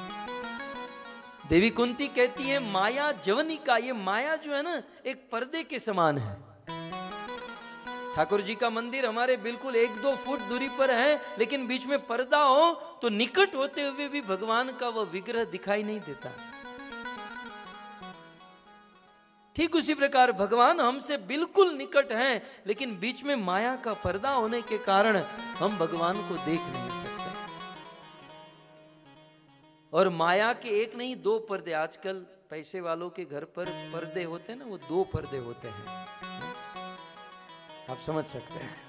देवी कुंती कहती है माया जवनिका, ये माया जो है ना एक पर्दे के समान है। ठाकुर जी का मंदिर हमारे बिल्कुल एक दो फुट दूरी पर है, लेकिन बीच में पर्दा हो तो निकट होते हुए भी भगवान का वह विग्रह दिखाई नहीं देता। ठीक उसी प्रकार भगवान हमसे बिल्कुल निकट हैं, लेकिन बीच में माया का पर्दा होने के कारण हम भगवान को देख नहीं सकते। और माया के एक नहीं दो पर्दे, आजकल पैसे वालों के घर पर पर्दे होते हैं ना, वो दो पर्दे होते हैं, आप समझ सकते हैं।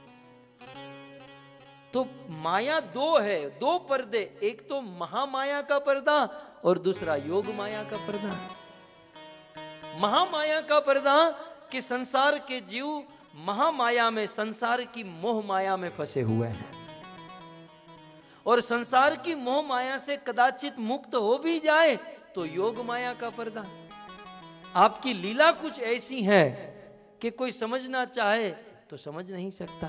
तो माया दो है, दो पर्दे, एक तो महामाया का पर्दा और दूसरा योग माया का पर्दा। महामाया का पर्दा कि संसार के जीव महामाया में, संसार की मोह माया में फंसे हुए हैं, और संसार की मोह माया से कदाचित मुक्त हो भी जाए तो योग माया का पर्दा। आपकी लीला कुछ ऐसी है कि कोई समझना चाहे तो समझ नहीं सकता।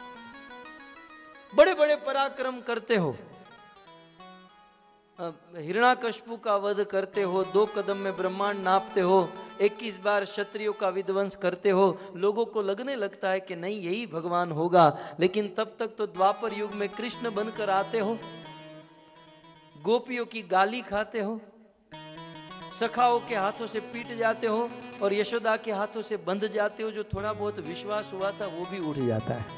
बड़े बड़े पराक्रम करते हो, हिरण्याकश्यप का वध करते हो, दो कदम में ब्रह्मांड नापते हो, इक्कीस बार क्षत्रियों का विध्वंस करते हो, लोगों को लगने लगता है कि नहीं यही भगवान होगा, लेकिन तब तक तो द्वापर युग में कृष्ण बनकर आते हो, गोपियों की गाली खाते हो, सखाओं के हाथों से पीट जाते हो और यशोदा के हाथों से बंध जाते हो। जो थोड़ा बहुत विश्वास हुआ था वो भी उठ जाता है।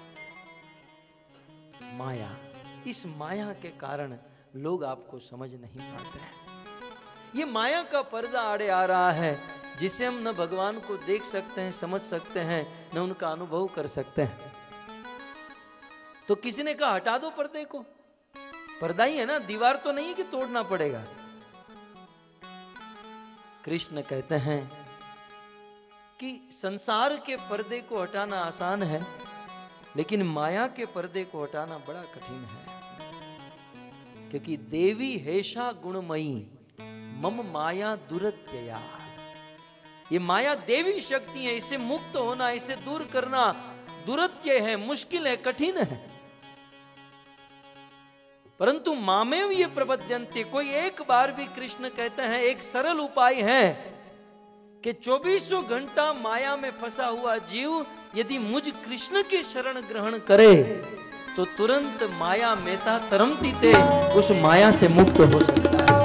माया, इस माया के कारण लोग आपको समझ नहीं पाते हैं। ये माया का पर्दा आड़े आ रहा है जिससे हम न भगवान को देख सकते हैं, समझ सकते हैं, न उनका अनुभव कर सकते हैं। तो किसी ने कहा हटा दो पर्दे को, पर्दा ही है ना, दीवार तो नहीं कि तोड़ना पड़ेगा। कृष्ण कहते हैं कि संसार के पर्दे को हटाना आसान है, लेकिन माया के पर्दे को हटाना बड़ा कठिन है। क्योंकि देवी हेषा गुणमयी मम माया दुरत्यया, ये माया देवी शक्ति है, इसे मुक्त होना, इसे दूर करना दुरत्य है, मुश्किल है, कठिन है। परंतु मामेव ये प्रपद्यन्ते, कोई एक बार भी कृष्ण कहते हैं एक सरल उपाय है कि चौबीसों घंटा माया में फंसा हुआ जीव यदि मुझ कृष्ण की शरण ग्रहण करे तो तुरंत माया मेता तरमती ते उस माया से मुक्त हो सकता है।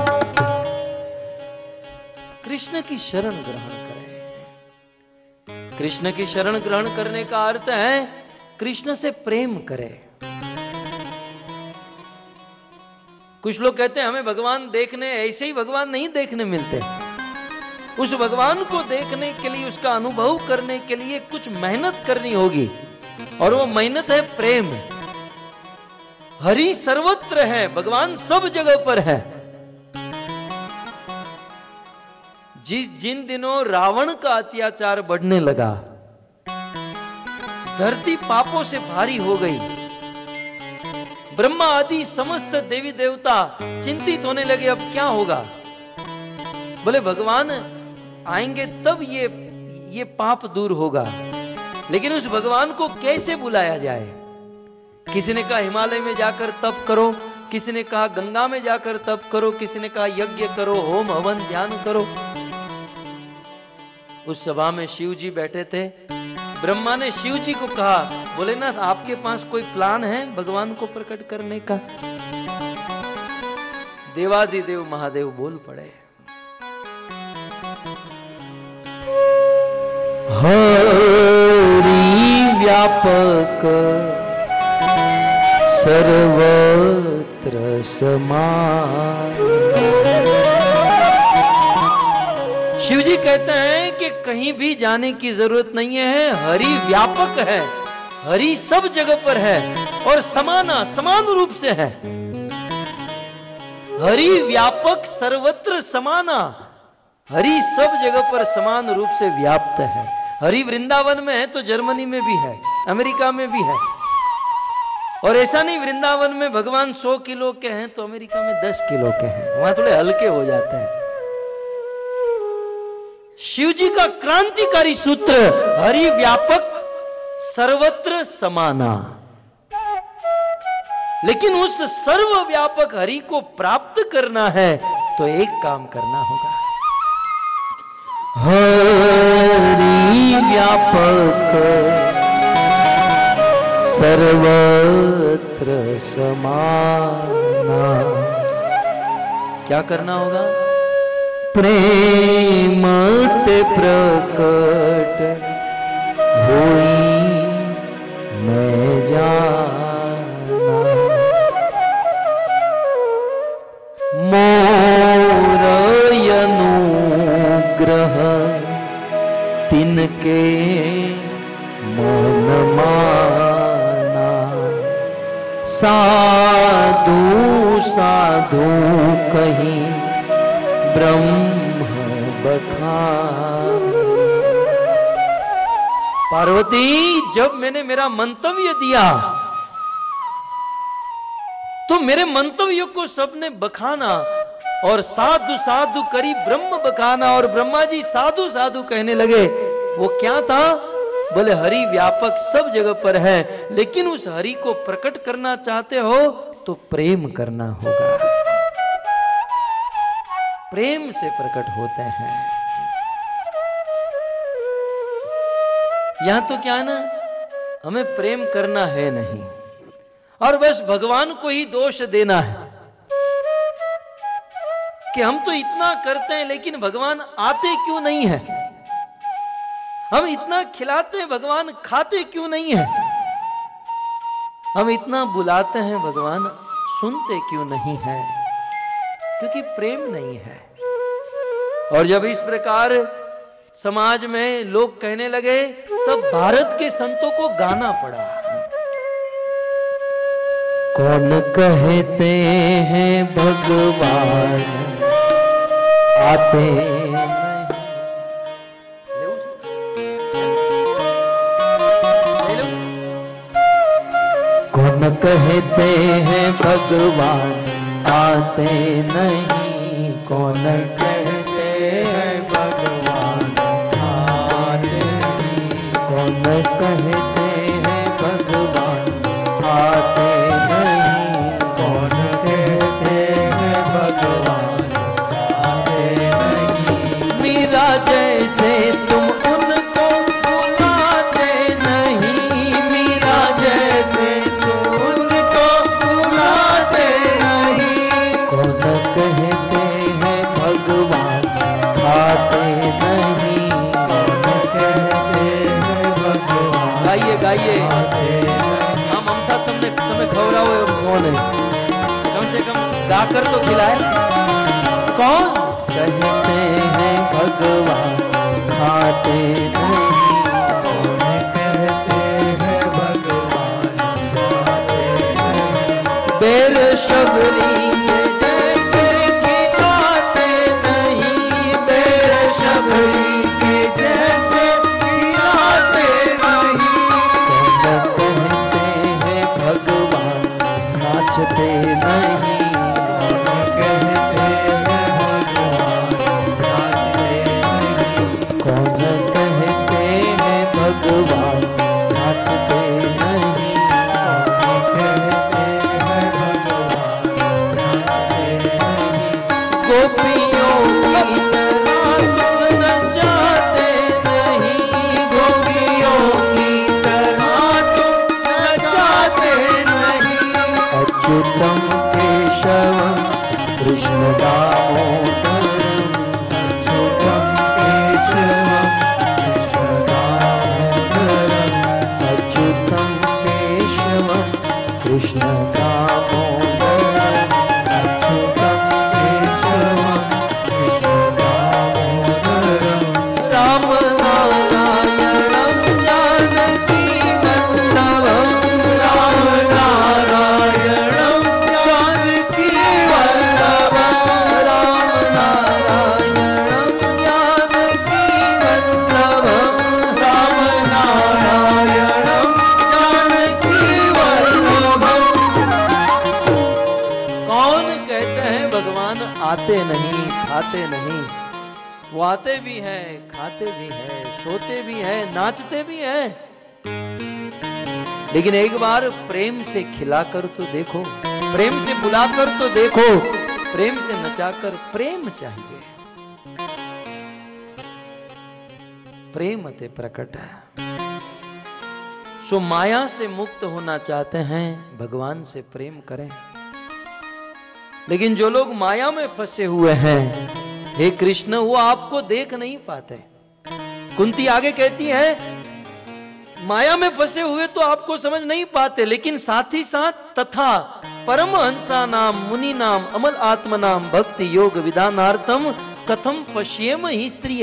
कृष्ण की शरण ग्रहण करे। कृष्ण की शरण ग्रहण करने का अर्थ है कृष्ण से प्रेम करे। कुछ लोग कहते हैं हमें भगवान देखने, ऐसे ही भगवान नहीं देखने मिलते। उस भगवान को देखने के लिए, उसका अनुभव करने के लिए कुछ मेहनत करनी होगी, और वो मेहनत है प्रेम। हरि सर्वत्र है, भगवान सब जगह पर है। जिस जिन दिनों रावण का अत्याचार बढ़ने लगा, धरती पापों से भारी हो गई, ब्रह्मा आदि समस्त देवी देवता चिंतित होने लगे अब क्या होगा। बोले भगवान आएंगे तब ये ये पाप दूर होगा, लेकिन उस भगवान को कैसे बुलाया जाए। किसी ने कहा हिमालय में जाकर तप करो, किसी ने कहा गंगा में जाकर तप करो, किसी ने कहा यज्ञ करो, होम हवन ध्यान करो। उस सभा में शिव जी बैठे थे। ब्रह्मा ने शिव जी को कहा, बोले ना आपके पास कोई प्लान है भगवान को प्रकट करने का। देवादिदेव महादेव बोल पड़े, हरि व्यापक सर्वत्र समान। शिव जी कहते हैं कि कहीं भी जाने की जरूरत नहीं है, हरि व्यापक है, हरि सब जगह पर है और समाना समान रूप से है। हरि व्यापक सर्वत्र समाना, हरि सब जगह पर समान रूप से व्याप्त है। हरि वृंदावन में है तो जर्मनी में भी है, अमेरिका में भी है। और ऐसा नहीं वृंदावन में भगवान सौ किलो के हैं तो अमेरिका में दस किलो के हैं, वहां थोड़े हल्के हो जाते हैं। शिव जी का क्रांतिकारी सूत्र हरि व्यापक सर्वत्र समाना। लेकिन उस सर्वव्यापक हरि को प्राप्त करना है तो एक काम करना होगा। हरि व्यापक सर्वत्र समाना। क्या करना होगा? प्रेम ते प्रकट होई मैं जाना। मोर अनुग्रह तिनके मन माना। साधु साधु कहीं ब्रह्म बखान। पार्वती, जब मैंने मेरा मंतव्य दिया तो मेरे मंतव्य को सबने बखाना और साधु साधु करी ब्रह्म बखाना। और ब्रह्मा जी साधु साधु कहने लगे। वो क्या था? बोले हरि व्यापक सब जगह पर है, लेकिन उस हरि को प्रकट करना चाहते हो तो प्रेम करना होगा। प्रेम से प्रकट होते हैं। यहां तो क्या है ना, हमें प्रेम करना है नहीं और बस भगवान को ही दोष देना है कि हम तो इतना करते हैं लेकिन भगवान आते क्यों नहीं है। हम इतना खिलाते हैं, भगवान खाते क्यों नहीं है। हम इतना बुलाते हैं, भगवान सुनते क्यों नहीं है। क्योंकि प्रेम नहीं है। और जब इस प्रकार समाज में लोग कहने लगे तब भारत के संतों को गाना पड़ा। कौन कहते हैं भगवान आते नहीं। कौन कहते हैं भगवान आते नहीं। कौन कहते हैं भगवान आते नहीं। कौन कहते हैं भगवान आते नहीं। कौन कहते हैं भगवान आते नहीं। मीरा जैसे तुम उनको बुलाते नहीं। मीरा जैसे तुम उनको बुलाते नहीं। कौन कहते हैं भगवान आते नहीं। कौन कहते हैं भगवान गाइए गाइए। आते नहीं। हम ममता तुमने तुम्हें खवराओ एवं सोने, कम से कम गाकर तो खिलाए। कौन कहते हैं भगवान खाते नहीं। कौन कहते हैं भगवान खाते नहीं। बेर शबरी के जैसे खिलाते नहीं। बेर शबरी के जैसे खिलाते नहीं। कौन कहते हैं भगवान नाचते नहीं। कौन कहते हैं भगवान नाचते नहीं। कौन कहते हैं भगवान नाचते नहीं। कौन कहते हैं भगवान नाचते नहीं। गोपियों की तरह तुम नचाते नहीं। गोपियों की तरह तुम नचाते नहीं। अच्युतम केशवम कृष्ण दामोदरम। अच्युतम केशवम कृष्ण दामोदरम। अच्युतम दामोदरम अच्युतम केशवम कृष्ण दामोदरम राम नारायणं जानकी वल्लभं राम नारायणं जानकी वल्लभं राम नारायणं जानकी वल्लभं राम नारायणं जानकी वल्लभं। कौन कहते हैं भगवान आते नहीं खाते नहीं? वो आते भी हैं, खाते भी हैं, सोते भी हैं, नाचते भी हैं, लेकिन एक बार प्रेम से खिलाकर तो देखो, प्रेम से बुलाकर तो देखो, प्रेम से नचाकर। प्रेम चाहिए, प्रेम ते प्रकट है। सो माया से मुक्त होना चाहते हैं, भगवान से प्रेम करें। लेकिन जो लोग माया में फंसे हुए हैं, हे कृष्ण, वो आपको देख नहीं पाते। कुंती आगे कहती है, माया में फंसे हुए तो आपको समझ नहीं पाते, लेकिन साथ ही साथ तथा परमहंसा नाम मुनि नाम अमल आत्म नाम भक्ति योग विधानार्थम कथम पश्येम ही स्त्रिय।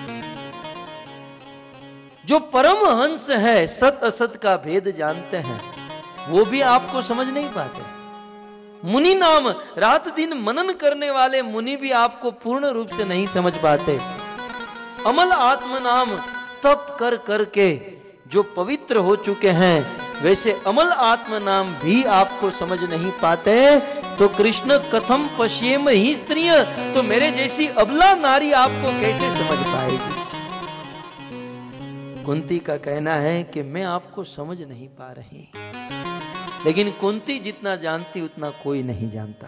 जो परमहंस है, सत असत का भेद जानते हैं, वो भी आपको समझ नहीं पाते। मुनि नाम, रात दिन मनन करने वाले मुनि भी आपको पूर्ण रूप से नहीं समझ पाते। अमल आत्म नाम, तप कर करके जो पवित्र हो चुके हैं, वैसे अमल आत्म नाम भी आपको समझ नहीं पाते। तो कृष्ण कथम पश्येम ही स्त्रिय, तो मेरे जैसी अबला नारी आपको कैसे समझ पाएगी? कुंती का कहना है कि मैं आपको समझ नहीं पा रही, लेकिन कुंती जितना जानती उतना कोई नहीं जानता।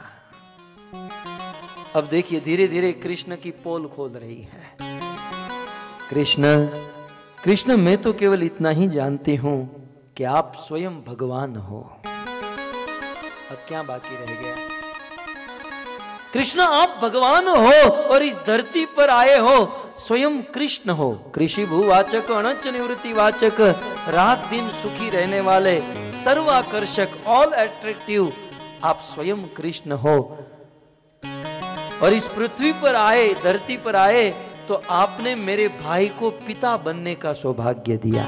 अब देखिए, धीरे धीरे कृष्ण की पोल खोल रही है। कृष्ण कृष्ण मैं तो केवल इतना ही जानती हूं कि आप स्वयं भगवान हो। अब क्या बाकी रह गया? कृष्ण आप भगवान हो और इस धरती पर आए हो, स्वयं कृष्ण हो। कृषि भूवाचक अनच निवृत्ति वाचक, रात दिन सुखी रहने वाले, सर्वाकर्षक, ऑल अट्रैक्टिव, आप स्वयं कृष्ण हो। और इस पृथ्वी पर आए, धरती पर आए, तो आपने मेरे भाई को पिता बनने का सौभाग्य दिया।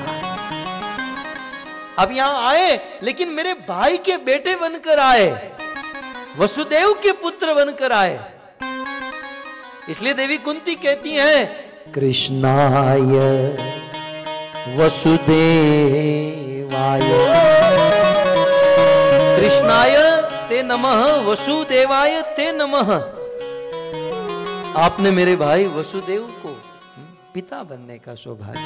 अब यहां आए, लेकिन मेरे भाई के बेटे बनकर आए, वसुदेव के पुत्र बनकर आए। इसलिए देवी कुंती कहती हैं, कृष्णाय वसुदेवाय, कृष्णाय ते नमः, वसुदेवाय ते नमः। आपने मेरे भाई वसुदेव को पिता बनने का सौभाग्य।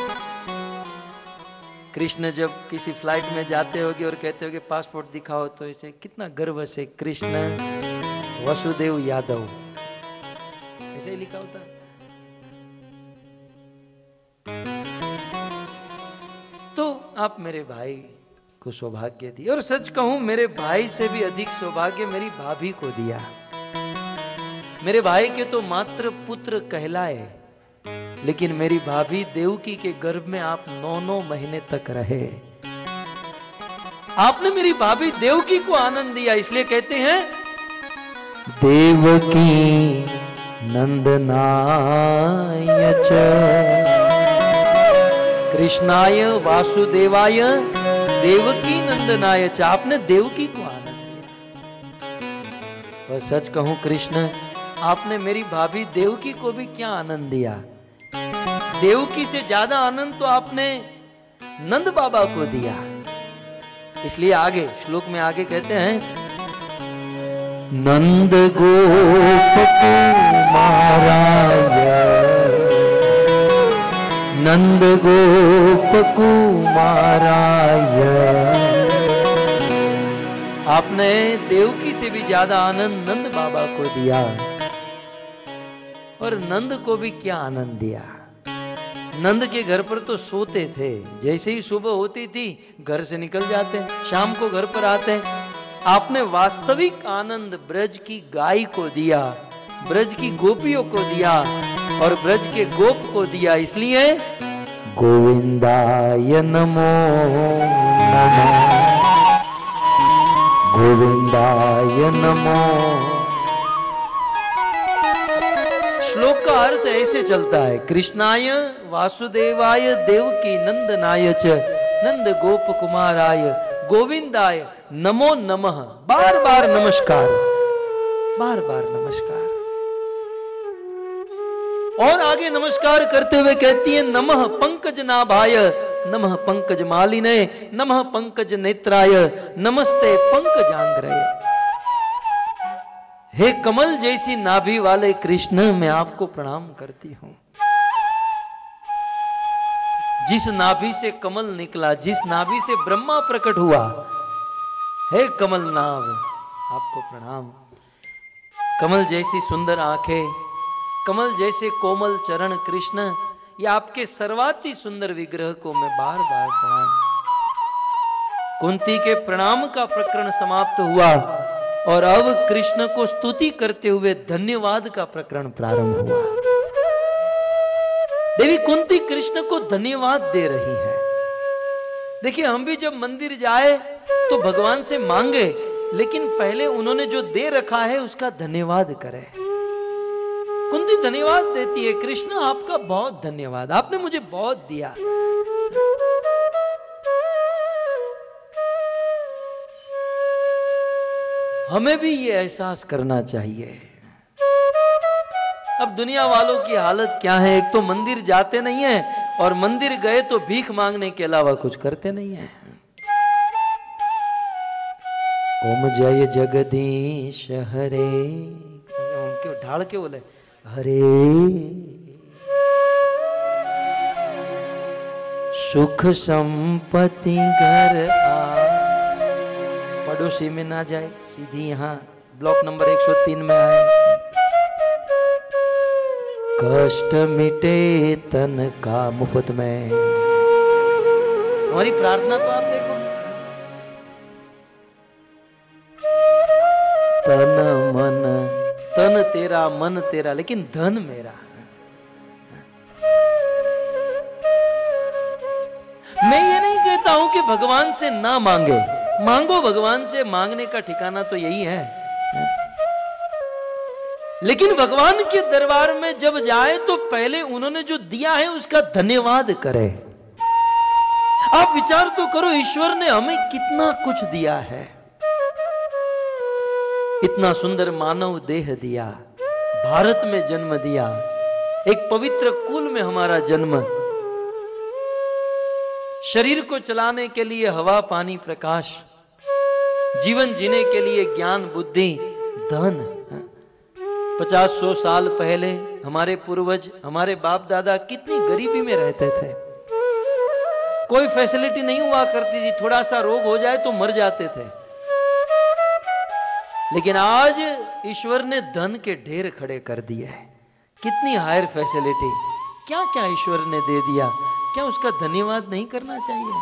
कृष्ण जब किसी फ्लाइट में जाते होगे और कहते होगे पासपोर्ट दिखाओ, तो इसे कितना गर्व से कृष्ण वसुदेव यादव ऐसे ही लिखा होता है। तो आप मेरे भाई को सौभाग्य दिया, और सच कहूं मेरे भाई से भी अधिक सौभाग्य मेरी भाभी को दिया। मेरे भाई के तो मात्र पुत्र कहलाए, लेकिन मेरी भाभी देवकी के गर्भ में आप नौ नौ महीने तक रहे। आपने मेरी भाभी देवकी को आनंद दिया, इसलिए कहते हैं देवकी नंदनाय च कृष्णाय वासुदेवाय देवकी नंदनाय च। आपने देवकी को आनंद दिया। और सच कहूं कृष्ण, आपने मेरी भाभी देवकी को भी क्या आनंद दिया। देवकी से ज्यादा आनंद तो आपने नंद बाबा को दिया। इसलिए आगे श्लोक में आगे कहते हैं, नंद गोप कुमाराय, नंद गोप कुमाराय। आपने देवकी से भी ज्यादा आनंद नंद बाबा को दिया। और नंद को भी क्या आनंद दिया। नंद के घर पर तो सोते थे, जैसे ही सुबह होती थी घर से निकल जाते, शाम को घर पर आते। आपने वास्तविक आनंद ब्रज की गाय को दिया, ब्रज की गोपियों को दिया और ब्रज के गोप को दिया। इसलिए गोविंदाय नमो नमः, गोविंदाय नमो। श्लोक का अर्थ ऐसे चलता है, कृष्णाय वासुदेवाय देवकी नंदनाय च नंद गोप कुमाराय गोविंदाय नमो नमः। बार बार नमस्कार, बार बार नमस्कार। और आगे नमस्कार करते हुए कहती है, नमः पंकज नाभाय नमः पंकज मालिने नमः पंकज नेत्राय नमस्ते पंकजांग्रय। हे कमल जैसी नाभि वाले कृष्ण, मैं आपको प्रणाम करती हूं। जिस नाभि से कमल निकला, जिस नाभि से ब्रह्मा प्रकट हुआ, हे कमल नाभ, आपको प्रणाम। कमल जैसी सुंदर आंखें, कमल जैसे कोमल चरण कृष्ण, ये आपके सर्वाति सुंदर विग्रह को मैं बार बार प्रणाम। कुंती के प्रणाम का प्रकरण समाप्त हुआ और अब कृष्ण को स्तुति करते हुए धन्यवाद का प्रकरण प्रारंभ हुआ। देवी कुंती कृष्ण को धन्यवाद दे रही है। देखिए, हम भी जब मंदिर जाए तो भगवान से मांगे, लेकिन पहले उन्होंने जो दे रखा है उसका धन्यवाद करें। कुंती धन्यवाद देती है, कृष्ण आपका बहुत धन्यवाद, आपने मुझे बहुत दिया। हमें भी ये एहसास करना चाहिए। अब दुनिया वालों की हालत क्या है, एक तो मंदिर जाते नहीं है और मंदिर गए तो भीख मांगने के अलावा कुछ करते नहीं है। ओम जय जगदीश हरे, उनके ढाल के बोले हरे, सुख संपत्ति घर आ। पड़ोसी में ना जाए, सीधी यहाँ ब्लॉक नंबर एक सौ तीन में आए। कष्ट मिटे तन का मुफ्त में। हमारी प्रार्थना तो आप देखो, तन मन, तन तेरा मन तेरा, लेकिन धन मेरा। मैं ये नहीं कहता हूं कि भगवान से ना मांगे, मांगो भगवान से, मांगने का ठिकाना तो यही है। लेकिन भगवान के दरबार में जब जाए तो पहले उन्होंने जो दिया है उसका धन्यवाद करें। आप विचार तो करो, ईश्वर ने हमें कितना कुछ दिया है। इतना सुंदर मानव देह दिया, भारत में जन्म दिया, एक पवित्र कुल में हमारा जन्म, शरीर को चलाने के लिए हवा पानी प्रकाश, जीवन जीने के लिए ज्ञान बुद्धि धन। पचास सौ साल पहले हमारे पूर्वज, हमारे बाप दादा कितनी गरीबी में रहते थे। कोई फैसिलिटी नहीं हुआ करती थी, थोड़ा सा रोग हो जाए तो मर जाते थे। लेकिन आज ईश्वर ने धन के ढेर खड़े कर दिए हैं। कितनी हायर फैसिलिटी, क्या क्या ईश्वर ने दे दिया, क्या उसका धन्यवाद नहीं करना चाहिए?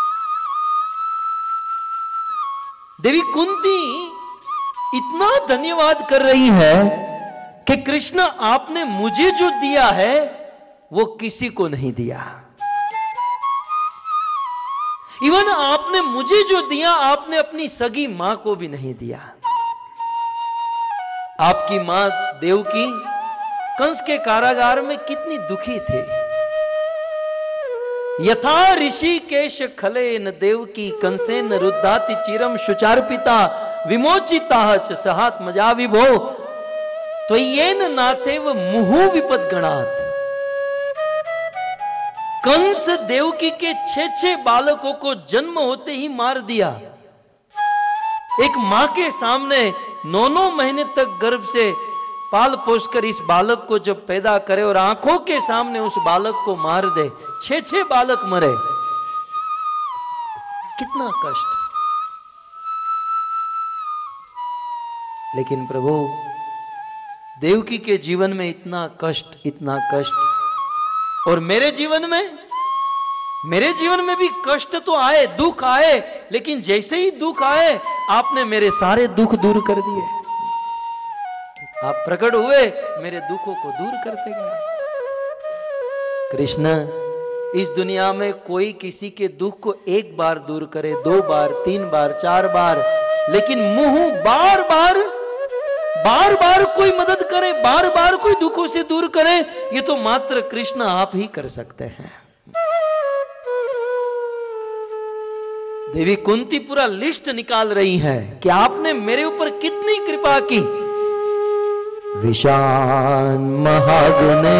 देवी कुंती इतना धन्यवाद कर रही है कि कृष्ण आपने मुझे जो दिया है वो किसी को नहीं दिया। इवन आपने मुझे जो दिया, आपने अपनी सगी मां को भी नहीं दिया। आपकी मां देवकी कंस के कारागार में कितनी दुखी थे। यथा ऋषिकेश खलेन देवकी कंसेन रुद्धाति चिरम शुचार्पिता विमोचिता च सहात्मजा विभो तो येन नाथेव मुहु विपद गणात। कंस देवकी के छह छह बालकों को जन्म होते ही मार दिया। एक मां के सामने नौ नौ महीने तक गर्भ से पाल पोसकर इस बालक को जब पैदा करे और आंखों के सामने उस बालक को मार दे, छह छह बालक मरे, कितना कष्ट। लेकिन प्रभु देवकी के जीवन में इतना कष्ट, इतना कष्ट, और मेरे जीवन में, मेरे जीवन में भी कष्ट तो आए, दुख आए, लेकिन जैसे ही दुख आए आपने मेरे सारे दुख दूर कर दिए। आप प्रकट हुए, मेरे दुखों को दूर करते गए। कृष्ण, इस दुनिया में कोई किसी के दुख को एक बार दूर करे, दो बार, तीन बार, चार बार, लेकिन मुंह बार बार बार बार कोई मदद करे, बार बार कोई दुखों से दूर करे, ये तो मात्र कृष्ण आप ही कर सकते हैं। देवी कुंती पूरा लिस्ट निकाल रही है कि आपने मेरे ऊपर कितनी कृपा की। विशान महागुणे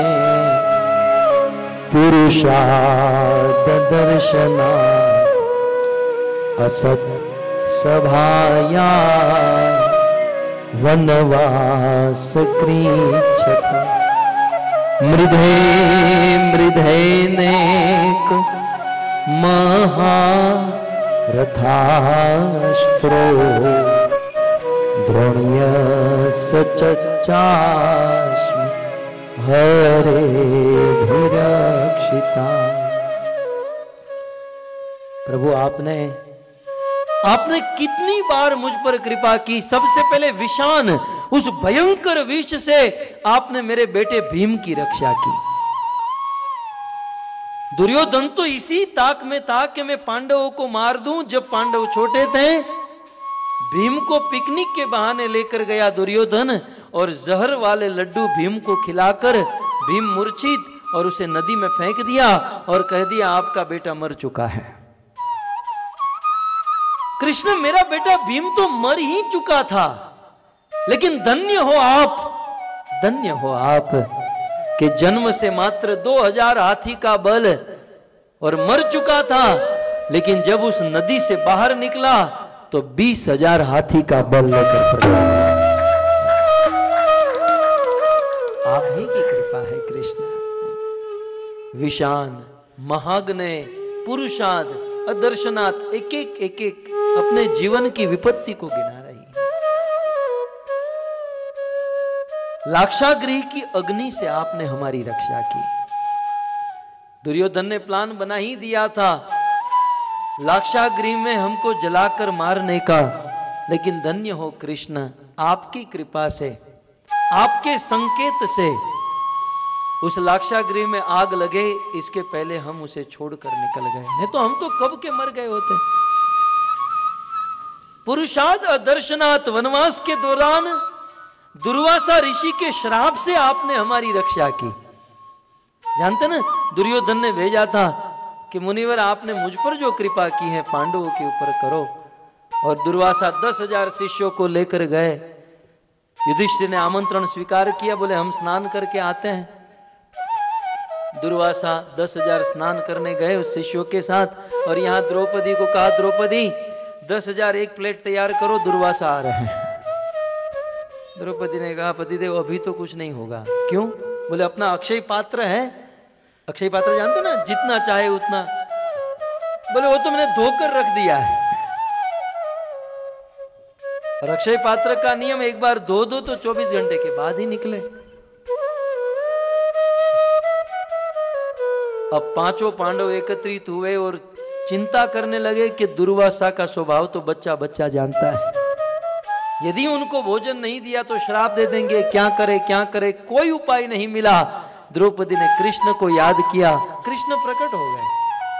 पुरुषार्थ दर्शना असत सभाया वनवास क्रीच्छता मृधे मृधेनेक महारथास्त्रो द्रोण्यस्य चच्चास्मि हरेभिरक्षिता। प्रभु आपने आपने कितनी बार मुझ पर कृपा की। सबसे पहले विषान, उस भयंकर विष से आपने मेरे बेटे भीम की रक्षा की। दुर्योधन तो इसी ताक में था कि मैं पांडवों को मार दूं। जब पांडव छोटे थे, भीम को पिकनिक के बहाने लेकर गया दुर्योधन, और जहर वाले लड्डू भीम को खिलाकर भीम मूर्छित और उसे नदी में फेंक दिया और कह दिया आपका बेटा मर चुका है। कृष्ण, मेरा बेटा भीम तो मर ही चुका था, लेकिन धन्य हो आप, धन्य हो आप कि जन्म से मात्र दो हजार हाथी का बल और मर चुका था, लेकिन जब उस नदी से बाहर निकला तो बीस हजार हाथी का बल लेकर प्रकट। आप ही की कृपा है कृष्ण। विशान, महाग्ने, पुरुषाद, अदर्शनाथ, एक एक एक एक अपने जीवन की विपत्ति को गिना रही है। लाक्षागृह की अग्नि से आपने हमारी रक्षा की। दुर्योधन ने प्लान बना ही दिया था लाक्षागृह में हमको जलाकर मारने का, लेकिन धन्य हो कृष्ण, आपकी कृपा से, आपके संकेत से उस लाक्षागृह में आग लगे इसके पहले हम उसे छोड़कर निकल गए, नहीं तो हम तो कब के मर गए होते। पुरुषार्थ अदर्शनाथ, वनवास के दौरान दुर्वासा ऋषि के श्राप से आपने हमारी रक्षा की। जानते ना, दुर्योधन ने भेजा था कि मुनिवर आपने मुझ पर जो कृपा की है पांडवों के ऊपर करो, और दुर्वासा दस हजार शिष्यों को लेकर गए। युधिष्ठिर ने आमंत्रण स्वीकार किया, बोले हम स्नान करके आते हैं। दुर्वासा दस हजार स्नान करने गए उस शिष्यों के साथ, और यहाँ द्रौपदी को कहा द्रौपदी दस हजार एक प्लेट तैयार करो, दुर्वासा आ रहे हैं। द्रौपदी ने कहा पतिदेव अभी तो कुछ नहीं होगा। क्यों? बोले अपना अक्षय पात्र है, अक्षय पात्र जानते ना, जितना चाहे उतना। बोले वो तो मैंने धोकर रख दिया है। और अक्षय पात्र का नियम एक बार धो दो तो चौबीस घंटे के बाद ही निकले। अब पांचों पांडव एकत्रित हुए और चिंता करने लगे कि दुर्वासा का स्वभाव तो बच्चा बच्चा जानता है, यदि उनको भोजन नहीं दिया तो श्राप दे देंगे, क्या करे क्या करे। कोई उपाय नहीं मिला। द्रौपदी ने कृष्ण को याद किया, कृष्ण प्रकट हो गए।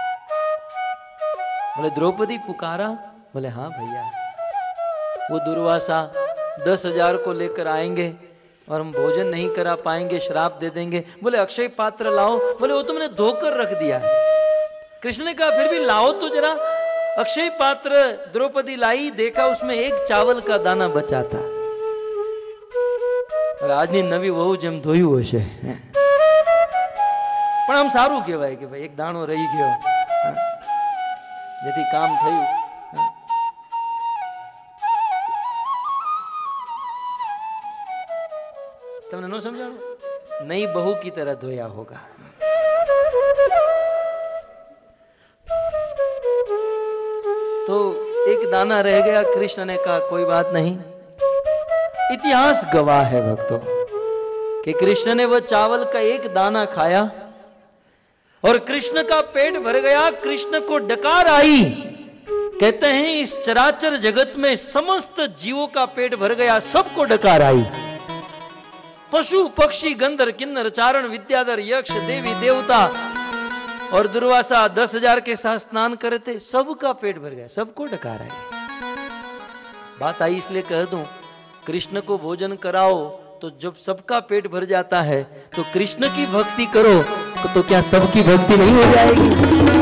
बोले द्रौपदी पुकारा? बोले हाँ भैया। वो दुर्वासा दस हजार को लेकर आएंगे और हम भोजन नहीं करा पाएंगे, श्राप दे देंगे। बोले अक्षय पात्र लाओ। बोले वो तो मैंने धोकर रख दिया है। कृष्ण ने कहा फिर भी लाओ तो जरा। अक्षय पात्र द्रौपदी लाई, देखा उसमें एक चावल का दाना बचा था। આજની નવી વહુ જેમ ધોયું હશે, પણ આમ સારું કહેવાય કે ભાઈ એક દાણો રહી ગયો, જેથી કામ થયું। તમને ન સમજાણું? નई बहू की तरह धोया होगा। तो एक दाना रह गया। कृष्ण ने कहा कोई बात नहीं। इतिहास गवाह है भक्तों कि कृष्ण ने वह चावल का एक दाना खाया और कृष्ण का पेट भर गया। कृष्ण को डकार आई। कहते हैं इस चराचर जगत में समस्त जीवों का पेट भर गया, सबको डकार आई। पशु पक्षी गंधर किन्नर चारण विद्याधर यक्ष देवी देवता और दुर्वासा दस हजार के साथ स्नान करे थे, सबका पेट भर गया, सबको डका रहा है। बात आई इसलिए कह दूं, कृष्ण को भोजन कराओ तो जब सबका पेट भर जाता है तो कृष्ण की भक्ति करो तो क्या सबकी भक्ति नहीं हो जाएगी?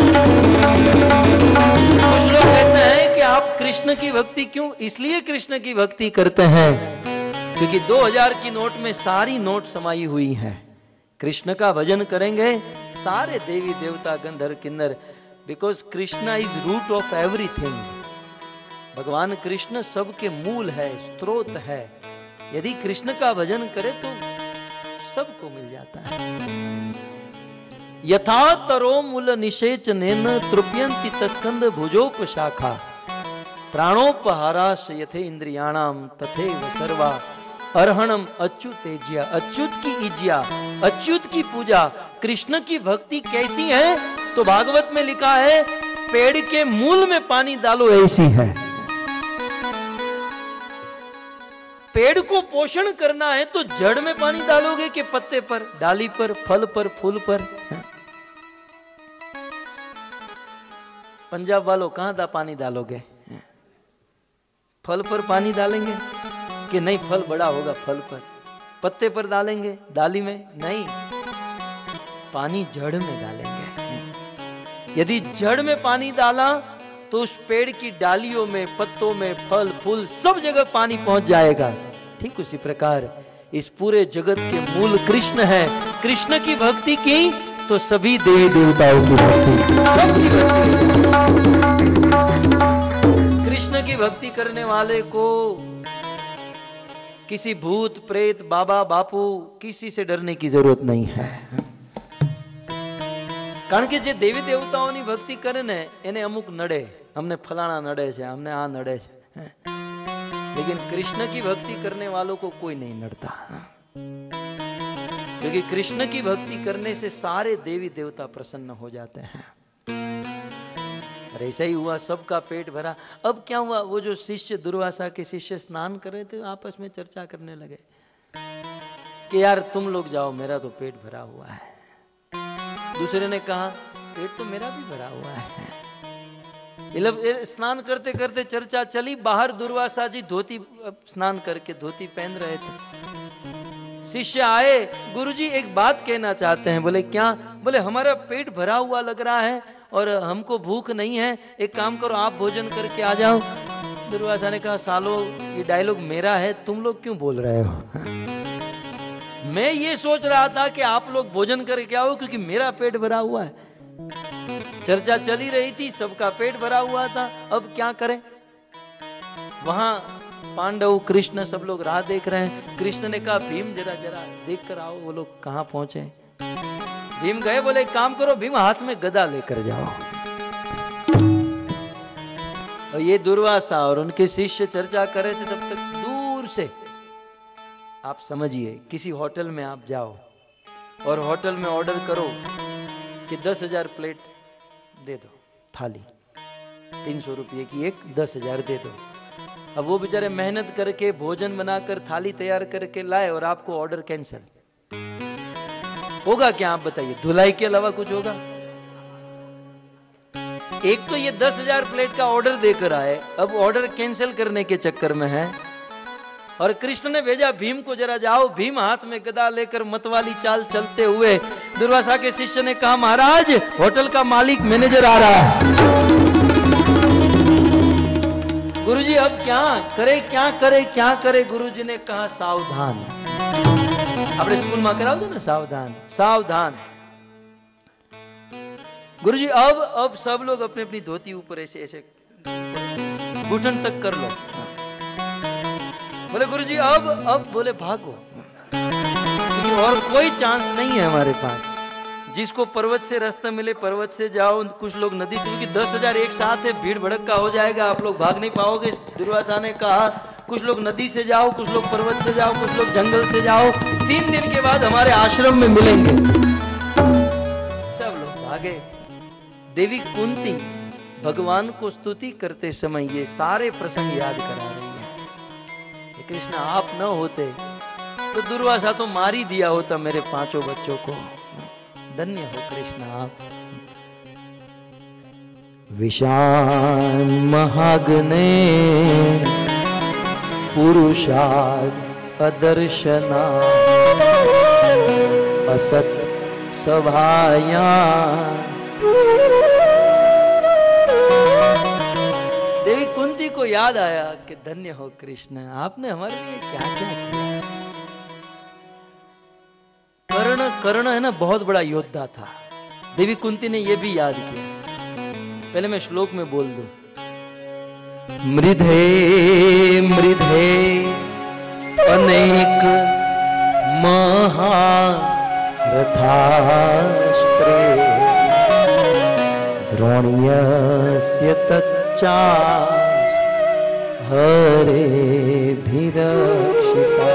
कुछ लोग कहते हैं कि आप कृष्ण की भक्ति क्यों, इसलिए कृष्ण की भक्ति करते हैं क्योंकि दो हज़ार की नोट में सारी नोट समाई हुई है। कृष्ण का भजन करेंगे सारे देवी देवता गंधर्व किन्नर, because Krishna is root of everything. भगवान कृष्ण सबके मूल है, स्रोत है। यदि कृष्ण का भजन करे तो सबको मिल जाता है। यथा तरो मूल निषेचनेन तृप्यन्ति तत्स्कंद भुजोपशाखा प्राणोपहाराश यथे इंद्रियाणाम तथैव सर्वा अर्हणम अच्युतेज्या। अच्युत की इज्या, अच्युत की पूजा, कृष्ण की भक्ति कैसी है? तो भागवत में लिखा है पेड़ के मूल में पानी डालो ऐसी है। पेड़ को पोषण करना है तो जड़ में पानी डालोगे कि पत्ते पर, डाली पर, फल पर, फूल पर? पंजाब वालों कहां दा पानी डालोगे? फल पर पानी डालेंगे कि नहीं? फल बड़ा होगा फल पर। पत्ते पर डालेंगे, डाली में नहीं, पानी जड़ में डालेंगे। यदि जड़ में पानी डाला तो उस पेड़ की डालियों में, पत्तों में, फल फूल सब जगह पानी पहुंच जाएगा। ठीक उसी प्रकार इस पूरे जगत के मूल कृष्ण है। कृष्ण की भक्ति की तो सभी देवी देवताओं की भक्ति, सबकी भक्ति। कृष्ण की भक्ति करने वाले को किसी भूत प्रेत, बाबा बापू, किसी से डरने की जरूरत नहीं है। कारण કે જે દેવી દેવતાઓની ભક્તિ કરે ને એને અમુક નડે, અમને ફલાણા નડે છે, અમને આ નડે છે, लेकिन कृष्ण की भक्ति करने वालों को कोई नहीं नड़ता, क्योंकि कृष्ण की भक्ति करने से सारे देवी देवता प्रसन्न हो जाते हैं। और ऐसा ही हुआ, सबका पेट भरा। अब क्या हुआ, वो जो शिष्य दुर्वासा के शिष्य स्नान कर रहे थे आपस में चर्चा करने लगे कि यार तुम लोग जाओ, मेरा तो पेट भरा हुआ है। दूसरे ने कहा पेट तो मेरा भी भरा हुआ है। स्नान करते करते चर्चा चली, बाहर दुर्वासा जी धोती, स्नान करके धोती पहन रहे थे। शिष्य आए, गुरुजी एक बात कहना चाहते हैं। बोले क्या? बोले हमारा पेट भरा हुआ लग रहा है और हमको भूख नहीं है, एक काम करो आप भोजन करके आ जाओ। दुर्वासा ने कहा सालो ये डायलॉग मेरा है, तुम लोग क्यों बोल रहे हो? मैं ये सोच रहा था कि आप लोग भोजन करके आओ क्योंकि मेरा पेट भरा हुआ है। चर्चा चली रही थी, सबका पेट भरा हुआ था, अब क्या करें? वहां पांडव, कृष्ण सब लोग राह देख रहे हैं। कृष्ण ने कहा भीम जरा जरा देख कर आओ वो लोग कहां पहुंचे। भीम गए, बोले एक काम करो भीम हाथ में गदा लेकर जाओ। और ये दुर्वासा और उनके शिष्य चर्चा कर रहे थे, तब तक दूर से आप समझिए किसी होटल में आप जाओ और होटल में ऑर्डर करो कि दस हजार प्लेट दे दो, थाली तीन सौ रुपये की एक, दस हजार दे दो। अब वो बेचारे मेहनत करके भोजन बनाकर थाली तैयार करके लाए और आपको ऑर्डर कैंसिल, होगा क्या आप बताइए? धुलाई के अलावा कुछ होगा? एक तो ये दस हजार प्लेट का ऑर्डर देकर आए, अब ऑर्डर कैंसिल करने के चक्कर में है। और कृष्ण ने भेजा भीम को जरा जाओ। भीम हाथ में गदा लेकर मतवाली चाल चलते हुए, दुर्वासा के शिष्य ने कहा महाराज होटल का मालिक मैनेजर आ रहा है। गुरुजी अब क्या करे, क्या करे, क्या करे? गुरुजी ने कहा सावधान। अपने स्कूल में कराओ थे ना, सावधान सावधान। गुरुजी अब अब सब लोग अपनी अपनी धोती ऊपर ऐसे ऐसे घुटन तक कर लो। बोले गुरुजी अब अब बोले भागो, और कोई चांस नहीं है हमारे पास। जिसको पर्वत से रास्ता मिले पर्वत से जाओ, कुछ लोग नदी से, क्योंकि दस हजार एक साथ है, भीड़ भड़का हो जाएगा, आप लोग भाग नहीं पाओगे। दुर्वासा ने कहा कुछ लोग नदी से जाओ, कुछ लोग पर्वत से जाओ, कुछ लोग जंगल से जाओ, तीन दिन के बाद हमारे आश्रम में मिलेंगे। सब लोग भागे। देवी कुंती भगवान को स्तुति करते समय ये सारे प्रसंग याद करा रही है। कृष्ण आप न होते तो दुर्वासा तो मार ही दिया होता मेरे पांचों बच्चों को। धन्य हो कृष्ण आप। विशान महाग्ने पुरुषार्थ अदर्शना असत सभाया। देवी कुंती को याद आया कि धन्य हो कृष्ण, आपने हमारे लिए क्या क्या किया। कर्ण कर्ण है ना, बहुत बड़ा योद्धा था। देवी कुंती ने यह भी याद किया। पहले मैं श्लोक में बोल दूं। मृधे मृधे अनेक महारथास्त्रे द्रोण्यस्य तच्चा हरेभिरक्षिता।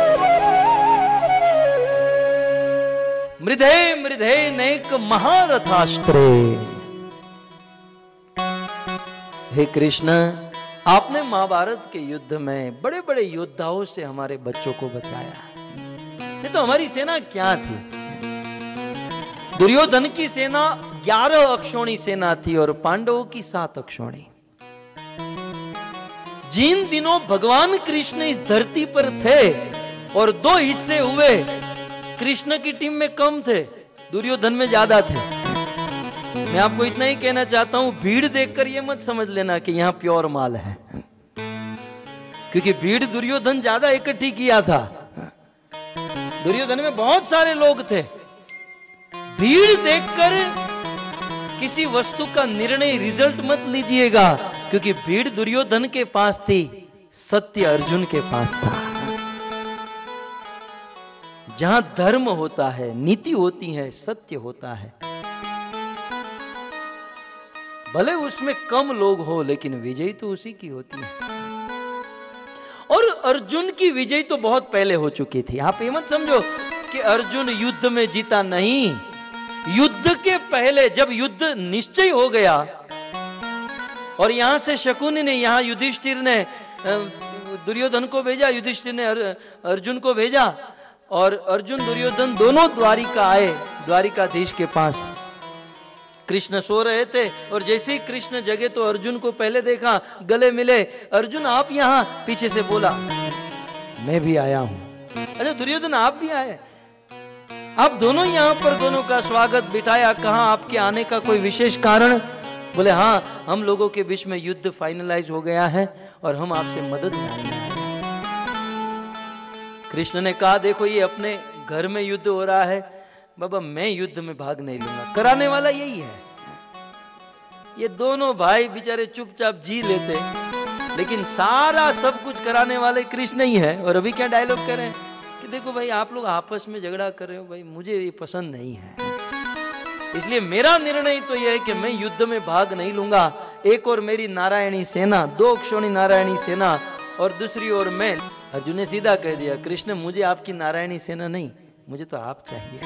मृधे मृधे नैक महारथास्त्रे। हे कृष्ण, आपने महाभारत के युद्ध में बड़े बड़े योद्धाओं से हमारे बच्चों को बचाया। नहीं तो हमारी सेना क्या थी? दुर्योधन की सेना ग्यारह अक्षौणी सेना थी और पांडवों की सात अक्षौणी। जिन दिनों भगवान कृष्ण इस धरती पर थे और दो हिस्से हुए, कृष्ण की टीम में कम थे, दुर्योधन में ज्यादा थे। मैं आपको इतना ही कहना चाहता हूं, भीड़ देखकर यह मत समझ लेना कि यहां प्योर माल है, क्योंकि भीड़ दुर्योधन ज्यादा इकट्ठी किया था। दुर्योधन में बहुत सारे लोग थे। भीड़ देखकर किसी वस्तु का निर्णय, रिजल्ट मत लीजिएगा, क्योंकि भीड़ दुर्योधन के पास थी, सत्य अर्जुन के पास था। जहां धर्म होता है, नीति होती है, सत्य होता है, भले उसमें कम लोग हो, लेकिन विजय तो उसी की होती है। और अर्जुन की विजय तो बहुत पहले हो चुकी थी। आप ये मत समझो कि अर्जुन युद्ध में जीता, नहीं। युद्ध के पहले जब युद्ध निश्चय हो गया और यहां से शकुनी ने, यहां युधिष्ठिर ने दुर्योधन को भेजा, युधिष्ठिर ने अर्जुन को भेजा, और अर्जुन दुर्योधन दोनों द्वारिका आए, द्वारिकाधीश के पास। कृष्ण सो रहे थे और जैसे ही कृष्ण जगे तो अर्जुन को पहले देखा, गले मिले। अर्जुन आप यहाँ? पीछे से बोला मैं भी आया हूं। अरे दुर्योधन आप भी आए? आप दोनों यहाँ पर, दोनों का स्वागत बिठाया। कहा आपके आने का कोई विशेष कारण? बोले हाँ, हम लोगों के बीच में युद्ध फाइनलाइज हो गया है और हम आपसे मदद मांगने आए। कृष्ण ने कहा देखो, ये अपने घर में युद्ध हो रहा है, बाबा मैं युद्ध में भाग नहीं लूंगा। कराने वाला यही है। ये दोनों भाई बेचारे चुपचाप जी लेते, लेकिन सारा सब कुछ कराने वाले कृष्ण ही है। और अभी क्या डायलॉग कर रहे हैं कि देखो भाई, आप लोग आपस में झगड़ा कर रहे हो, भाई मुझे ये पसंद नहीं है, इसलिए मेरा निर्णय तो यह है कि मैं युद्ध में भाग नहीं लूंगा। एक और मेरी नारायणी सेना, दो अक्षौणी नारायणी सेना, और दूसरी ओर मैं। अर्जुन ने सीधा कह दिया, कृष्ण मुझे आपकी नारायणी सेना नहीं, मुझे तो आप चाहिए।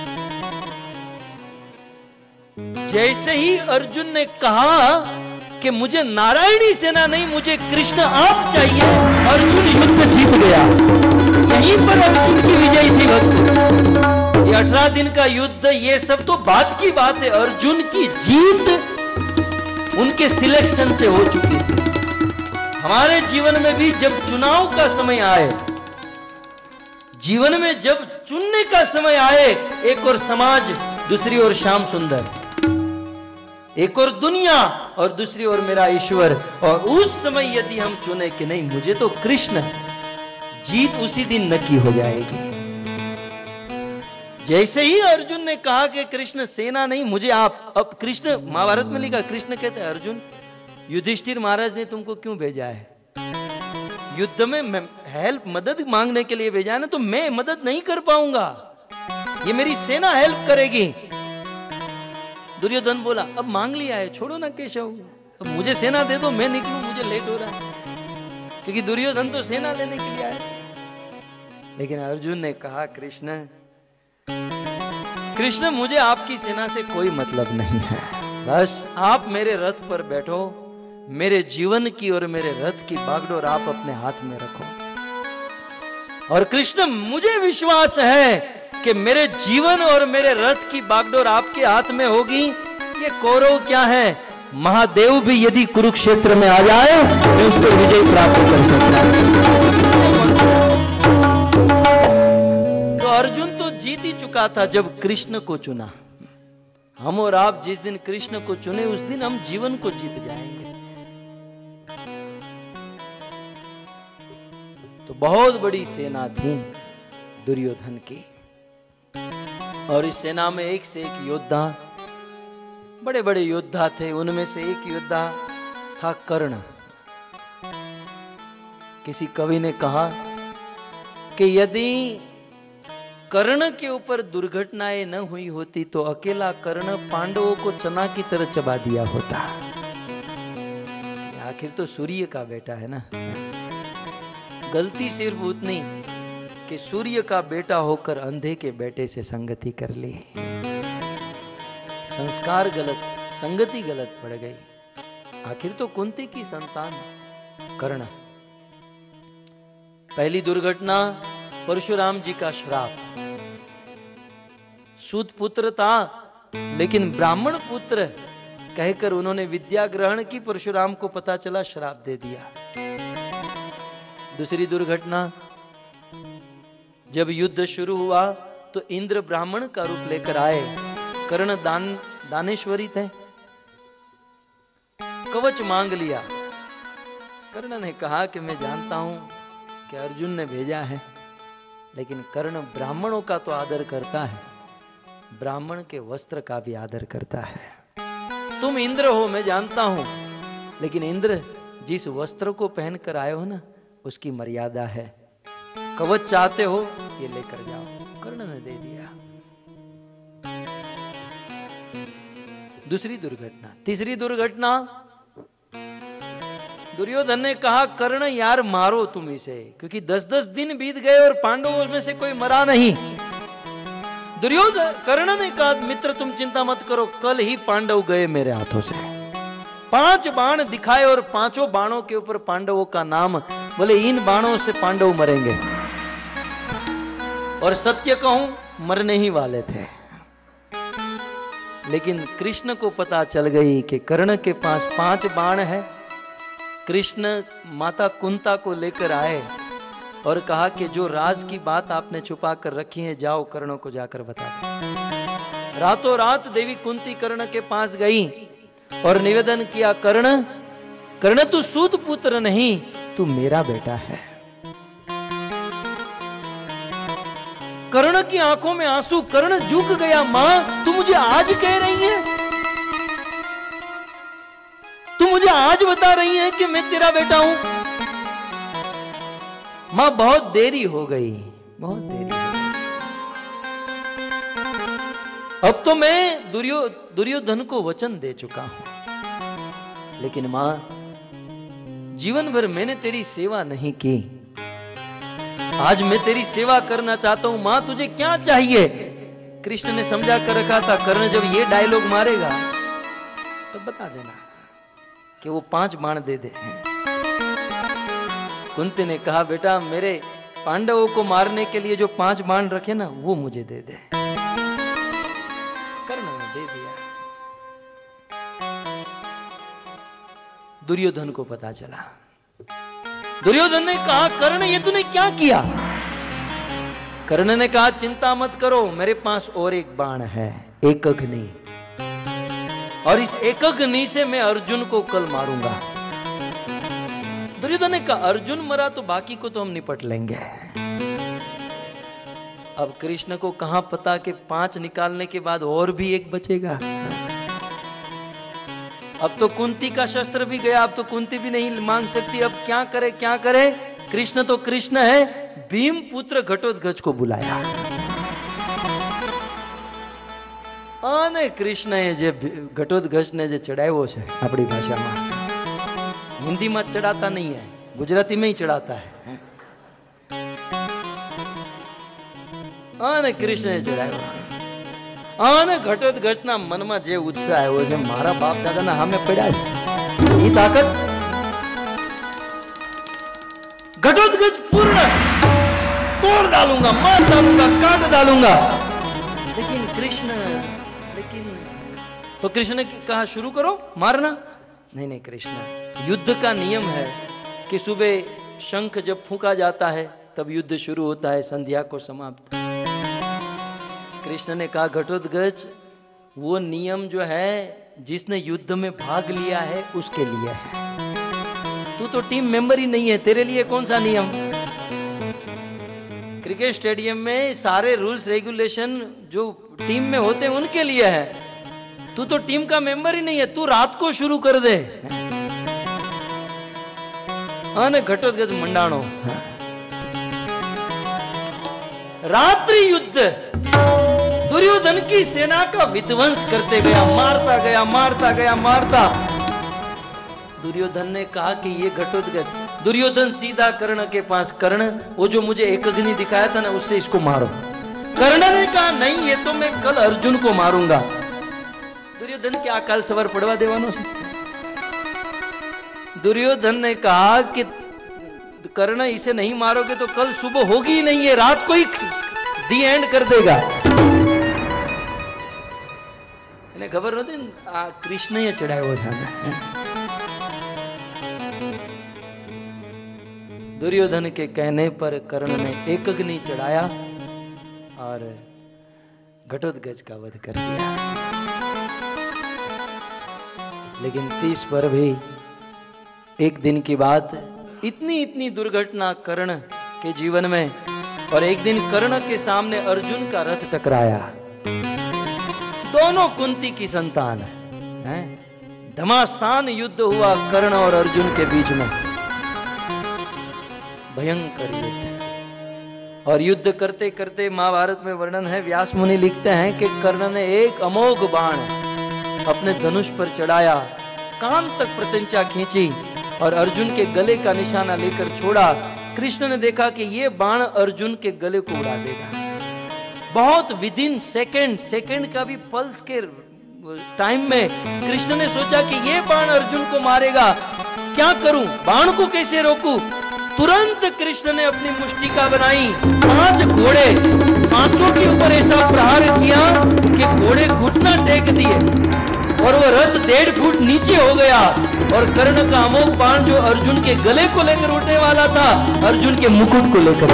जैसे ही अर्जुन ने कहा कि मुझे नारायणी सेना नहीं, मुझे कृष्ण आप चाहिए, अर्जुन युद्ध जीत गया। यहीं पर अर्जुन की विजय थी भक्तों। ये अठारह दिन का युद्ध, ये सब तो बात की बात है। अर्जुन की जीत उनके सिलेक्शन से हो चुकी थी। हमारे जीवन में भी जब चुनाव का समय आए, जीवन में जब चुनने का समय आए, एक और समाज, दूसरी ओर श्याम सुंदर, एक और दुनिया और दूसरी ओर मेरा ईश्वर, और उस समय यदि हम चुने कि नहीं मुझे तो कृष्ण, जीत उसी दिन नक्की हो जाएगी। जैसे ही अर्जुन ने कहा कि कृष्ण सेना नहीं, मुझे आप, अब कृष्ण, महाभारत में लिखा, कृष्ण कहते हैं अर्जुन, युधिष्ठिर महाराज ने तुमको क्यों भेजा है? युद्ध में हेल्प, मदद मांगने के लिए भेजा है ना, तो मैं मदद नहीं कर पाऊंगा, ये मेरी सेना हेल्प करेगी। दुर्योधन बोला अब मांग लिया है, छोड़ो ना केशव, अब मुझे सेना दे दो, मैं निकलूं, मुझे लेट हो रहा है, क्योंकि दुर्योधन तो सेना लेने के लिए आया। लेकिन अर्जुन ने कहा कृष्ण, कृष्ण मुझे आपकी सेना से कोई मतलब नहीं है, बस आप मेरे रथ पर बैठो, मेरे जीवन की और मेरे रथ की बागडोर आप अपने हाथ में रखो। और कृष्ण मुझे विश्वास है कि मेरे जीवन और मेरे रथ की बागडोर आपके हाथ में होगी। ये कौरव क्या है, महादेव भी यदि कुरुक्षेत्र में आ जाए मैं उस पर विजय प्राप्त कर सकता हूं। तो अर्जुन तो जीत ही चुका था जब कृष्ण को चुना। हम और आप जिस दिन कृष्ण को चुने उस दिन हम जीवन को जीत जाएंगे। तो बहुत बड़ी सेना थी दुर्योधन की, और इस सेना में एक से एक योद्धा, बड़े बड़े योद्धा थे। उनमें से एक योद्धा था कर्ण। किसी कवि ने कहा कि यदि कर्ण के ऊपर दुर्घटनाएं न हुई होती तो अकेला कर्ण पांडवों को चना की तरह चबा दिया होता। आखिर तो सूर्य का बेटा है ना। गलती सिर्फ उतनी कि सूर्य का बेटा होकर अंधे के बेटे से संगति कर ली। संस्कार गलत, संगति गलत पड़ गई। आखिर तो कुंती की संतान कर्ण। पहली दुर्घटना परशुराम जी का श्राप। सूत पुत्र था लेकिन ब्राह्मण पुत्र कहकर उन्होंने विद्या ग्रहण की, परशुराम को पता चला, श्राप दे दिया। दूसरी दुर्घटना, जब युद्ध शुरू हुआ तो इंद्र ब्राह्मण का रूप लेकर आए। कर्ण दान दानेश्वरी थे, कवच मांग लिया। कर्ण ने कहा कि मैं जानता हूं कि अर्जुन ने भेजा है, लेकिन कर्ण ब्राह्मणों का तो आदर करता है, ब्राह्मण के वस्त्र का भी आदर करता है। तुम इंद्र हो मैं जानता हूं, लेकिन इंद्र जिस वस्त्र को पहनकर आए हो ना उसकी मर्यादा है। कवच चाहते हो ये लेकर जाओ। कर्ण ने दे दिया। दूसरी दुर्घटना। तीसरी दुर्घटना, दुर्योधन ने कहा कर्ण यार मारो तुम इसे, क्योंकि दस दस दिन बीत गए और पांडवों में से कोई मरा नहीं। दुर्योधन कर्ण ने कहा मित्र तुम चिंता मत करो, कल ही पांडव गए मेरे हाथों से। पांच बाण दिखाए और पांचों बाणों के ऊपर पांडवों का नाम, बोले इन बाणों से पांडव मरेंगे। और सत्य कहूं मरने ही वाले थे, लेकिन कृष्ण को पता चल गई कि कर्ण के पास पांच बाण है। कृष्ण माता कुंता को लेकर आए और कहा कि जो राज की बात आपने छुपा कर रखी है जाओ कर्ण को जाकर बता दो। रातों रात देवी कुंती कर्ण के पास गई और निवेदन किया, कर्ण कर्ण तू सूत पुत्र नहीं, तू मेरा बेटा है। कर्ण की आंखों में आंसू, कर्ण झुक गया। मां तू मुझे आज कह रही है, तू मुझे आज बता रही है कि मैं तेरा बेटा हूं। मां बहुत देरी हो गई, बहुत देरी हो गई। अब तो मैं दुर्यो दुर्योधन को वचन दे चुका हूं, लेकिन मां जीवन भर मैंने तेरी सेवा नहीं की, आज मैं तेरी सेवा करना चाहता हूं। मां तुझे क्या चाहिए? कृष्ण ने समझा कर रखा था कर्ण जब ये डायलॉग मारेगा तो बता देना कि वो पांच बाण दे दे। कुंती ने कहा बेटा मेरे पांडवों को मारने के लिए जो पांच बाण रखे ना वो मुझे दे दे। कर्ण ने दे दिया। दुर्योधन को पता चला। दुर्योधन ने कहा कर्ण ये तूने क्या किया? कर्ण ने कहा चिंता मत करो, मेरे पास और एक बाण है, एक अग्नि, और इस एक अग्नि से मैं अर्जुन को कल मारूंगा। दुर्योधन ने कहा अर्जुन मरा तो बाकी को तो हम निपट लेंगे। अब कृष्ण को कहां पता कि पांच निकालने के बाद और भी एक बचेगा। अब तो कुंती का शस्त्र भी गया, अब तो कुंती भी नहीं मांग सकती। अब क्या करे क्या करे? कृष्ण तो कृष्ण है, भीम पुत्र घटोत्कच को बुलाया। आने कृष्ण जे घटोत्कच ने जे चढ़ाव्यो छे अपनी भाषा में, हिंदी में चढ़ाता नहीं है, गुजराती में ही चढ़ाता है। आने कृष्ण ने चढ़ाव्यो। आने घटोत्कच ना मन में जे उत्साह आव्यो छे, मारा बाप दादा ना सामे पड्या छे, ई ताकत घटोत्कच पूर्ण तोड़ डालूंगा, मार डालूंगा, काट डालूंगा। लेकिन कृष्ण लेकिन तो कृष्ण ने कहा शुरू करो मारना। नहीं नहीं कृष्ण, युद्ध का नियम है कि सुबह शंख जब फूंका जाता है तब युद्ध शुरू होता है, संध्या को समाप्त। कृष्ण ने कहा घटोत्कच, वो नियम जो है जिसने युद्ध में भाग लिया है उसके लिए है, तू तो टीम मेंबर ही नहीं है, तेरे लिए कौन सा नियम। क्रिकेट स्टेडियम में सारे रूल्स रेगुलेशन जो टीम में होते हैं उनके लिए है, तू तो टीम का मेंबर ही नहीं है, तू रात को शुरू कर दे। अने घटोत्कच मंडाणो, रात्रि युद्ध दुर्योधन की सेना का विध्वंस करते गया, मारता गया मारता गया मारता। दुर्योधन ने कहा कि ये घटोत्कच, दुर्योधन सीधा कर्ण के पास, कर्ण वो जो मुझे एक अग्नि दिखाया था ना उससे इसको मारो। कर्ण ने कहा नहीं, ये तो मैं कल अर्जुन को मारूंगा। दुर्योधन के अकाल सवार पड़वा देवानो से। दुर्योधन ने कहा कि कर्ण इसे नहीं मारोगे तो कल सुबह होगी ही नहीं, है रात को ही दी एंड कर देगा। इन्हें खबर नहीं कृष्ण ही चढ़ाए वो जाना। दुर्योधन के कहने पर कर्ण ने एक अग्नि चढ़ाया और घटोत्कच का वध कर दिया। लेकिन तीस पर भी एक दिन की बात, इतनी इतनी दुर्घटना कर्ण के जीवन में, और एक दिन कर्ण के सामने अर्जुन का रथ टकराया। दोनों कुंती की संतान है, घमासान युद्ध हुआ कर्ण और अर्जुन के बीच में, भयंकर युद्ध। और युद्ध करते करते महाभारत में वर्णन है, व्यास मुनि लिखते हैं कि कर्ण ने एक अमोघ बाण अपने धनुष पर चढ़ाया, कान तक प्रत्यंचा खींची और अर्जुन के गले का निशाना लेकर छोड़ा। कृष्ण ने देखा कि ये बाण अर्जुन के गले को उड़ा देगा। बहुत विदिन सेकंड, सेकंड का भी पल्स के टाइम में कृष्ण ने सोचा कि ये बाण अर्जुन को मारेगा, क्या करूं, बाण को कैसे रोकूं। तुरंत कृष्ण ने अपनी मुष्टिका बनाई, पांच घोड़े, पांचों के ऊपर ऐसा प्रहार किया कि घोड़े घुटना टेक दिए और वो रथ डेढ़ फुट नीचे हो गया। और कर्ण का अमोघ बाण जो अर्जुन के गले को लेकर उठने वाला था, अर्जुन के मुकुट को लेकर।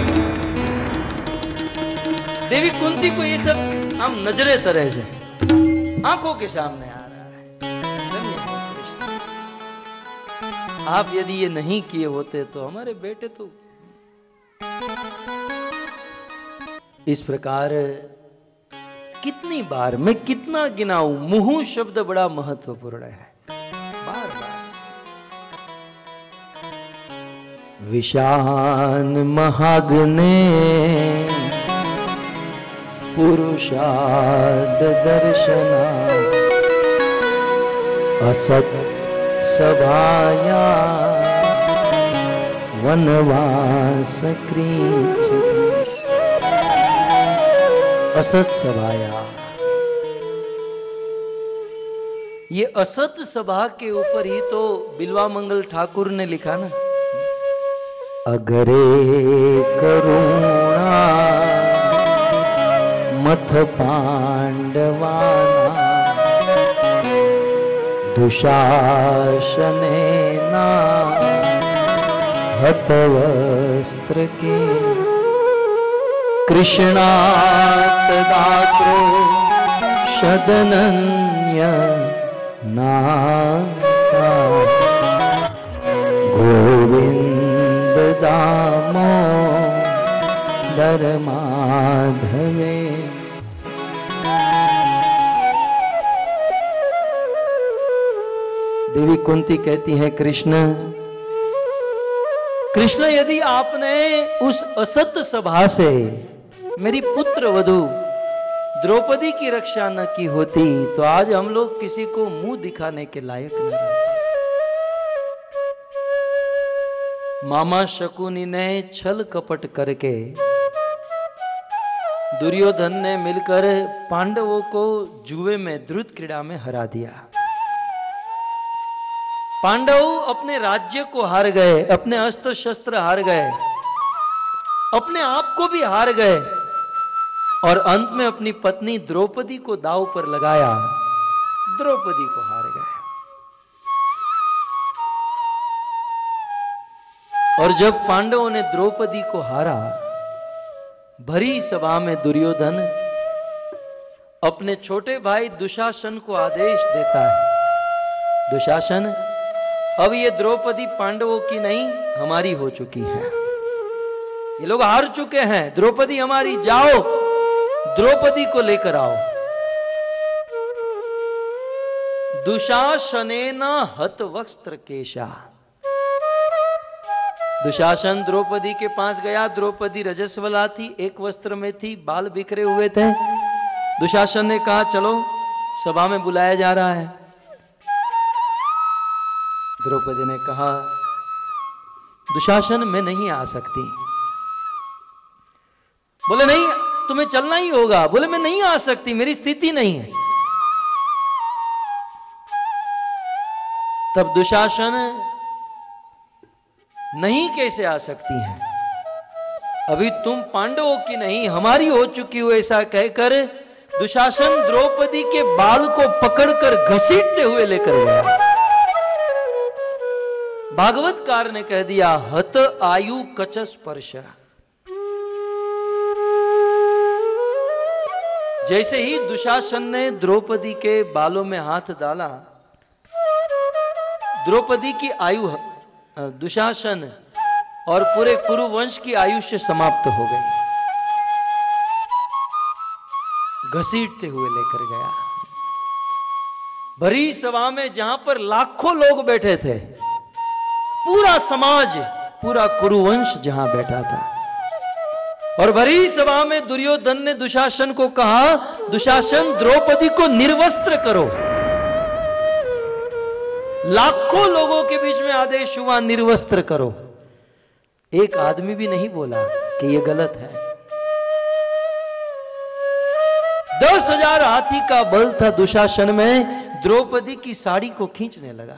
देवी कुंती को ये सब हम नजरे तरह से आंखों के सामने आ रहा है। आप यदि ये नहीं किए होते तो हमारे बेटे तो इस प्रकार। कितनी बार मैं कितना गिनाऊं, मुहु शब्द बड़ा महत्वपूर्ण है। बार बार विशान महाग्ने पुरुषाद दर्शना असत सभाया वनवास क्रीच। असत सभाया, ये असत सभा के ऊपर ही तो बिल्वा मंगल ठाकुर ने लिखा ना, अगरे करुणा मथ पांडवाना दुशासनेना हतवस्त्र के कृष्णात दात्रो शदनन्य नाथा गोविंद दामो दर माधवे। देवी कुंती कहती है कृष्ण कृष्ण यदि आपने उस असत सभा से मेरी पुत्र वधू द्रौपदी की रक्षा न की होती तो आज हम लोग किसी को मुंह दिखाने के लायक न रहते। मामा शकुनी ने छल कपट करके दुर्योधन ने मिलकर पांडवों को जुए में द्रुत क्रीड़ा में हरा दिया। पांडव अपने राज्य को हार गए, अपने अस्त्र शस्त्र हार गए, अपने आप को भी हार गए और अंत में अपनी पत्नी द्रौपदी को दांव पर लगाया। द्रौपदी को हार गए। और जब पांडवों ने द्रौपदी को हारा, भरी सभा में दुर्योधन अपने छोटे भाई दुशासन को आदेश देता है, दुशासन अब ये द्रौपदी पांडवों की नहीं हमारी हो चुकी है, ये लोग हार चुके हैं, द्रौपदी हमारी, जाओ द्रौपदी को लेकर आओ। दुशासनेन हत वस्त्र केशा, दुशासन द्रौपदी के पास गया। द्रौपदी रजस्वला थी, एक वस्त्र में थी, बाल बिखरे हुए थे। दुशासन ने कहा चलो सभा में बुलाया जा रहा है। द्रौपदी ने कहा दुशासन मैं नहीं आ सकती। बोले नहीं तुम्हें चलना ही होगा। बोले मैं नहीं आ सकती, मेरी स्थिति नहीं है। तब दुशासन नहीं कैसे आ सकती हैं, अभी तुम पांडवों की नहीं हमारी हो चुकी हो, ऐसा कहकर दुशासन द्रौपदी के बाल को पकड़कर घसीटते हुए लेकर गया। भागवतकार ने कह दिया हत आयु कच स्पर्श। जैसे ही दुशासन ने द्रौपदी के बालों में हाथ डाला, द्रौपदी की आयु, दुशासन और पूरे कुरुवंश की आयुष्य समाप्त हो गई। घसीटते हुए लेकर गया। भरी सभा में जहां पर लाखों लोग बैठे थे, पूरा समाज, पूरा कुरुवंश जहां बैठा था, और भरी सभा में दुर्योधन ने दुशासन को कहा दुशासन द्रौपदी को निर्वस्त्र करो। लाखों लोगों के बीच में आदेश हुआ निर्वस्त्र करो। एक आदमी भी नहीं बोला कि यह गलत है। दस हजार हाथी का बल था दुशासन में, द्रौपदी की साड़ी को खींचने लगा।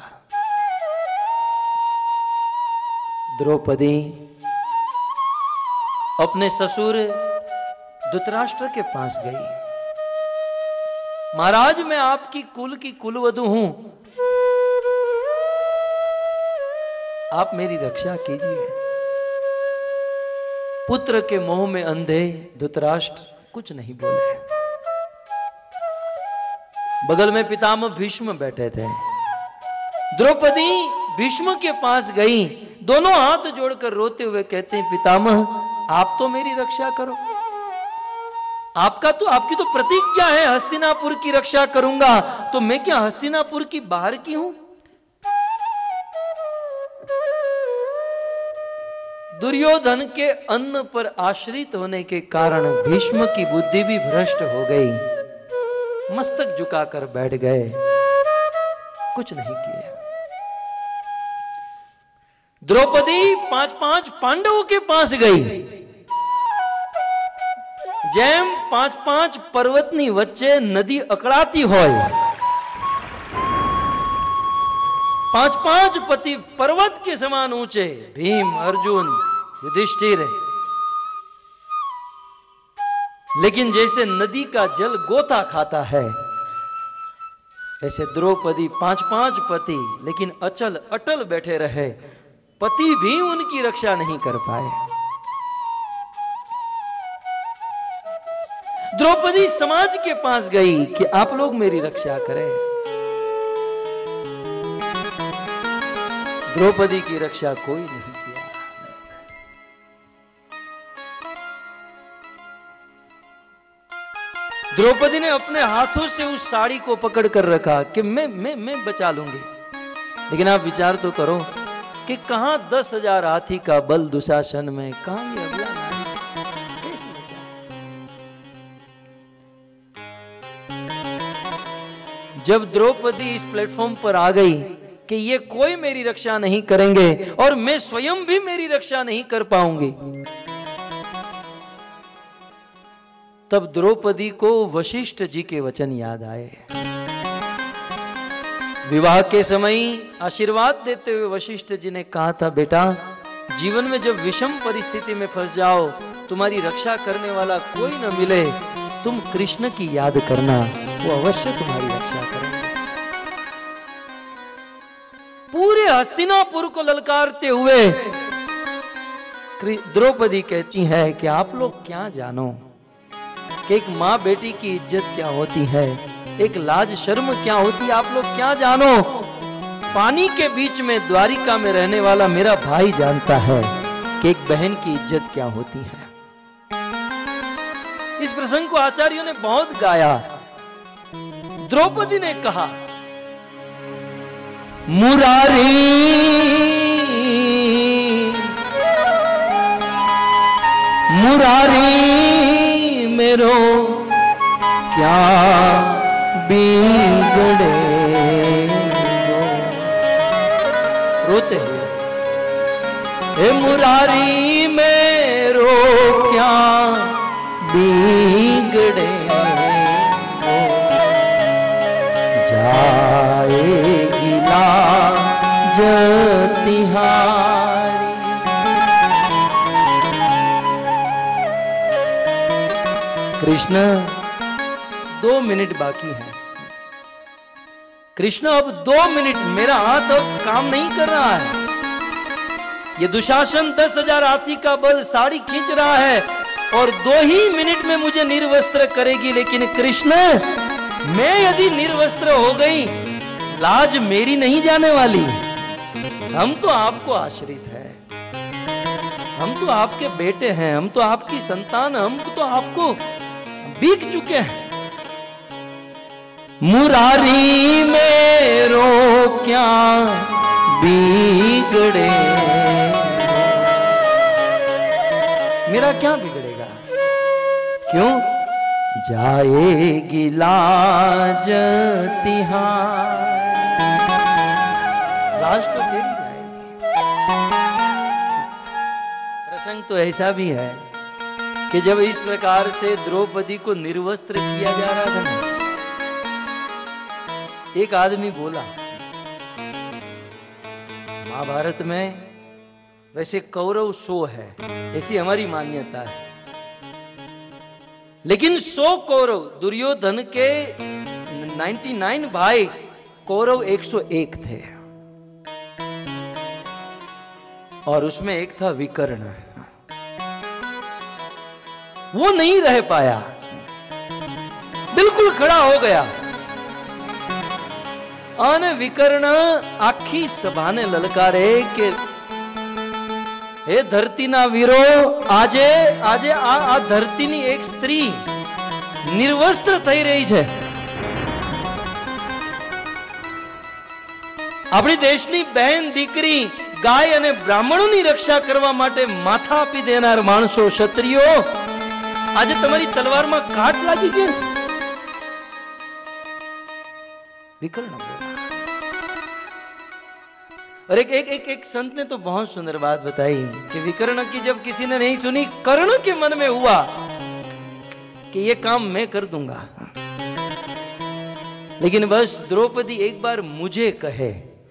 द्रौपदी अपने ससुर धृतराष्ट्र के पास गई। महाराज मैं आपकी कुल की कुलवधू हूं, आप मेरी रक्षा कीजिए। पुत्र के मोह में अंधे धृतराष्ट्र कुछ नहीं बोले। बगल में पितामह भीष्म बैठे थे। द्रौपदी भीष्म के पास गई, दोनों हाथ जोड़कर रोते हुए कहते हैं पितामह आप तो मेरी रक्षा करो। आपका तो आपकी तो प्रतिज्ञा है हस्तिनापुर की रक्षा करूंगा, तो मैं क्या हस्तिनापुर की बाहर की हूं? दुर्योधन के अन्न पर आश्रित होने के कारण भीष्म की बुद्धि भी भ्रष्ट हो गई। मस्तक झुकाकर बैठ गए, कुछ नहीं किया। द्रौपदी पांच पांच पांडवों के पास गई। जैम पांच पांच पर्वतनी वच्चे नदी अकड़ाती होय, पांच पांच पति पर्वत के समान ऊंचे, भीम, अर्जुन, युधिष्ठिर, लेकिन जैसे नदी का जल गोता खाता है, ऐसे द्रौपदी पांच पांच पति लेकिन अचल अटल बैठे रहे, पति भी उनकी रक्षा नहीं कर पाए। द्रौपदी समाज के पास गई कि आप लोग मेरी रक्षा करें। द्रौपदी की रक्षा कोई नहीं किया। द्रौपदी ने अपने हाथों से उस साड़ी को पकड़ कर रखा कि मैं मैं मैं बचा लूंगी। लेकिन आप विचार तो करो कि कहां दस हजार हाथी का बल दुशासन में, कहां ये अबला कैसे बचा? जब द्रौपदी इस प्लेटफॉर्म पर आ गई कि ये कोई मेरी रक्षा नहीं करेंगे और मैं स्वयं भी मेरी रक्षा नहीं कर पाऊंगी, तब द्रौपदी को वशिष्ठ जी के वचन याद आए। विवाह के समय आशीर्वाद देते हुए वशिष्ठ जी ने कहा था, बेटा जीवन में जब विषम परिस्थिति में फंस जाओ, तुम्हारी रक्षा करने वाला कोई न मिले, तुम कृष्ण की याद करना, वो अवश्य तुम्हारी रक्षा करेंगे। हस्तिनापुर को ललकारते हुए द्रौपदी कहती है कि आप लोग क्या जानो कि एक माँ बेटी की इज्जत क्या होती है, एक लाज शर्म क्या होती है, आप लोग क्या जानो। पानी के बीच में द्वारिका में रहने वाला मेरा भाई जानता है कि एक बहन की इज्जत क्या होती है। इस प्रसंग को आचार्यों ने बहुत गाया। द्रौपदी ने कहा, मुरारी मुरारी मेरो क्या बिगड़े, रोते हुए, हे मुरारी मेरो क्या बिगड़े, जाएगी लाज तिहारी। कृष्ण, दो मिनट बाकी है। कृष्ण, अब दो मिनट, मेरा हाथ अब काम नहीं कर रहा है। ये दुशासन दस हजार हाथी का बल साड़ी खींच रहा है और दो ही मिनट में मुझे निर्वस्त्र करेगी। लेकिन कृष्ण, मैं यदि निर्वस्त्र हो गई, लाज मेरी नहीं जाने वाली। हम तो आपको आश्रित है, हम तो आपके बेटे हैं, हम तो आपकी संतान, हम तो आपको बीक चुके हैं। मुरारी मेरो क्या बिगड़े, मेरा क्या बिगड़ेगा, क्यों? जाएगी लाज तिहारी, लाज तो तेरी जाएगी। प्रसंग तो ऐसा भी है कि जब इस प्रकार से द्रौपदी को निर्वस्त्र किया जा रहा था ना, एक आदमी बोला, महाभारत में वैसे कौरव सौ है, ऐसी हमारी मान्यता है, लेकिन सौ कौरव, दुर्योधन के निन्यानवे भाई, कौरव एक सौ एक थे और उसमें एक था विकर्ण। वो नहीं रह पाया, बिल्कुल खड़ा हो गया। अन विकर्ण आखी सभा ने ललकारे के हे धरतीना वीरो, આજે આજે આ આ ધરતીની એક સ્ત્રી નિર્વસ્ત્ર થઈ રહી છે। આપણી દેશની બહેન દીકરી ગાય અને બ્રાહ્મણોની રક્ષા કરવા માટે માથા આપી દેનાર માણસો, ક્ષત્રિયો, આજે તમારી તલવારમાં કાટ લાગી ગઈ। વિકर्ण बोला। और एक एक एक एक संत ने तो बहुत सुंदर बात बताई कि विकर्ण की जब किसी ने नहीं सुनी, कर्ण के मन में हुआ कि ये काम मैं कर दूंगा, लेकिन बस द्रौपदी एक बार मुझे कहे।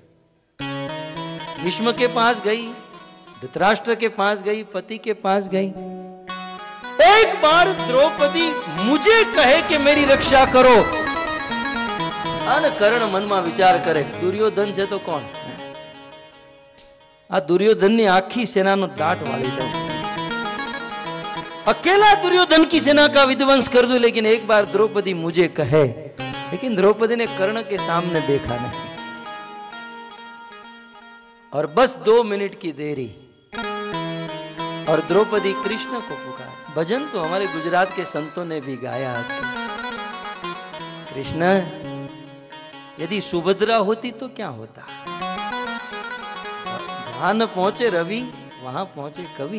भीष्म के पास गई, धृतराष्ट्र के पास गई, पति के पास गई, एक बार द्रौपदी मुझे कहे कि मेरी रक्षा करो। अन कर्ण मन में विचार करे, दुर्योधन से तो कौन, आ दुर्योधन ने आखी सेना नो दाट वाली दो, अकेला दुर्योधन की सेना का विध्वंस कर दूं, लेकिन एक बार द्रौपदी मुझे कहे। लेकिन द्रौपदी ने कर्ण के सामने देखा नहीं, और बस दो मिनट की देरी और द्रौपदी कृष्ण को पुकार। भजन तो हमारे गुजरात के संतों ने भी गाया, कृष्ण यदि सुभद्रा होती तो क्या होता, जहां न पहुंचे रवि वहां पहुंचे कवि।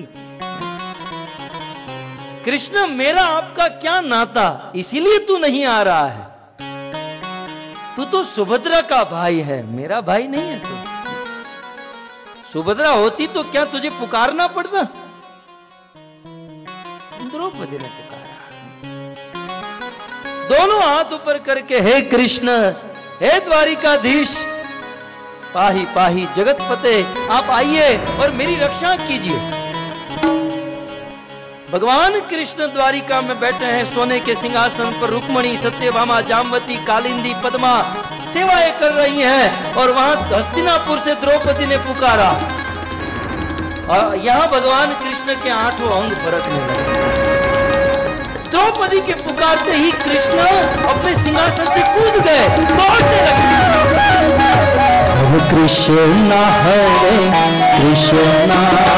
कृष्ण, मेरा आपका क्या नाता, इसीलिए तू नहीं आ रहा है, तू तो सुभद्रा का भाई है, मेरा भाई नहीं है तू। सुभद्रा होती तो क्या तुझे पुकारना पड़ता? द्रौपदी ने पुकारा, दोनों हाथ ऊपर करके, हे कृष्ण, हे द्वारिकाधीश, पाही पाही जगतपते, आप आइए और मेरी रक्षा कीजिए। भगवान कृष्ण द्वारिका में बैठे हैं, सोने के सिंहासन पर रुक्मणी, सत्यभामा, जामवती, कालिंदी, पद्मा सेवाएं कर रही हैं और वहां हस्तिनापुर से द्रौपदी ने पुकारा। और यहां भगवान कृष्ण के आठों अंग फरकने लगे। द्रौपदी के पुकारते ही कृष्ण अपने सिंहासन से कूद गए, दौड़ने लगे। कृष्णा हरे कृष्णा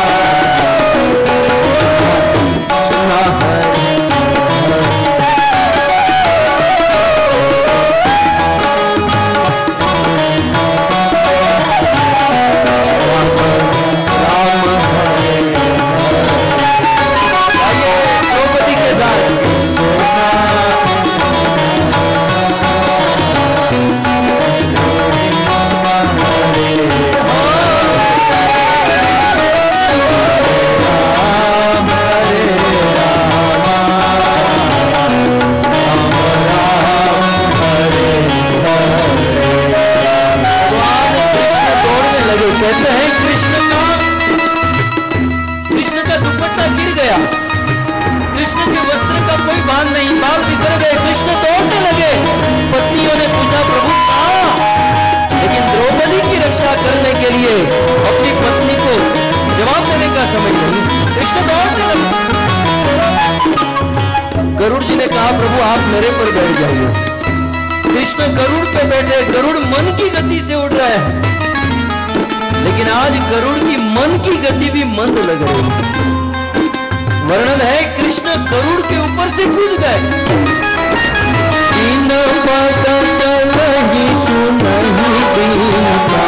कृष्णा हरे कहते हैं कृष्ण का कृष्ण का दुपट्टा गिर गया, कृष्ण के वस्त्र का कोई बांध नहीं, बाल बिखर गए, कृष्ण दौड़ने लगे। पत्नियों ने पूछा प्रभु कहां? लेकिन द्रौपदी की रक्षा करने के लिए अपनी पत्नी को जवाब देने का समय नहीं, कृष्ण दौड़ने लगे। गरुड़ जी ने कहा प्रभु आप मेरे पर बैठ जाइए। कृष्ण गरुड़ पे बैठे, गरुड़ मन की गति से उड़ रहा है, लेकिन आज गरुड़ की मन की गति भी मंद लग रही है। वर्णन है कृष्ण गरुड़ के ऊपर से कूद गए। तीन पद चलहि सुनहि दीना,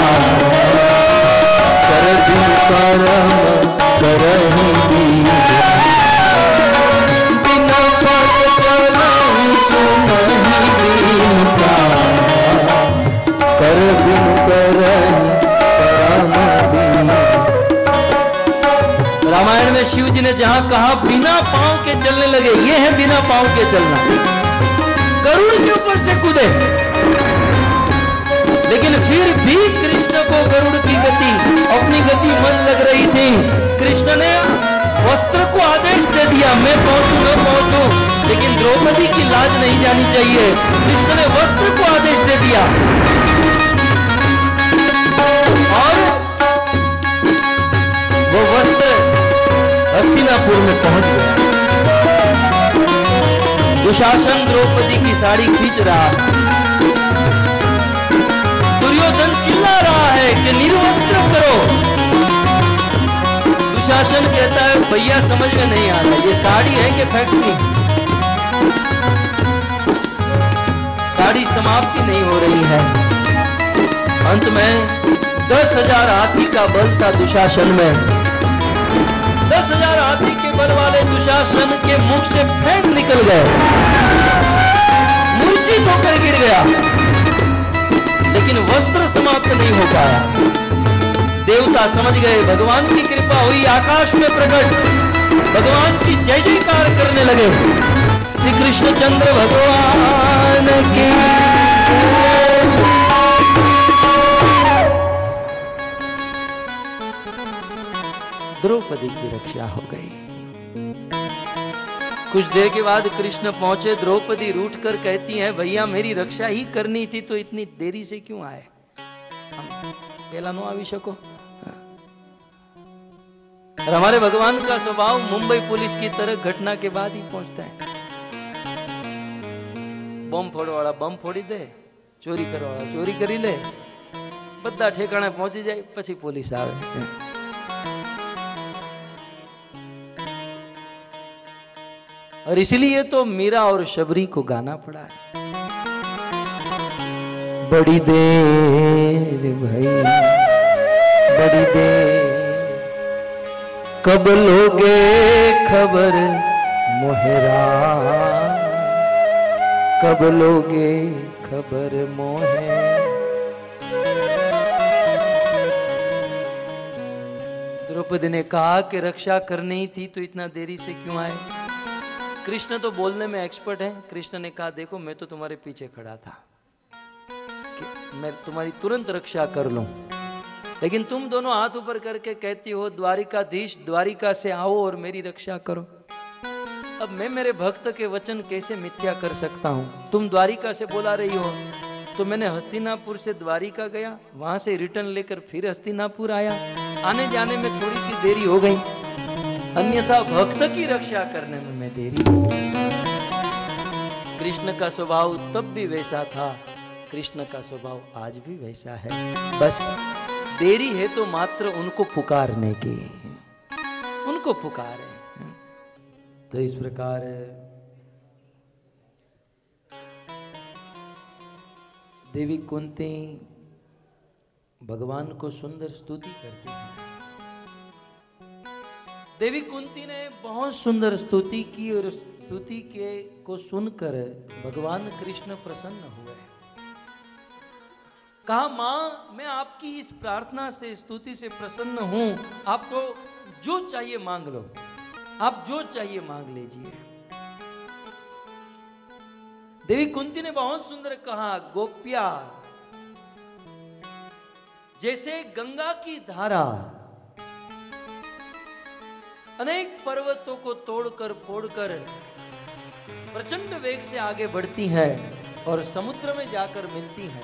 कर बिन करम करहि दीना। तीन पद चलहि सुनहि दीना, कर बिन करहि रामायण में शिव जी ने जहां कहा बिना पांव के चलने लगे, ये है बिना पांव के चलना। गरुड़ के ऊपर से कूदे, लेकिन फिर भी कृष्ण को गरुड़ की गति अपनी गति मन लग रही थी। कृष्ण ने वस्त्र को आदेश दे दिया मैं पहुंचू मैं पहुंचू, लेकिन द्रौपदी की लाज नहीं जानी चाहिए। कृष्ण ने वस्त्र को आदेश दे दिया और वो वस्त्र हस्तिनापुर में पहुंच गया। दुशासन द्रौपदी की साड़ी खींच रहा है, दुर्योधन चिल्ला रहा है कि निर्वस्त्र करो। दुशासन कहता है भैया समझ में नहीं आ रहा, ये साड़ी है कि फैक्ट्री? साड़ी समाप्ति नहीं हो रही है। अंत में दस हजार हाथी का बल था दुशासन में। दस हजार हाथी के बल वाले दुशासन के मुख से फेंट निकल गए, मूर्छित होकर गिर गया, लेकिन वस्त्र समाप्त नहीं हो पाया। देवता समझ गए, भगवान की कृपा हुई, आकाश में प्रकट, भगवान की जय जयकार करने लगे। श्री कृष्ण चंद्र भगवान की द्रौपदी की रक्षा हो गई। कुछ देर के बाद कृष्ण पहुंचे, द्रौपदी रूठ कर कहती हैं भैया मेरी रक्षा ही करनी थी तो इतनी देरी से क्यों आए? पहला नो आवी शको। और हमारे भगवान का स्वभाव मुंबई पुलिस की तरह घटना के बाद ही पहुंचता है। बम फोड़ वाला बम फोड़ी दे, चोरी करवा वाला चोरी करी ले, बद्दा ठेकाणे पहुंची जाए पछी पुलिस आवे। और इसलिए तो मीरा और शबरी को गाना पड़ा है। बड़ी देर भई बड़ी देर, कब लोगे खबर मोहरा, कब लोगे खबर मोहे। द्रौपदी ने कहा कि रक्षा करनी थी तो इतना देरी से क्यों आए? कृष्ण तो बोलने में एक्सपर्ट है। कृष्ण ने कहा देखो मैं तो तुम्हारे पीछे खड़ा था कि मैं तुम्हारी तुरंत रक्षा कर लूं, लेकिन तुम दोनों हाथ ऊपर करके कहती हो द्वारिकाधीश द्वारिका से आओ और मेरी रक्षा करो। अब मैं मेरे भक्त के वचन कैसे मिथ्या कर सकता हूं? तुम द्वारिका से बुला रही हो, तो मैंने हस्तिनापुर से द्वारिका गया, वहां से रिटर्न लेकर फिर हस्तिनापुर आया। आने जाने में थोड़ी सी देरी हो गई, अन्यथा भक्त की रक्षा करने में मैं देरी हो गई। कृष्ण का स्वभाव तब भी वैसा था, कृष्ण का स्वभाव आज भी वैसा है। बस देरी है तो मात्र उनको पुकारने की, उनको पुकारे। तो इस प्रकार देवी कुंती भगवान को सुंदर स्तुति करती है। देवी कुंती ने बहुत सुंदर स्तुति की और स्तुति के को सुनकर भगवान कृष्ण प्रसन्न हुए। कहा, मां मैं आपकी इस प्रार्थना से, स्तुति से प्रसन्न हूं, आपको जो चाहिए मांग लो, आप जो चाहिए मांग लीजिए। देवी कुंती ने बहुत सुंदर कहा, गोप्या जैसे गंगा की धारा अनेक पर्वतों को तोड़कर फोड़कर प्रचंड वेग से आगे बढ़ती है और समुद्र में जाकर मिलती है,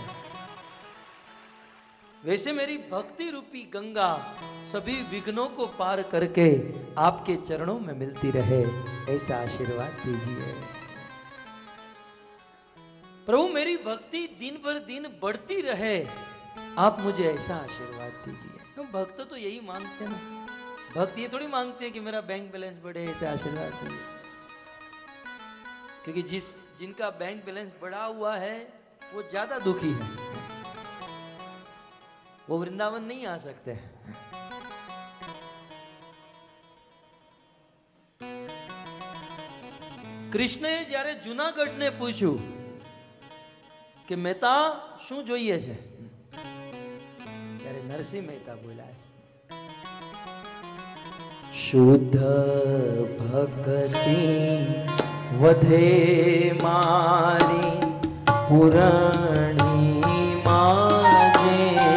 वैसे मेरी भक्ति रूपी गंगा सभी विघ्नों को पार करके आपके चरणों में मिलती रहे, ऐसा आशीर्वाद दीजिए। प्रभु मेरी भक्ति दिन भर दिन बढ़ती रहे, आप मुझे ऐसा आशीर्वाद दीजिए। भक्त तो यही मांगते हैं ना, भक्त ये थोड़ी मांगते हैं कि मेरा बैंक बैलेंस बढ़े, ऐसा आशीर्वाद दीजिए। क्योंकि जिस जिनका बैंक बैलेंस बढ़ा हुआ है वो ज्यादा दुखी है, वो वृंदावन नहीं आ सकते। કૃષ્ણએ જ્યારે જૂનાગઢને પૂછ્યું કે મહેતા શું જોઈએ છે, ત્યારે નરસિંહ મહેતા બોલ્યા, શુદ્ધ ભક્તિ વધે મારી પુરાણી માજે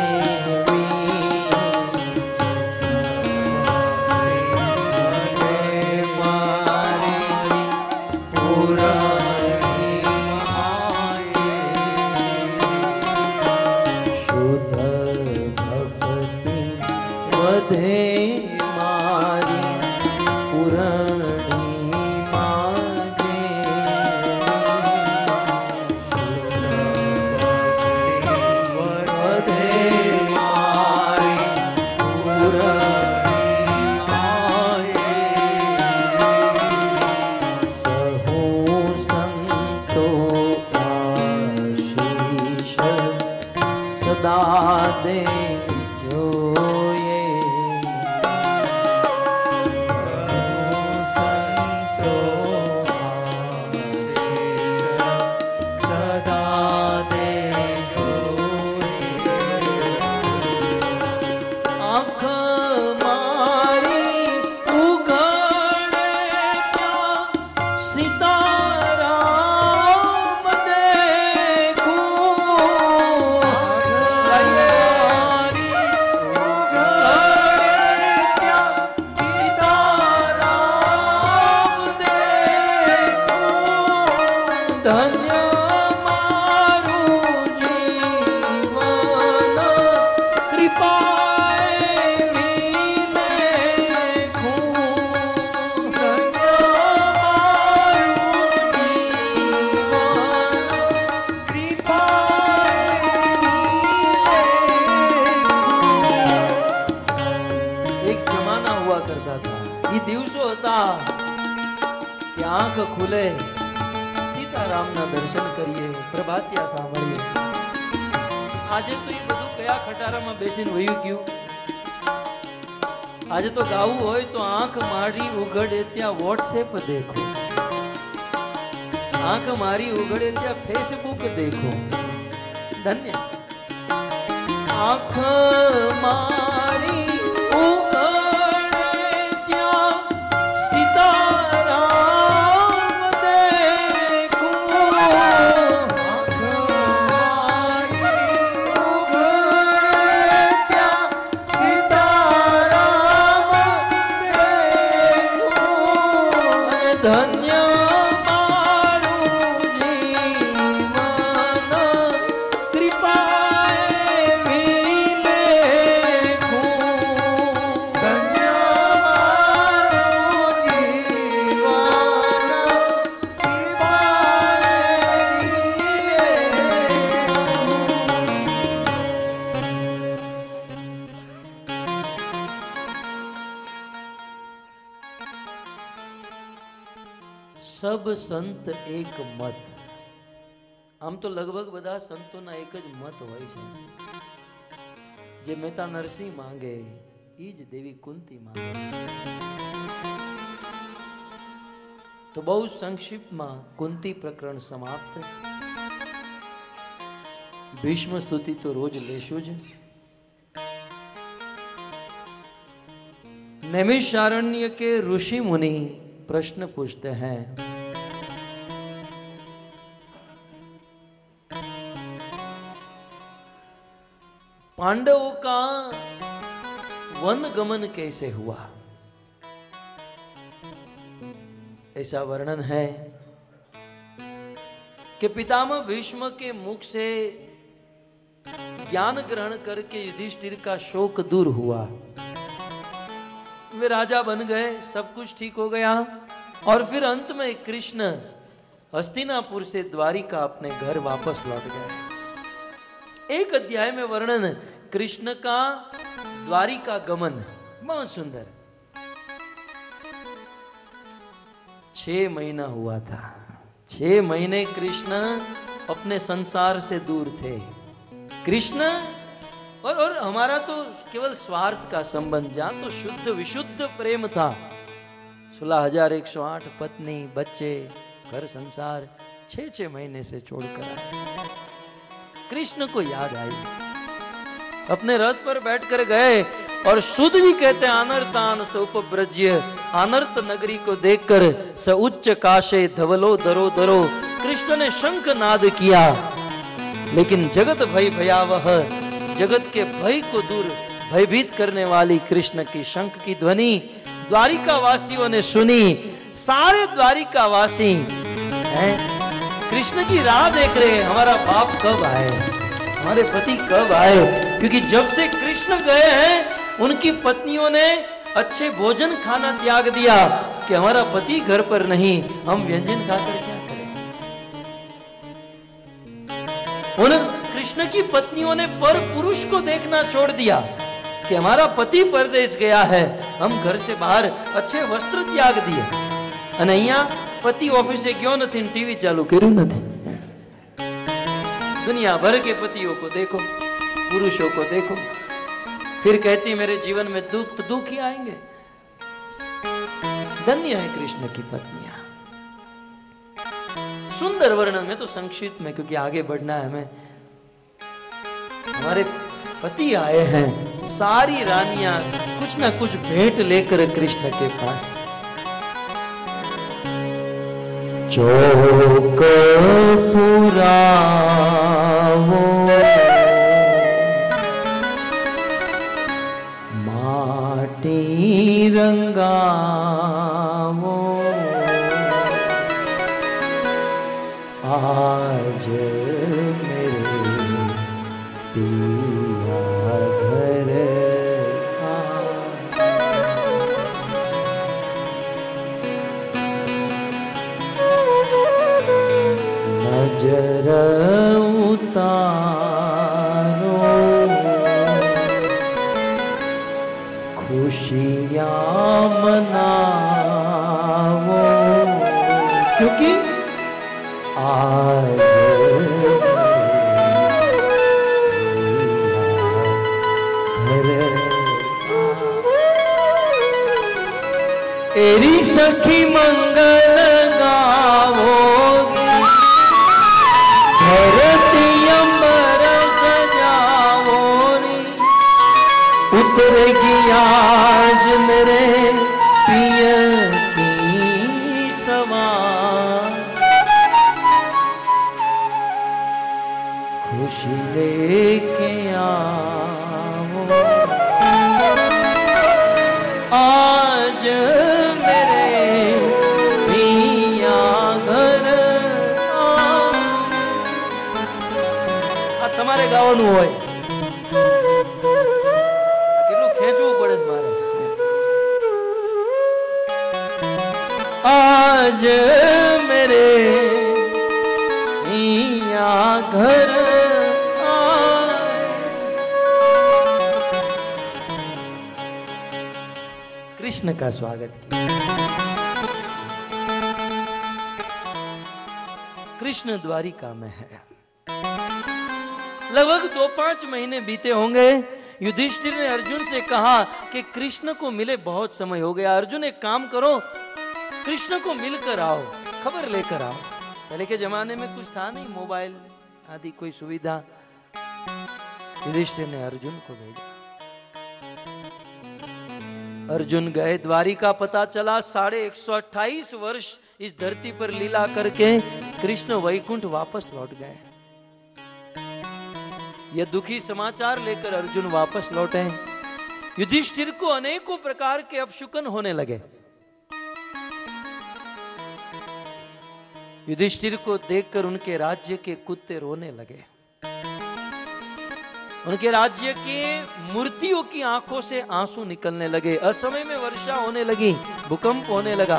खुले सीताराम ना दर्शन करिए, प्रभातिया सांभळिए। आज तो ये બધું કયા ખટારામાં બેસીને વયું ગયું। આજે તો ગાવું હોય તો આંખ મારી ઉઘડે ત્યાં વોટ્સએપ દેખો, આંખ મારી ઉઘડે ત્યાં ફેસબુક देखो। धन्य आंख मारी उघडे ત્યાં सीताराम सब संत एक मत। આમ તો લગભગ બધા સંતોના એક જ મત હોય છે, જે મહેતા નરસિંહ માંગે ઈ જ દેવી કુંતી માંગે। તો બહુ સંક્ષિપ્તમાં કુંતી પ્રકરણ સમાપ્ત। ભીષ્મ સ્તુતિ તો રોજ લેશું જ। नैमिषारण्य के ऋषि मुनि प्रश्न पूछते हैं, पांडवों का वन गमन कैसे हुआ? ऐसा वर्णन है कि पितामह भीष्म के मुख से ज्ञान ग्रहण करके युधिष्ठिर का शोक दूर हुआ, वे राजा बन गए, सब कुछ ठीक हो गया। और फिर अंत में कृष्ण हस्तिनापुर से द्वारिका अपने घर वापस लौट गए। एक अध्याय में वर्णन कृष्ण का द्वारिका गमन, बहुत सुंदर। छह महीना हुआ था, छह महीने कृष्ण अपने संसार से दूर थे। कृष्ण और और हमारा तो केवल स्वार्थ का संबंध, जहां तो शुद्ध विशुद्ध प्रेम था। सोलह हजार एक सौ आठ पत्नी, बच्चे, घर संसार छह छह महीने से छोड़कर आए। कृष्ण को याद आई, अपने रथ पर बैठकर गए और सुध जी कहते अनर्तान स उपब्रज्य, अनर्थ नगरी को देखकर स उच्च काशे धवलो दरो दरो। कृष्ण ने शंख नाद किया, लेकिन जगत भय भयावह, जगत के भय को दूर भयभीत करने वाली कृष्ण की शंख की ध्वनि द्वारिका वासियों ने सुनी। सारे द्वारिका वासी हैं कृष्ण की राह देख रहे हैं, हमारा बाप कब आए, हमारे पति कब आए। क्योंकि जब से कृष्ण गए हैं उनकी पत्नियों ने अच्छे भोजन खाना त्याग दिया कि हमारा पति घर पर नहीं, हम व्यंजन खाकर क्या करें। उन कृष्ण की पत्नियों ने पर पुरुष को देखना छोड़ दिया कि हमारा पति परदेश गया है, हम घर से बाहर अच्छे वस्त्र त्याग दिए। અને અહીંયા પતિ ઓફિસે ગયો નથી, ટીવી ચાલુ કર્યું નથી। दुनिया भर के पतियों को देखो, पुरुषों को देखो, फिर कहती मेरे जीवन में दुख तो दुख ही आएंगे। धन्य है कृष्ण की पत्नियां। सुंदर वर्णन में तो संक्षिप्त में, क्योंकि आगे बढ़ना है हमें। हमारे पति आए हैं, सारी रानियां कुछ ना कुछ भेंट लेकर कृष्ण के पास। चौक पुरावो माटी रंगावो, आज मेरे पिया घर आ। नजर उतारो खुशियां मनाओ, क्योंकि आज तेरी सखी मंगल गावोगी, धरती अंबर सजाओगी, उतरेगी आज मेरे पिय की सवार, खुशी लेके आओ आज मेरे पिया घर आ। તમારે ગાવાનું હોય, કેટલું ખેંચવું પડે મારે। आज मेरे पिया घर आ। कृष्ण का स्वागत किया। कृष्ण द्वारिका में है। लगभग दो पांच महीने बीते होंगे। युधिष्ठिर ने अर्जुन से कहा कि कृष्ण को मिले बहुत समय हो गया। अर्जुन एक काम करो, कृष्ण को मिलकर आओ, खबर लेकर आओ। पहले के जमाने में कुछ था नहीं, मोबाइल आदि कोई सुविधा। युधिष्ठिर ने अर्जुन को भेजा। अर्जुन गए, द्वारिका पता चला साढ़े एक सौ अट्ठाईस वर्ष इस धरती पर लीला करके कृष्ण वैकुंठ वापस लौट गए। यह दुखी समाचार लेकर अर्जुन वापस लौटे। युधिष्ठिर को अनेकों प्रकार के अपशुकन होने लगे। युधिष्ठिर को देखकर उनके राज्य के कुत्ते रोने लगे। उनके राज्य के मूर्तियों की आंखों से आंसू निकलने लगे। असमय में वर्षा होने लगी, भूकंप होने लगा।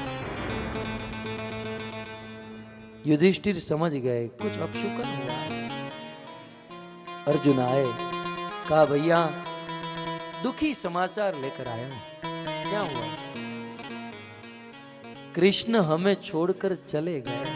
युधिष्ठिर समझ गए कुछ अपशुकन हुआ। अर्जुन आए, कहा भैया दुखी समाचार लेकर आया हूं। क्या हुआ? कृष्ण हमें छोड़कर चले गए।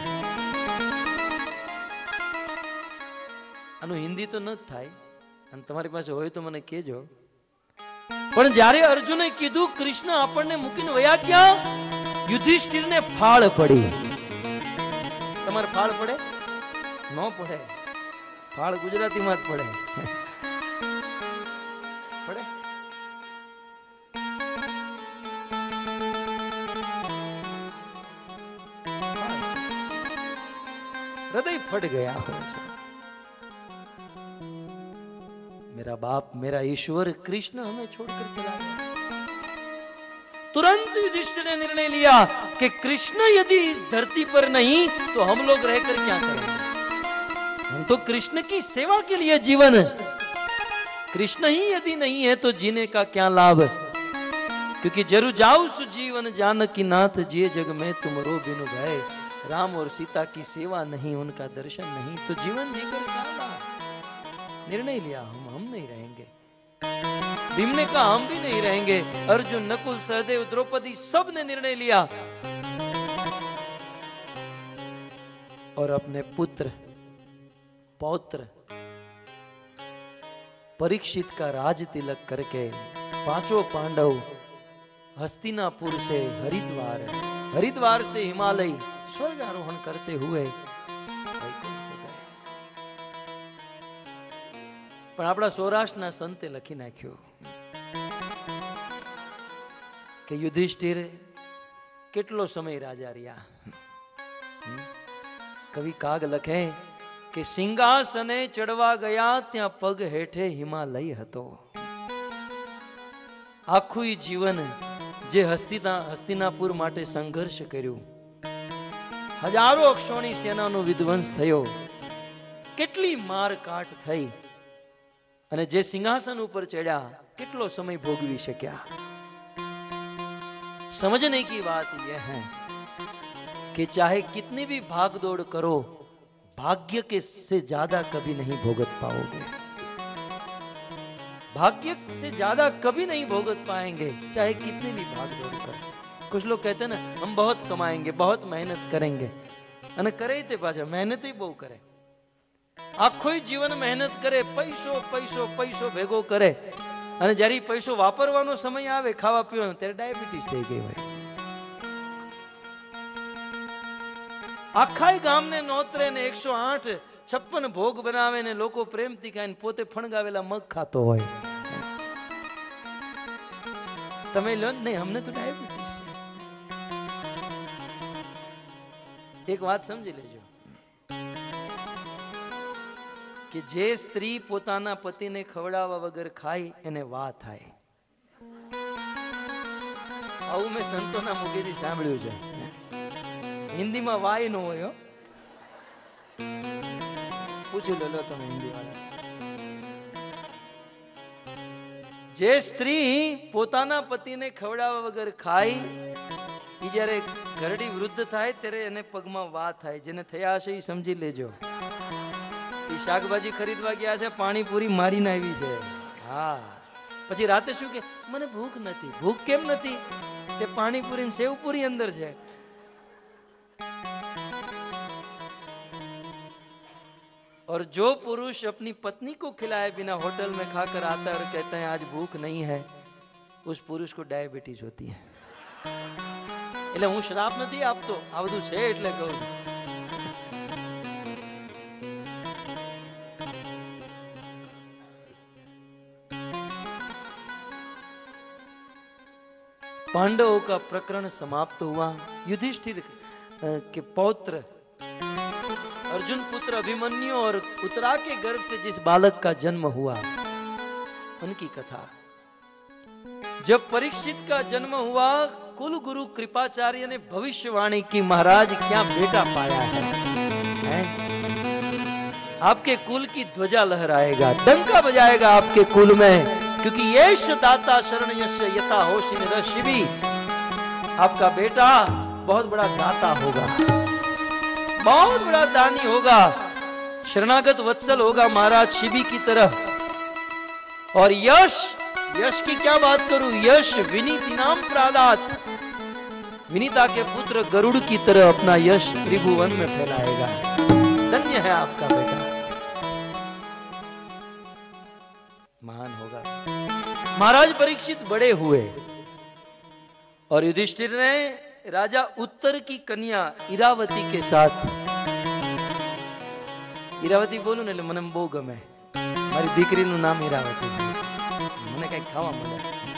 આનું હિન્દી તો ન થાય, અને તમારી પાસે હોય તો મને કહેજો। પણ જ્યારે અર્જુને કીધું કૃષ્ણ આપણને મૂકીને વયા ક્યાં, યુધિષ્ઠિરને ફાળ પડી। તમારે ફાળ પડે? ન પડે। ફાળ ગુજરાતીમાં જ પડે। પડે? हृदय फट गया हो। मेरा बाप, मेरा ईश्वर कृष्ण हमें छोड़कर चला गया। तुरंत युधिष्ठिर ने निर्णय लिया कि कृष्ण यदि इस धरती पर नहीं तो हम लोग रहकर क्या करेंगे? हम तो कृष्ण की सेवा के लिए जीवन, कृष्ण ही यदि नहीं है तो जीने का क्या लाभ? क्योंकि जरु जाऊ सुजीवन जानकी नाथ, जिए जग में तुमरो बिनु भय। राम और सीता की सेवा नहीं, उनका दर्शन नहीं, तो जीवन जीकर क्या लाभ? निर्णय लिया हम हम नहीं रहेंगे। भीम ने कहा हम भी नहीं रहेंगे। अर्जुन, नकुल, सहदेव, द्रौपदी सब ने निर्णय लिया और अपने पुत्र पौत्र परीक्षित का राज तिलक करके पांचों पांडव हस्तिनापुर से हरिद्वार, हरिद्वार से हिमालय स्वर्गारोहण करते हुए પણ આપણા સૌરાષ્ટ્રના સંતે લખી નાખ્યું કે યુધિષ્ઠિર કેટલો સમય રાજા રહ્યા। કવિ કાગ લખે કે સિંહાસને ચડવા ગયા ત્યાં પગ હેઠે હિમાલય હતો। આખું જીવન જે હસ્તિના હસ્તિનાપુર માટે સંઘર્ષ કર્યું, હજારો અક્ષોણી સેનાનો વિધ્વંસ થયો, કેટલી માર કાટ થઈ, અને જે સિંહાસન ઉપર ચડ્યા કેટલો समय भोगवी शक्या। समझने की बात यह है कि चाहे कितनी भी भाग दौड़ करो, भाग्य के से ज्यादा कभी नहीं भोगत पाओगे। भाग्य से ज्यादा कभी नहीं भोगत पाएंगे, चाहे कितनी भी भाग दौड़ करो। कुछ लोग कहते हैं ना हम बहुत कमाएंगे, बहुत मेहनत करेंगे, અને કરે તે પાછા મહેનત બહુ કરે। આખો જીવન મહેનત કરે, પૈસો પૈસો પૈસો ભેગો કરે, અને જ્યારે પૈસો વાપરવાનો સમય આવે ખાવા પીવાનો ત્યારે ડાયાબિટીસ થઈ ગઈ હોય। આખા ગામને નોતરે ને એકસો આઠ છપ્પન ભોગ બનાવે ને લોકો પ્રેમથી ખાય ને પોતે ફણગાવેલા મગ ખાતો હોય। તમે લો નહીં, અમને તો ડાયાબિટીસ છે। એક વાત સમજી લેજો કે જે સ્ત્રી પોતાના પતિને ખવડાવવા વગર ખાય એને વા થાય। આવું મેં સંતોના મુખેથી સાંભળ્યું છે। હિન્દીમાં વાય નો હોય, પૂછી લો તમે હિન્દી વાળા। જે સ્ત્રી પોતાના પતિને ખવડાવવા વગર ખાય એ જ્યારે ઘરડી વૃદ્ધ થાય ત્યારે એને પગમાં વા થાય। જેને થયા હશે એ સમજી લેજો। શાકભાજી ખરીદવા ગયા છે, પાણીપુરી મારીને આવી છે। હા, પછી રાતે શું કે મને ભૂખ નથી। ભૂખ કેમ નથી? તે પાણીપુરી સેવપુરી અંદર છે। और जो पुरुष अपनी पत्नी को खिलाए बिना होटल में खाकर आता है और कहता है आज भूख नहीं है, उस पुरुष को डायबिटीज होती है। એટલે હું શ્રાપ નથી આપતો, આ બધું છે એટલે કહું છું। पांडवों का प्रकरण समाप्त हुआ। युधिष्ठिर के पौत्र अर्जुन पुत्र अभिमन्यु और उत्तरा के गर्भ से जिस बालक का जन्म हुआ उनकी कथा। जब परीक्षित का जन्म हुआ, कुल गुरु कृपाचार्य ने भविष्यवाणी की, महाराज क्या बेटा पाया है, है? आपके कुल की ध्वजा लहराएगा, डंका बजाएगा आपके कुल में, क्योंकि येष दाता शरण यस्य यथा होशि निरशिवि। आपका बेटा बहुत बड़ा दाता होगा, बहुत बड़ा दानी होगा, शरणागत वत्सल होगा महाराज शिवी की तरह। और यश, यश की क्या बात करूं, यश विनीति नाम प्रादात, विनीता के पुत्र गरुड़ की तरह अपना यश त्रिभुवन में फैलाएगा। धन्य है आपका बेटा, महान होगा। महाराज परीक्षित बड़े हुए और युधिष्ठिर ने राजा उत्तर की कन्या इरावती के साथ, इरावती बोलूं ने મને બહુ ગમે, મારી દીકરીનું નામ ઇરાવતી છે, મને કઈ ખાવા મળે।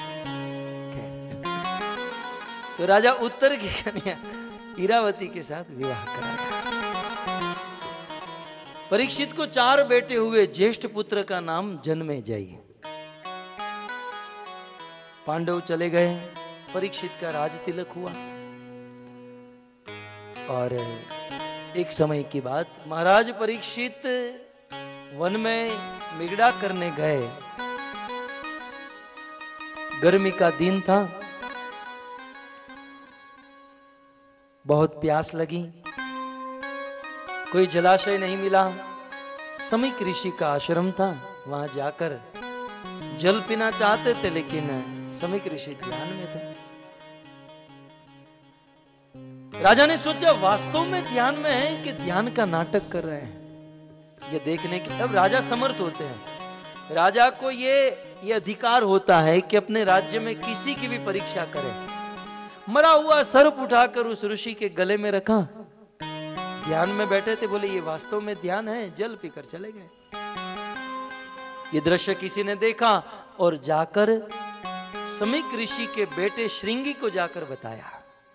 तो राजा उत्तर की कन्या इरावती के साथ विवाह कराया। परीक्षित को चार बेटे हुए, ज्येष्ठ पुत्र का नाम जन्मेजय। पांडव चले गए, परीक्षित का राज तिलक हुआ। और एक समय की बात, महाराज परीक्षित वन में मिगड़ा करने गए। गर्मी का दिन था, बहुत प्यास लगी, कोई जलाशय नहीं मिला। समीक ऋषि का आश्रम था, वहां जाकर जल पीना चाहते थे, लेकिन समीक ऋषि ध्यान में थे। राजा ने सोचा वास्तव में ध्यान में है कि ध्यान का नाटक कर रहे हैं, ये देखने के। अब राजा समर्थ होते हैं, राजा को ये ये अधिकार होता है कि अपने राज्य में किसी की भी परीक्षा करे। मरा हुआ सर्प उठाकर उस ऋषि के गले में रखा, ध्यान में बैठे थे, बोले ये वास्तव में ध्यान है, जल पीकर चले गए। ये दृश्य किसी ने देखा और जाकर समीक ऋषि के बेटे श्रृंगी को जाकर बताया।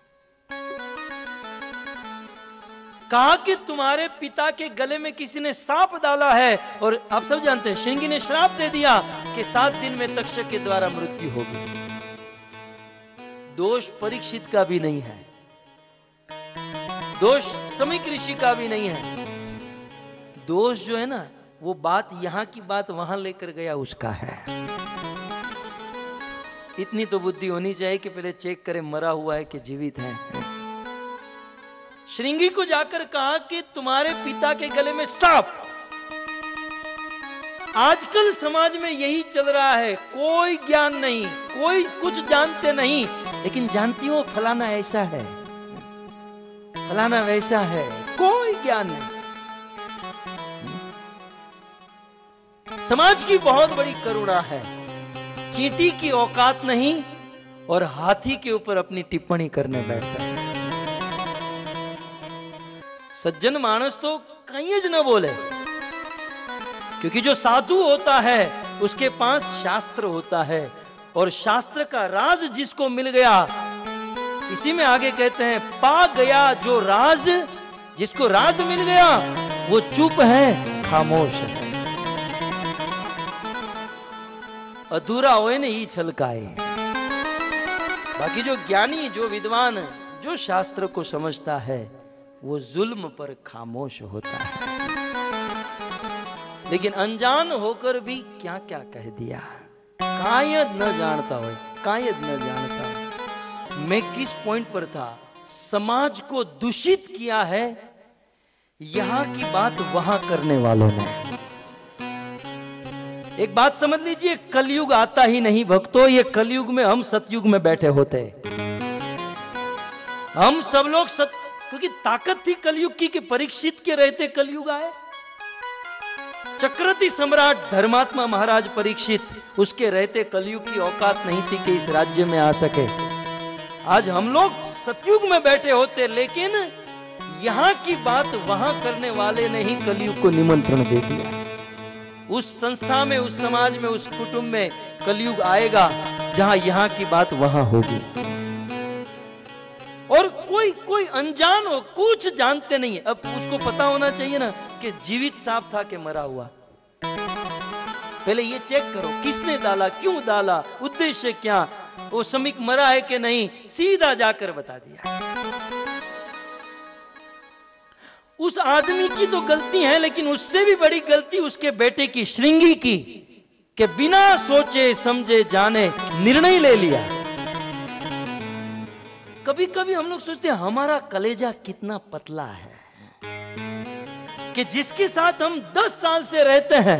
कहा कि तुम्हारे पिता के गले में किसी ने सांप डाला है। और आप सब जानते हैं श्रृंगी ने श्राप दे दिया कि सात दिन में तक्षक के द्वारा मृत्यु होगी। दोष परीक्षित का भी नहीं है, दोष समीक ऋषि का भी नहीं है, दोष जो है ना, वो बात यहां की बात वहां लेकर गया उसका है। इतनी तो बुद्धि होनी चाहिए कि पहले चेक करें मरा हुआ है कि जीवित है। श्रृंगी को जाकर कहा कि तुम्हारे पिता के गले में सांप। आजकल समाज में यही चल रहा है, कोई ज्ञान नहीं, कोई कुछ जानते नहीं, लेकिन जानती हो फलाना ऐसा है, फलाना वैसा है, कोई ज्ञान नहीं। समाज की बहुत बड़ी करुणा है, चींटी की औकात नहीं और हाथी के ऊपर अपनी टिप्पणी करने बैठता है। सज्जन मानस तो कहीं ज न बोले, क्योंकि जो साधु होता है उसके पास शास्त्र होता है, और शास्त्र का राज जिसको मिल गया, इसी में आगे कहते हैं पा गया जो राज, जिसको राज मिल गया वो चुप है, खामोश है। अधूरा होए ने ही छलकाए। बाकी जो ज्ञानी, जो विद्वान, जो शास्त्र को समझता है, वो जुल्म पर खामोश होता है। लेकिन अनजान होकर भी क्या क्या कह दिया, कायद न जानता हो, कायद न जानता हो। मैं किस पॉइंट पर था, समाज को दूषित किया है, यहां की बात वहां करने वालों ने। एक बात समझ लीजिए, कलयुग आता ही नहीं भक्तों, ये कलयुग में हम सतयुग में बैठे होते। हम सब लोग सत, क्योंकि ताकत थी कलयुग की कि परीक्षित के रहते कलयुग आए। चक्रवर्ती सम्राट धर्मात्मा महाराज परीक्षित, उसके रहते कलयुग की औकात नहीं थी कि इस राज्य में आ सके। आज हम लोग सतयुग में बैठे होते, लेकिन यहां की बात वहां करने वाले ने ही कलयुग को निमंत्रण दे दिया। उस संस्था में, उस समाज में, उस कुटुंब में कलयुग आएगा जहां यहां की बात वहां होगी। और कोई कोई अनजान हो, कुछ जानते नहीं है, अब उसको पता होना चाहिए ना कि जीवित सांप था कि मरा हुआ। पहले ये चेक करो किसने डाला, क्यों डाला, उद्देश्य क्या, वो श्रमिक मरा है कि नहीं, सीधा जाकर बता दिया। उस आदमी की तो गलती है, लेकिन उससे भी बड़ी गलती उसके बेटे की, श्रृंगी की, कि बिना सोचे समझे जाने निर्णय ले लिया। कभी कभी हम लोग सोचते हैं हमारा कलेजा कितना पतला है कि जिसके साथ हम दस साल से रहते हैं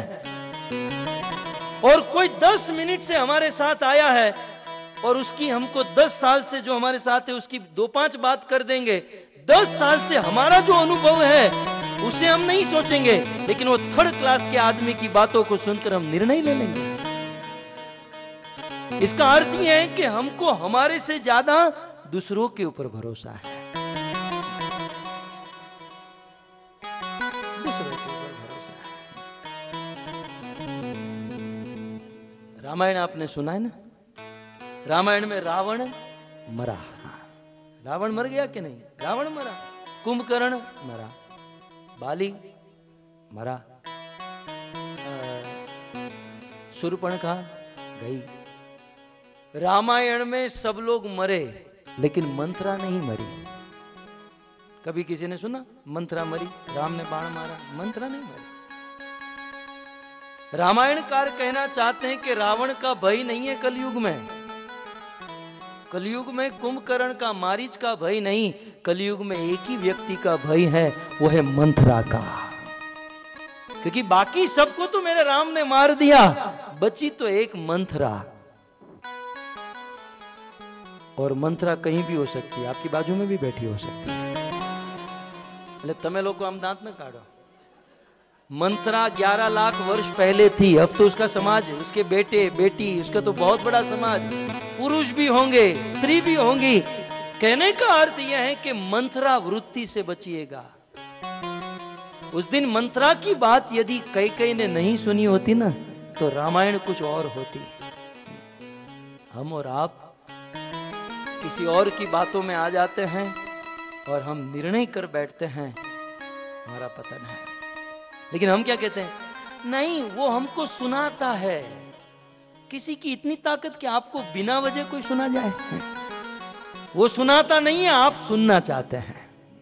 और कोई दस मिनट से हमारे साथ आया है और उसकी हमको दस साल से जो हमारे साथ है उसकी दो पांच बात कर देंगे। दस साल से हमारा जो अनुभव है उसे हम नहीं सोचेंगे, लेकिन वो थर्ड क्लास के आदमी की बातों को सुनकर हम निर्णय ले लेंगे। इसका अर्थ यह है कि हमको हमारे से ज्यादा दूसरों के ऊपर भरोसा है। दूसरों के ऊपर भरोसा है। रामायण आपने सुना है ना? रामायण में रावण मरा, रावण मर गया कि नहीं? रावण मरा, कुंभकर्ण मरा, बाली मरा, शूर्पणखा गई। रामायण में सब लोग मरे, लेकिन मंथरा नहीं मरी। कभी किसी ने सुना मंथरा मरी, राम ने बाण मारा, मंथरा नहीं मरी। रामायणकार कहना चाहते हैं कि रावण का भय नहीं है कलयुग में। कलयुग में कुंभकर्ण का, मारीच का भय नहीं, कलयुग में एक ही व्यक्ति का भय है, वो है मंथरा का। क्योंकि बाकी सबको तो मेरे राम ने मार दिया, बची तो एक मंथरा। और मंथरा कहीं भी हो सकती है, आपकी बाजू में भी बैठी हो सकती है। એટલે તમે લોકો આમ દાંત न काढ़ो। मंथरा ग्यारह लाख वर्ष पहले थी, अब तो उसका समाज, उसके बेटे बेटी, उसका तो बहुत बड़ा समाज, पुरुष भी होंगे, स्त्री भी होंगी। कहने का अर्थ यह है कि मंथरा वृत्ति से बचिएगा। उस दिन मंथरा की बात यदि कैकेयी ने नहीं सुनी होती ना, तो रामायण कुछ और होती। हम और आप किसी और की बातों में आ जाते हैं और हम निर्णय कर बैठते हैं, हमारा पतन है। लेकिन हम क्या कहते हैं? नहीं, वो हमको सुनाता है। किसी की इतनी ताकत कि आपको बिना वजह कोई सुना जाए? वो सुनाता नहीं है, आप सुनना चाहते हैं।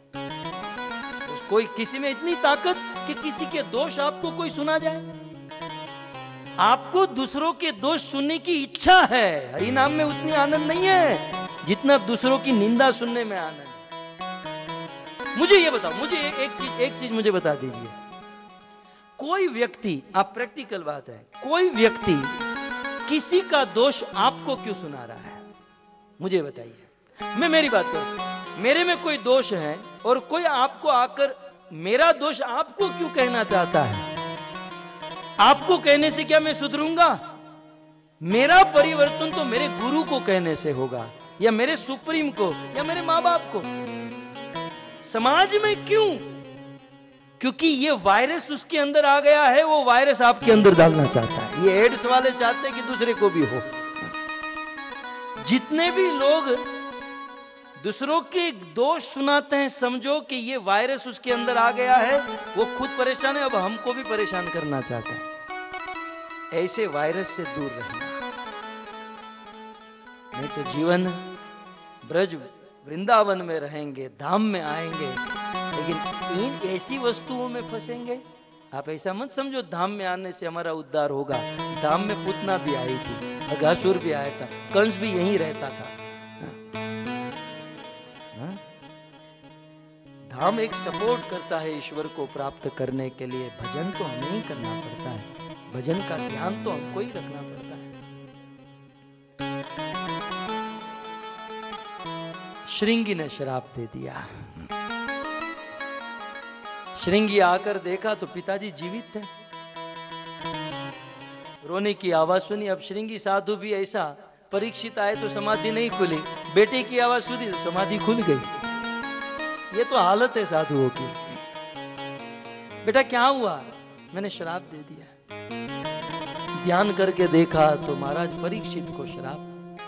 कोई किसी में इतनी ताकत कि किसी के दोष आपको कोई सुना जाए? आपको दूसरों के दोष सुनने की इच्छा है। हरि नाम में उतनी आनंद नहीं है जितना दूसरों की निंदा सुनने में आनंद है। मुझे ये बताओ, मुझे एक, एक चीज एक चीज मुझे बता दीजिए। कोई व्यक्ति, आप प्रैक्टिकल बात है, कोई व्यक्ति किसी का दोष आपको क्यों सुना रहा है? मुझे बताइए। मैं मेरी बात करूं, मेरे में कोई दोष है और कोई आपको आकर मेरा दोष आपको क्यों कहना चाहता है? आपको कहने से क्या मैं सुधरूंगा? मेरा परिवर्तन तो मेरे गुरु को कहने से होगा, या मेरे सुप्रीम को, या मेरे माँ बाप को। समाज में क्यों? क्योंकि ये वायरस उसके अंदर आ गया है, वो वायरस आपके अंदर डालना चाहता है। ये एड्स वाले चाहते हैं कि दूसरे को भी हो। जितने भी लोग दूसरों के दोष सुनाते हैं, समझो कि ये वायरस उसके अंदर आ गया है, वो खुद परेशान है, अब हमको भी परेशान करना चाहता है। ऐसे वायरस से दूर रहना, नहीं तो जीवन ब्रज वृंदावन में रहेंगे, धाम में आएंगे, लेकिन इन ऐसी वस्तुओं में फंसेंगे। आप ऐसा मत समझो धाम में आने से हमारा उद्धार होगा। धाम में पूतना भी आई थी, अघासुर भी आया था, कंस भी यहीं रहता था। हा? धाम एक सपोर्ट करता है ईश्वर को प्राप्त करने के लिए। भजन तो हमें ही करना पड़ता है, भजन का ध्यान तो हमको ही रखना पड़ता है। श्रृंगी ने श्राप दे दिया। श्रृंगी आकर देखा तो पिताजी जीवित थे। रोने की आवाज सुनी। अब श्रृंगी साधु भी ऐसा, परीक्षित आए तो समाधि नहीं खुली, बेटे की आवाज सुनी तो समाधि खुल गई। ये तो हालत है साधुओं की। बेटा क्या हुआ? मैंने श्राप दे दिया। ध्यान करके देखा तो महाराज परीक्षित को श्राप।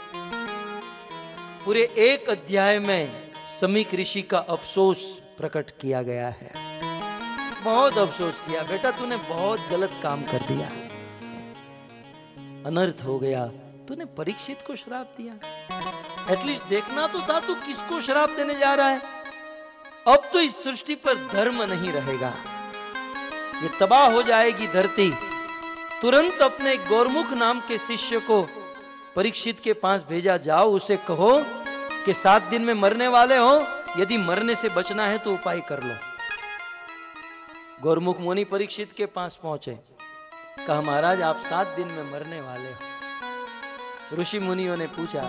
पूरे एक अध्याय में समीक ऋषि का अफसोस प्रकट किया गया है। बहुत अफसोस किया, बेटा तूने बहुत गलत काम कर दिया, अनर्थ हो गया, तूने परीक्षित को श्राप दिया। एटलीस्ट देखना तो था तू किसको श्राप देने जा रहा है। अब तो इस सृष्टि पर धर्म नहीं रहेगा, ये तबाह हो जाएगी धरती। तुरंत अपने गौरमुख नाम के शिष्य को परीक्षित के पास भेजा, जाओ उसे कहो कि सात दिन में मरने वाले हो, यदि मरने से बचना है तो उपाय कर लो। गौरमुख मुनि परीक्षित के पास पहुंचे, कहा महाराज आप सात दिन में मरने वाले हो। ऋषि मुनियों ने पूछा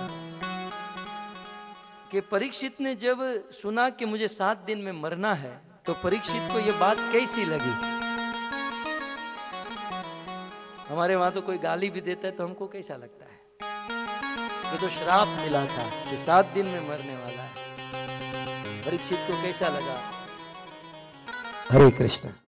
कि परीक्षित ने जब सुना कि मुझे सात दिन में मरना है तो परीक्षित को यह बात कैसी लगी? हमारे वहां तो कोई गाली भी देता है तो हमको कैसा लगता है? ये तो श्राप मिला था कि सात दिन में मरने वाला है। परीक्षित को कैसा लगा? हरे कृष्ण।